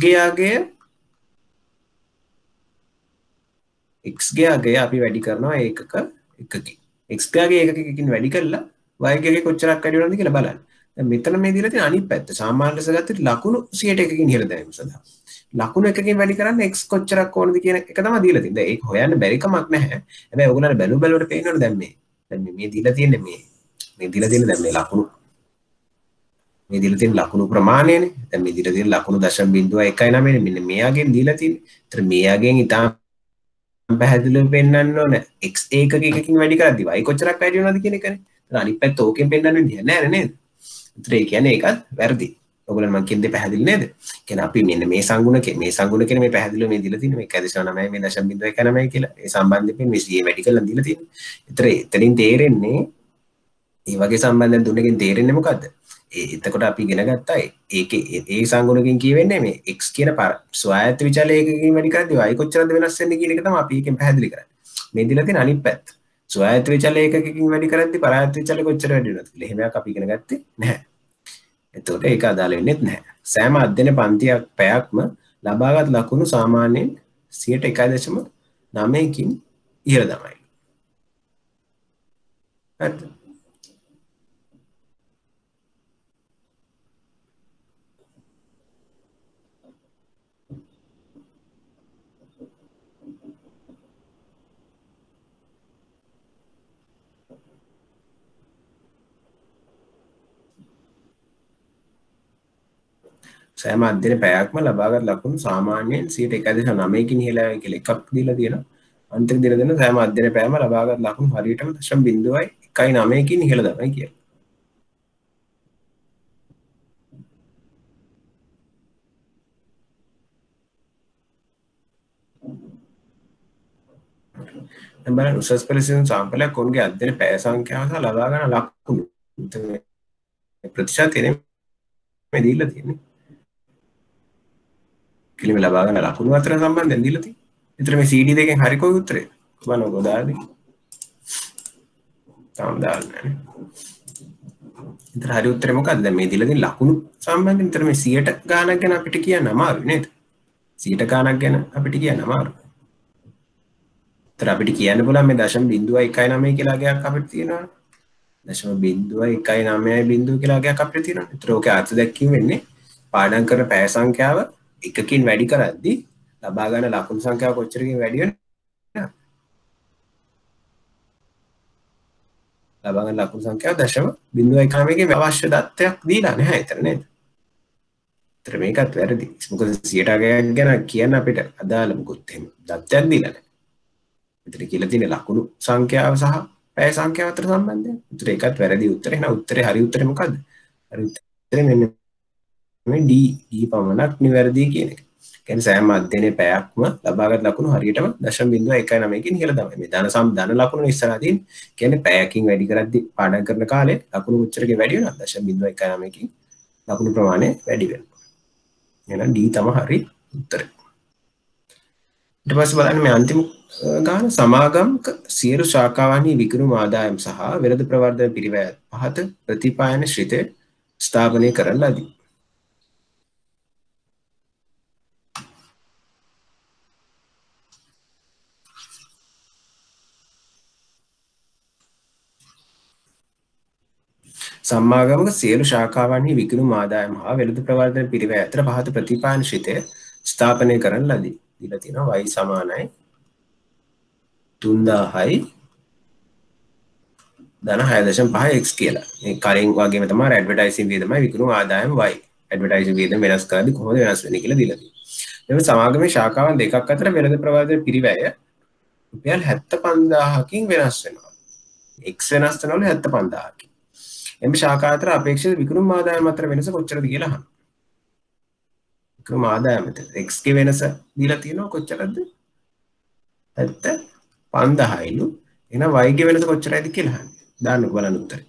x ගේ අගය අපි වැඩි කරනවා ඒකක එකකින්. x ගේ අගය ඒකකකින් වැඩි කළා y ගේ අගය කොච්චරක් වැඩි වෙනවද කියලා බලන්න. දැන් මෙතන මේ දීලා තියෙන අනිත් පැත්ත සාමාන්‍ය ලෙස ගත්තට ලකුණු 101කින් ඉහළ දැමීම සඳහා ලකුණු එකකින් වැඩි කරන්න x කොච්චරක් ඕනද කියන එක තමයි දීලා තියෙන්නේ. දැන් ඒක හොයන්න බැරි කමක් නැහැ. හැබැයි ඔයගොල්ලන්ට බැලුවට පේනවනේ දැන් මේ දීලා තියෙන්නේ මේ දීලා තියෙන දැන් මේ ලකුණු මේ දීලා තියෙන ලකුණු ප්‍රමාණයනේ. දැන් මේ දීලා තියෙන ලකුණු 0.19 නේ. මෙන්න මෙයාගෙන් දීලා තියෙන්නේ. ඒතර මෙයාගෙන් ඉතාම පැහැදිලිව පෙන්වන්න ඕන x ඒකකයකින් වැඩි කරද්දි y කොච්චරක් වැඩි වෙනවද කියන එකනේ. ඒතර අනිත් පැත්ත ඕකෙන් පෙන්වන්න වෙන්නේ නැහැ නේද? ඒතර ඒ කියන්නේ ඒකත් වැරදි. ඔයගොල්ලන් මං කියන්නේ පැහැදිලි නේද? කියන්නේ අපි මෙන්න මේ සංගුණකේ මේ පැහැදිලිව මේ දීලා තියෙන්නේ මේ 1.9 මේ 0.19 කියලා. ඒ සම්බන්ධයෙන් මේ CA වැඩි කරලා දීලා තියෙන්නේ. ඒතර එතනින් තේරෙන්නේ මේ වගේ සම්බන්ධයක් දුන්නකින් තේරෙන්නේ මොකද්ද? එතකොට අපි ඉගෙන ගත්තා ඒකේ ඒ සංගුණකින් කියවෙන්නේ මේ x කියන ස්වායත්ත විචල ඒකකින් වැඩි කරද්දී y කොච්චරද වෙනස් වෙන්නේ කියන එක තමයි අපි ඒකෙන් පැහැදිලි කරන්නේ. මේ දීලා තියෙන අනිත් පැත්ත. ස්වායත්ත විචල ඒකකින් වැඩි කරද්දී පරායත්ත විචල කොච්චර වැඩි වෙනවද කියලා. එහෙම එකක් අපි ඉගෙන ගත්තේ නැහැ. එතකොට ඒක අදාළ වෙන්නේ නැහැ. සෑම අධ්‍යයන පන්තියක් පැයක්ම ලබාගත් ලකුණු සාමාන්‍යයෙන් 101.9කින් ඉහළ තමයි. හරිද? සෑම අධ්‍යයන පැයක්ම ලබාගත් ලකුණු සාමාන්‍යයෙන් 101.9කින් ඉහළයි කියලා එකක් දීලා තියෙනවා. අන්තිම දින දෙන සෑම අධ්‍යයන පැයම ලබාගත් ලකුණු හරියටම 0.19කින් ඉහළ තමයි කියලා. දැන් බලන්න උසස් පෙළ සිසුන් සාම්පලයක් ඔවුන්ගේ අධ්‍යයන පැය සංඛ්‍යාව සහ ලබා ගන්න ලකුණු ප්‍රතිශතය මේ දීලා තියෙන්නේ. කිලිම ලබා ගන්න ලකුණු අතර සම්බන්ධයෙන් දීලා තියෙන්නේ. ඒතර මේ CD දෙකෙන් හරි කොයි උත්තරේ? බලන්න ගොඩාදී. තාම දාන්නේ නැහැ. ඒතර හරි උත්තරේ මොකද්ද? දැන් මේ දීලා තියෙන ලකුණු සම්බන්ධයෙන් ඒතර මේ 100ට ගාණක් ගැන අපිට කියන්න අමාරුයි නේද? 100ට ගාණක් ගැන අපිට කියන්න අමාරුයි. ඒතර අපිට කියන්න පුළුවන් මේ 0.19 කියලා ගයක් අපිට තියෙනවා. 0.19 බිඳුව කියලා ගයක් අපිට තියෙනවා. ඒතර ඕකේ අර්ථ දැක්වීම වෙන්නේ පාඩම් කරන පැය සංඛ්‍යාව එකකින් වැඩි කරද්දී ලබා ගන්න ලකුණු සංඛ්‍යාව කොච්චරකින් වැඩි වෙනවද? ලබා ගන්න ලකුණු සංඛ්‍යාව 0.19කින් අවශ්‍ය දත්තයක් දීලා නැහැ එතන නේද? ඒතර මේකත් වැරදි. මොකද 100ට ගැන කියන්න අපිට අදාළ මොකුත් එහෙම දත්තයක් දීලා නැහැ. මෙතන කියලා තියෙන ලකුණු සංඛ්‍යාව සහ පැය සංඛ්‍යාව අතර සම්බන්ධය. උත්තර ඒකත් වැරදි උත්තරේ. එහෙනම් උත්තරේ හරි උත්තරේ මොකද්ද? හරි උත්තරේ මෙන්න මේ D පමණක් නිවැරදි කියන එක. කියන්නේ සෑම අධ්‍යයනයේ පැයක්ම ලබාගත් ලකුණු හරියටම 0.19 කින් ඉහළ තමයි. මේ ධන ලකුණු ඉස්සරහා තියෙන. කියන්නේ පැයකින් වැඩි කරද්දී පාඩම් කරන කාලේ ලකුණු කොච්චරකින් වැඩි වෙනවද? 0.19 කින් ලකුණු ප්‍රමාණය වැඩි වෙනවා. එහෙනම් D තමයි හරි උත්තරේ. ඊට පස්සේ බලන්න මේ අන්තිම ගාන සමාගම්ක සියලු ශාඛාවන්හි විකුණුම් ආදායම් සහ වෙළඳ ප්‍රවර්ධන පිරිවැය පහත ප්‍රතිපායන ශ්‍රිතය ස්ථාපනය කරන ලදී. සමාගමක සියලු ශාඛාවන්හි විකුණුම් ආදායම හා වෙළඳ ප්‍රවර්ධන පිරිවැය අතර පහත ප්‍රතිපායන ශ්‍රිතය ස්ථාපනය කරන ලදී. දීලා තියෙනවා y සමානයි 3000යි ධන 6.5x කියලා. මේ කලින් වගේම තමයි ඇඩ්වර්ටයිසින් වියදමයි විකුණුම් ආදායම y. ඇඩ්වර්ටයිසින් වියදම වෙනස් කරද්දී කොහොමද වෙනස් වෙන්නේ කියලා දීලා තියෙනවා. එතකොට සමාගමේ ශාඛාවන් දෙකක් අතර වෙළඳ ප්‍රවර්ධන පිරිවැය රුපියල් 75000කින් වෙනස් වෙනවා. x වෙනස් වෙනවලු 75000කින්. එම ශාඛා අතර අපේක්ෂිත විකුණුම් ආදායම අතර වෙනස කොච්චරද කියලා අහනවා. විකුණුම් ආදායම අතර x ගේ වෙනස දීලා තියෙනවා කොච්චරද? 75000යිලු. එහෙනම් y ගේ වෙනස කොච්චරයිද කියලා අහන්නේ. දාන්නකො බලන්න උත්තරේ.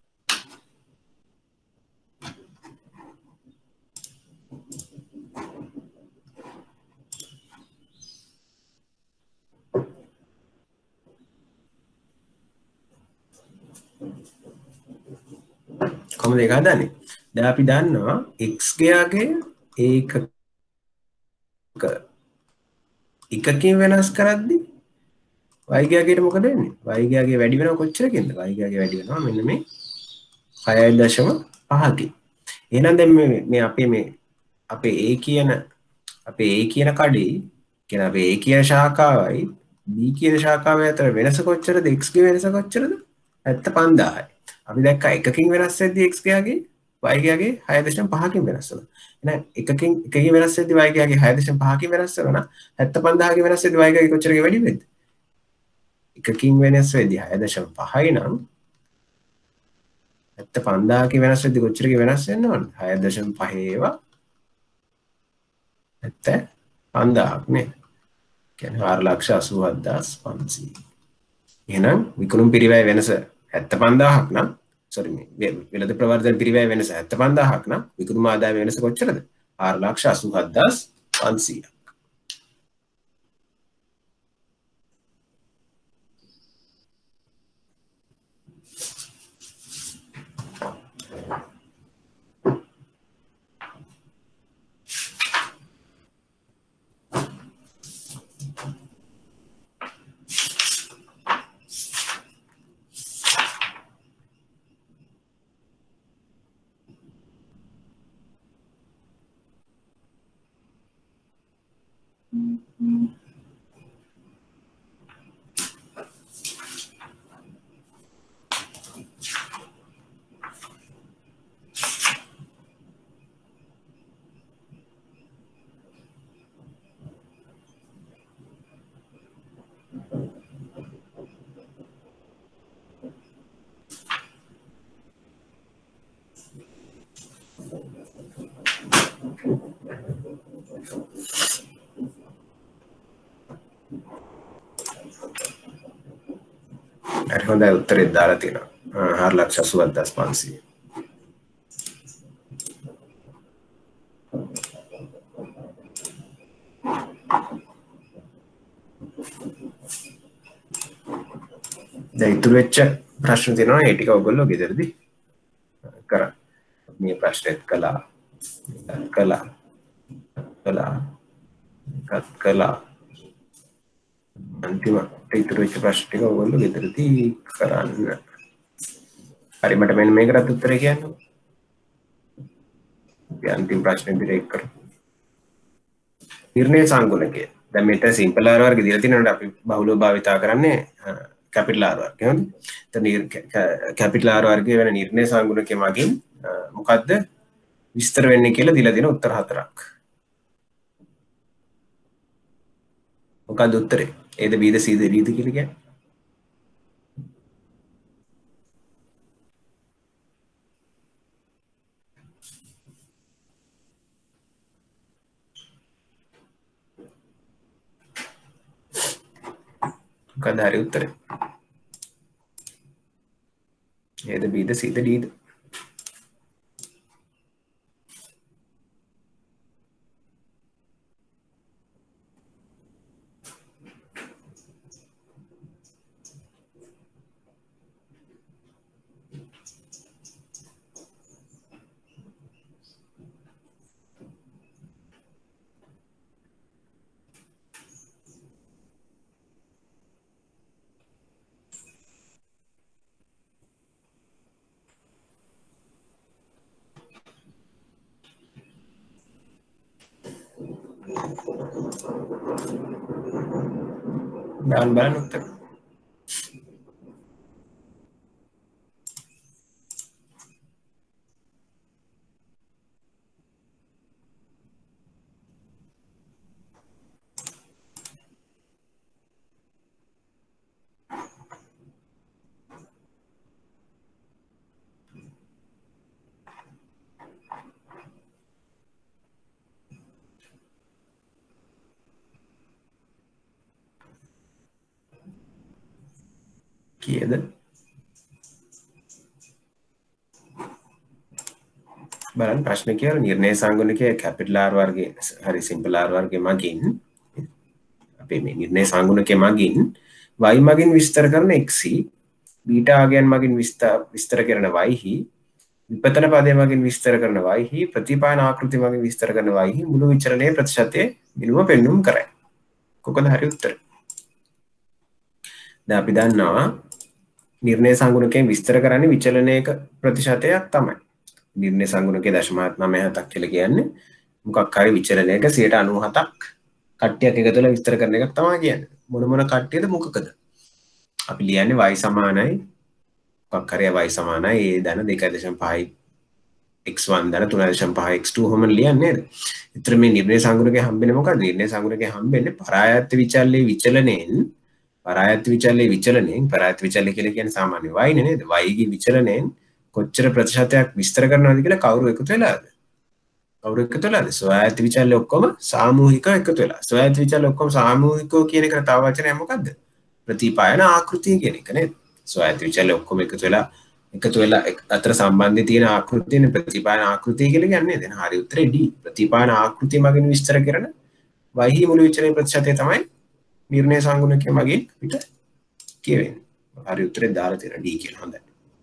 කොහොමද ඒක හදන්නේ? දැන් අපි දන්නවා x ගයාගේ එකකින් වෙනස් කරද්දී y ගයාගේට මොකද වෙන්නේ? y ගයාගේ වැඩි වෙනව කොච්චරකින්ද? y ගයාගේ වැඩි වෙනවා මෙන්න මේ 6.5කින්. එහෙනම් දැන් මේ අපේ a කියන කඩේ කියන අපේ a කියන ශාඛාවයි b කියන ශාඛාවයි අතර වෙනස කොච්චරද? x ගේ වෙනස කොච්චරද? 75000යි. අපි දැක්කා එකකින් වෙනස් වෙද්දී x ගයාගේ y ගයාගේ 6.5කින් වෙනස් වෙනවා. එහෙනම් එකකින් වෙනස් වෙද්දී y ගයාගේ 6.5කින් වෙනස් වෙනවා නම් 75000කින් වෙනස් වෙද්දී y ගයාගේ කොච්චරක වැඩි වෙයිද? එකකින් වෙනස් වෙද්දී 6.5යි නම් 75000කින් වෙනස් වෙද්දී කොච්චරක වෙනස් වෙන්න ඕනද? 6.5 ඒවා 75000ක් නේ. කියන්නේ 487500. එහෙනම් විකුණුම් පිරිවැය වෙනස 75000ක් නම් වෙළඳ ප්‍රවර්ධන පිරිවැය වෙනස 75000ක් නම් විකුණුම් ආදායම වෙනස කොච්චරද? 487500. හරි හොඳයි උත්තරේ දාලා තියෙනවා. 487500. දැන් ඉතුරු වෙච්ච ප්‍රශ්න තියෙනවා ඒ ටික ඔයගොල්ලෝ ගෙදරදී කරන්න. මේ ප්‍රශ්නෙත් කළා. අන්තිම ඉතුරු වෙච්ච ප්‍රශ්න ටික ඔයගොල්ලෝ ගෙදරදී කරන්න. හරි මට මෙන්න මේකට උත්තරේ කියන්න. අපි අන්තිම ප්‍රශ්නේ දිරේක් කරමු. නිර්ණය සංගුණකය. දැන් මෙතන සිම්පල් R වර්ගය දීලා තියෙනවානේ අපි බහුලව භාවිතා කරන්නේ කැපිටල් R වර්ගය නේද? එතන කැපිටල් R වර්ගය වෙන නිර්ණය සංගුණකය මගින් මොකද්ද විස්තර වෙන්නේ කියලා දීලා දෙන උත්තර හතරක්. මොකද්ද උත්තරේ? Aද Bද Cද Dද කියලා කියන්නේ? කදාරි උත්තරේ ඒද බීද සීද ඩීද දාන්න බලන්න උත්තර කීයද බලන්න ප්‍රශ්න කියලා නිර්ණය සංගුණකයේ කැපිටල් R වර්ගයේ හරි සිම්පල් R වර්ගයේ මගින් අපේ මේ නිර්ණය සංගුණකයේ මගින් y මගින් විස්තර කරන x බීටා ආගයන් මගින් විස්තර කරන y හි විපතන පදය මගින් විස්තර කරන y හි ප්‍රතිපායන ආකෘති මගින් විස්තර කරන y හි මුළු විචලනයේ ප්‍රතිශතයේ මිනුම පෙන්වුම් කරයි. කොකද හරි උත්තරය? දැන් අපි දන්නවා නිර්ණය සංගුණකයෙන් විස්තර කරන්නේ විචලනයක ප්‍රතිශතයක් තමයි. නිර්ණය සංගුණකයේ 0.97ක් කියලා කියන්නේ මොකක් හරි විචලනයක 97ක් කට්ටියක් එකතු වෙලා විස්තර කරන එකක් තමයි කියන්නේ. මොන කට්ටියද මොකකද? අපි ලියන්නේ y සමානයි මොකක් හරි y සමානයි a ධන 2.5 x1 ධන 3.5 x2 ඔහොම ලියන්නේ නේද? ඒතර මේ නිර්ණය සංගුණකයේ හම්බෙන්නේ මොකක්ද? නිර්ණය සංගුණකයේ හම්බෙන්නේ පරායත්ත විචල්‍යයේ විචලනයෙන් පරායත්ත විචල්‍ය කියලා කියන්නේ සාමාන්‍ය y නේද? y ගේ විචලනයෙන් කොච්චර ප්‍රතිශතයක් විස්තර කරනවද කියලා කවුරු එකතු වෙලාද? ස්වයාත්ත විචල්‍ය ඔක්කොම සාමූහිකව එකතු වෙලා. ස්වයාත්ත විචල්‍ය ඔක්කොම සාමූහිකව කියන එකට තව වචනයක් මොකද්ද? ප්‍රතිපායන ආකෘතිය කියන එක නේද? ස්වයාත්ත විචල්‍ය ඔක්කොම එකතු වෙලා අතර සම්බන්ධය තියෙන ආකෘතියනේ ප්‍රතිපායන ආකෘතිය කියලා කියන්නේ. දැන් හරි උත්තරේ D. ප්‍රතිපායන ආකෘතිය මගින් විස්තර කරන y හි මුළු විචලනයේ ප්‍රතිශතය තමයි නිර්ණය සංගුණකයේ මගින් පිට කියවෙන්නේ. හරි උත්තරේ දාලා තියෙනවා D කියලා. හොඳයි.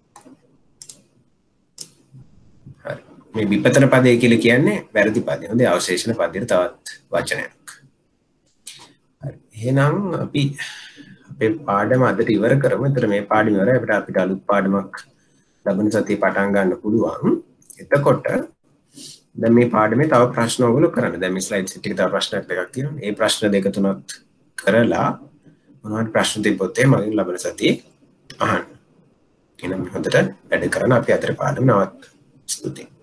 හරි. මේ විපතන පදය කියලා කියන්නේ වැරදි පදය. හොඳයි අවශේෂණ පදයට තවත් වචනයක්. හරි. එහෙනම් අපි අපේ පාඩම අදට ඉවර කරමු. ඒතර මේ පාඩම ඉවරයි. අපිට අලුත් පාඩමක් ලබන සතියේ පටන් ගන්න පුළුවන්. එතකොට දැන් මේ පාඩමේ තව ප්‍රශ්න ඔයගොල්ලෝ කරන්න. දැන් මේ ස්ලයිඩ්ස් එකේ තව ප්‍රශ්න දෙකක් තියෙනවා. මේ ප්‍රශ්න දෙක තුනක් කරලා මොනවද ප්‍රශ්න තිබ්බොත් මගෙන් ලබන සතියේ අහන්න. එහෙනම් හොඳට වැඩ කරන්න අපි අතර පාඩම නවත් ස්තුතියි.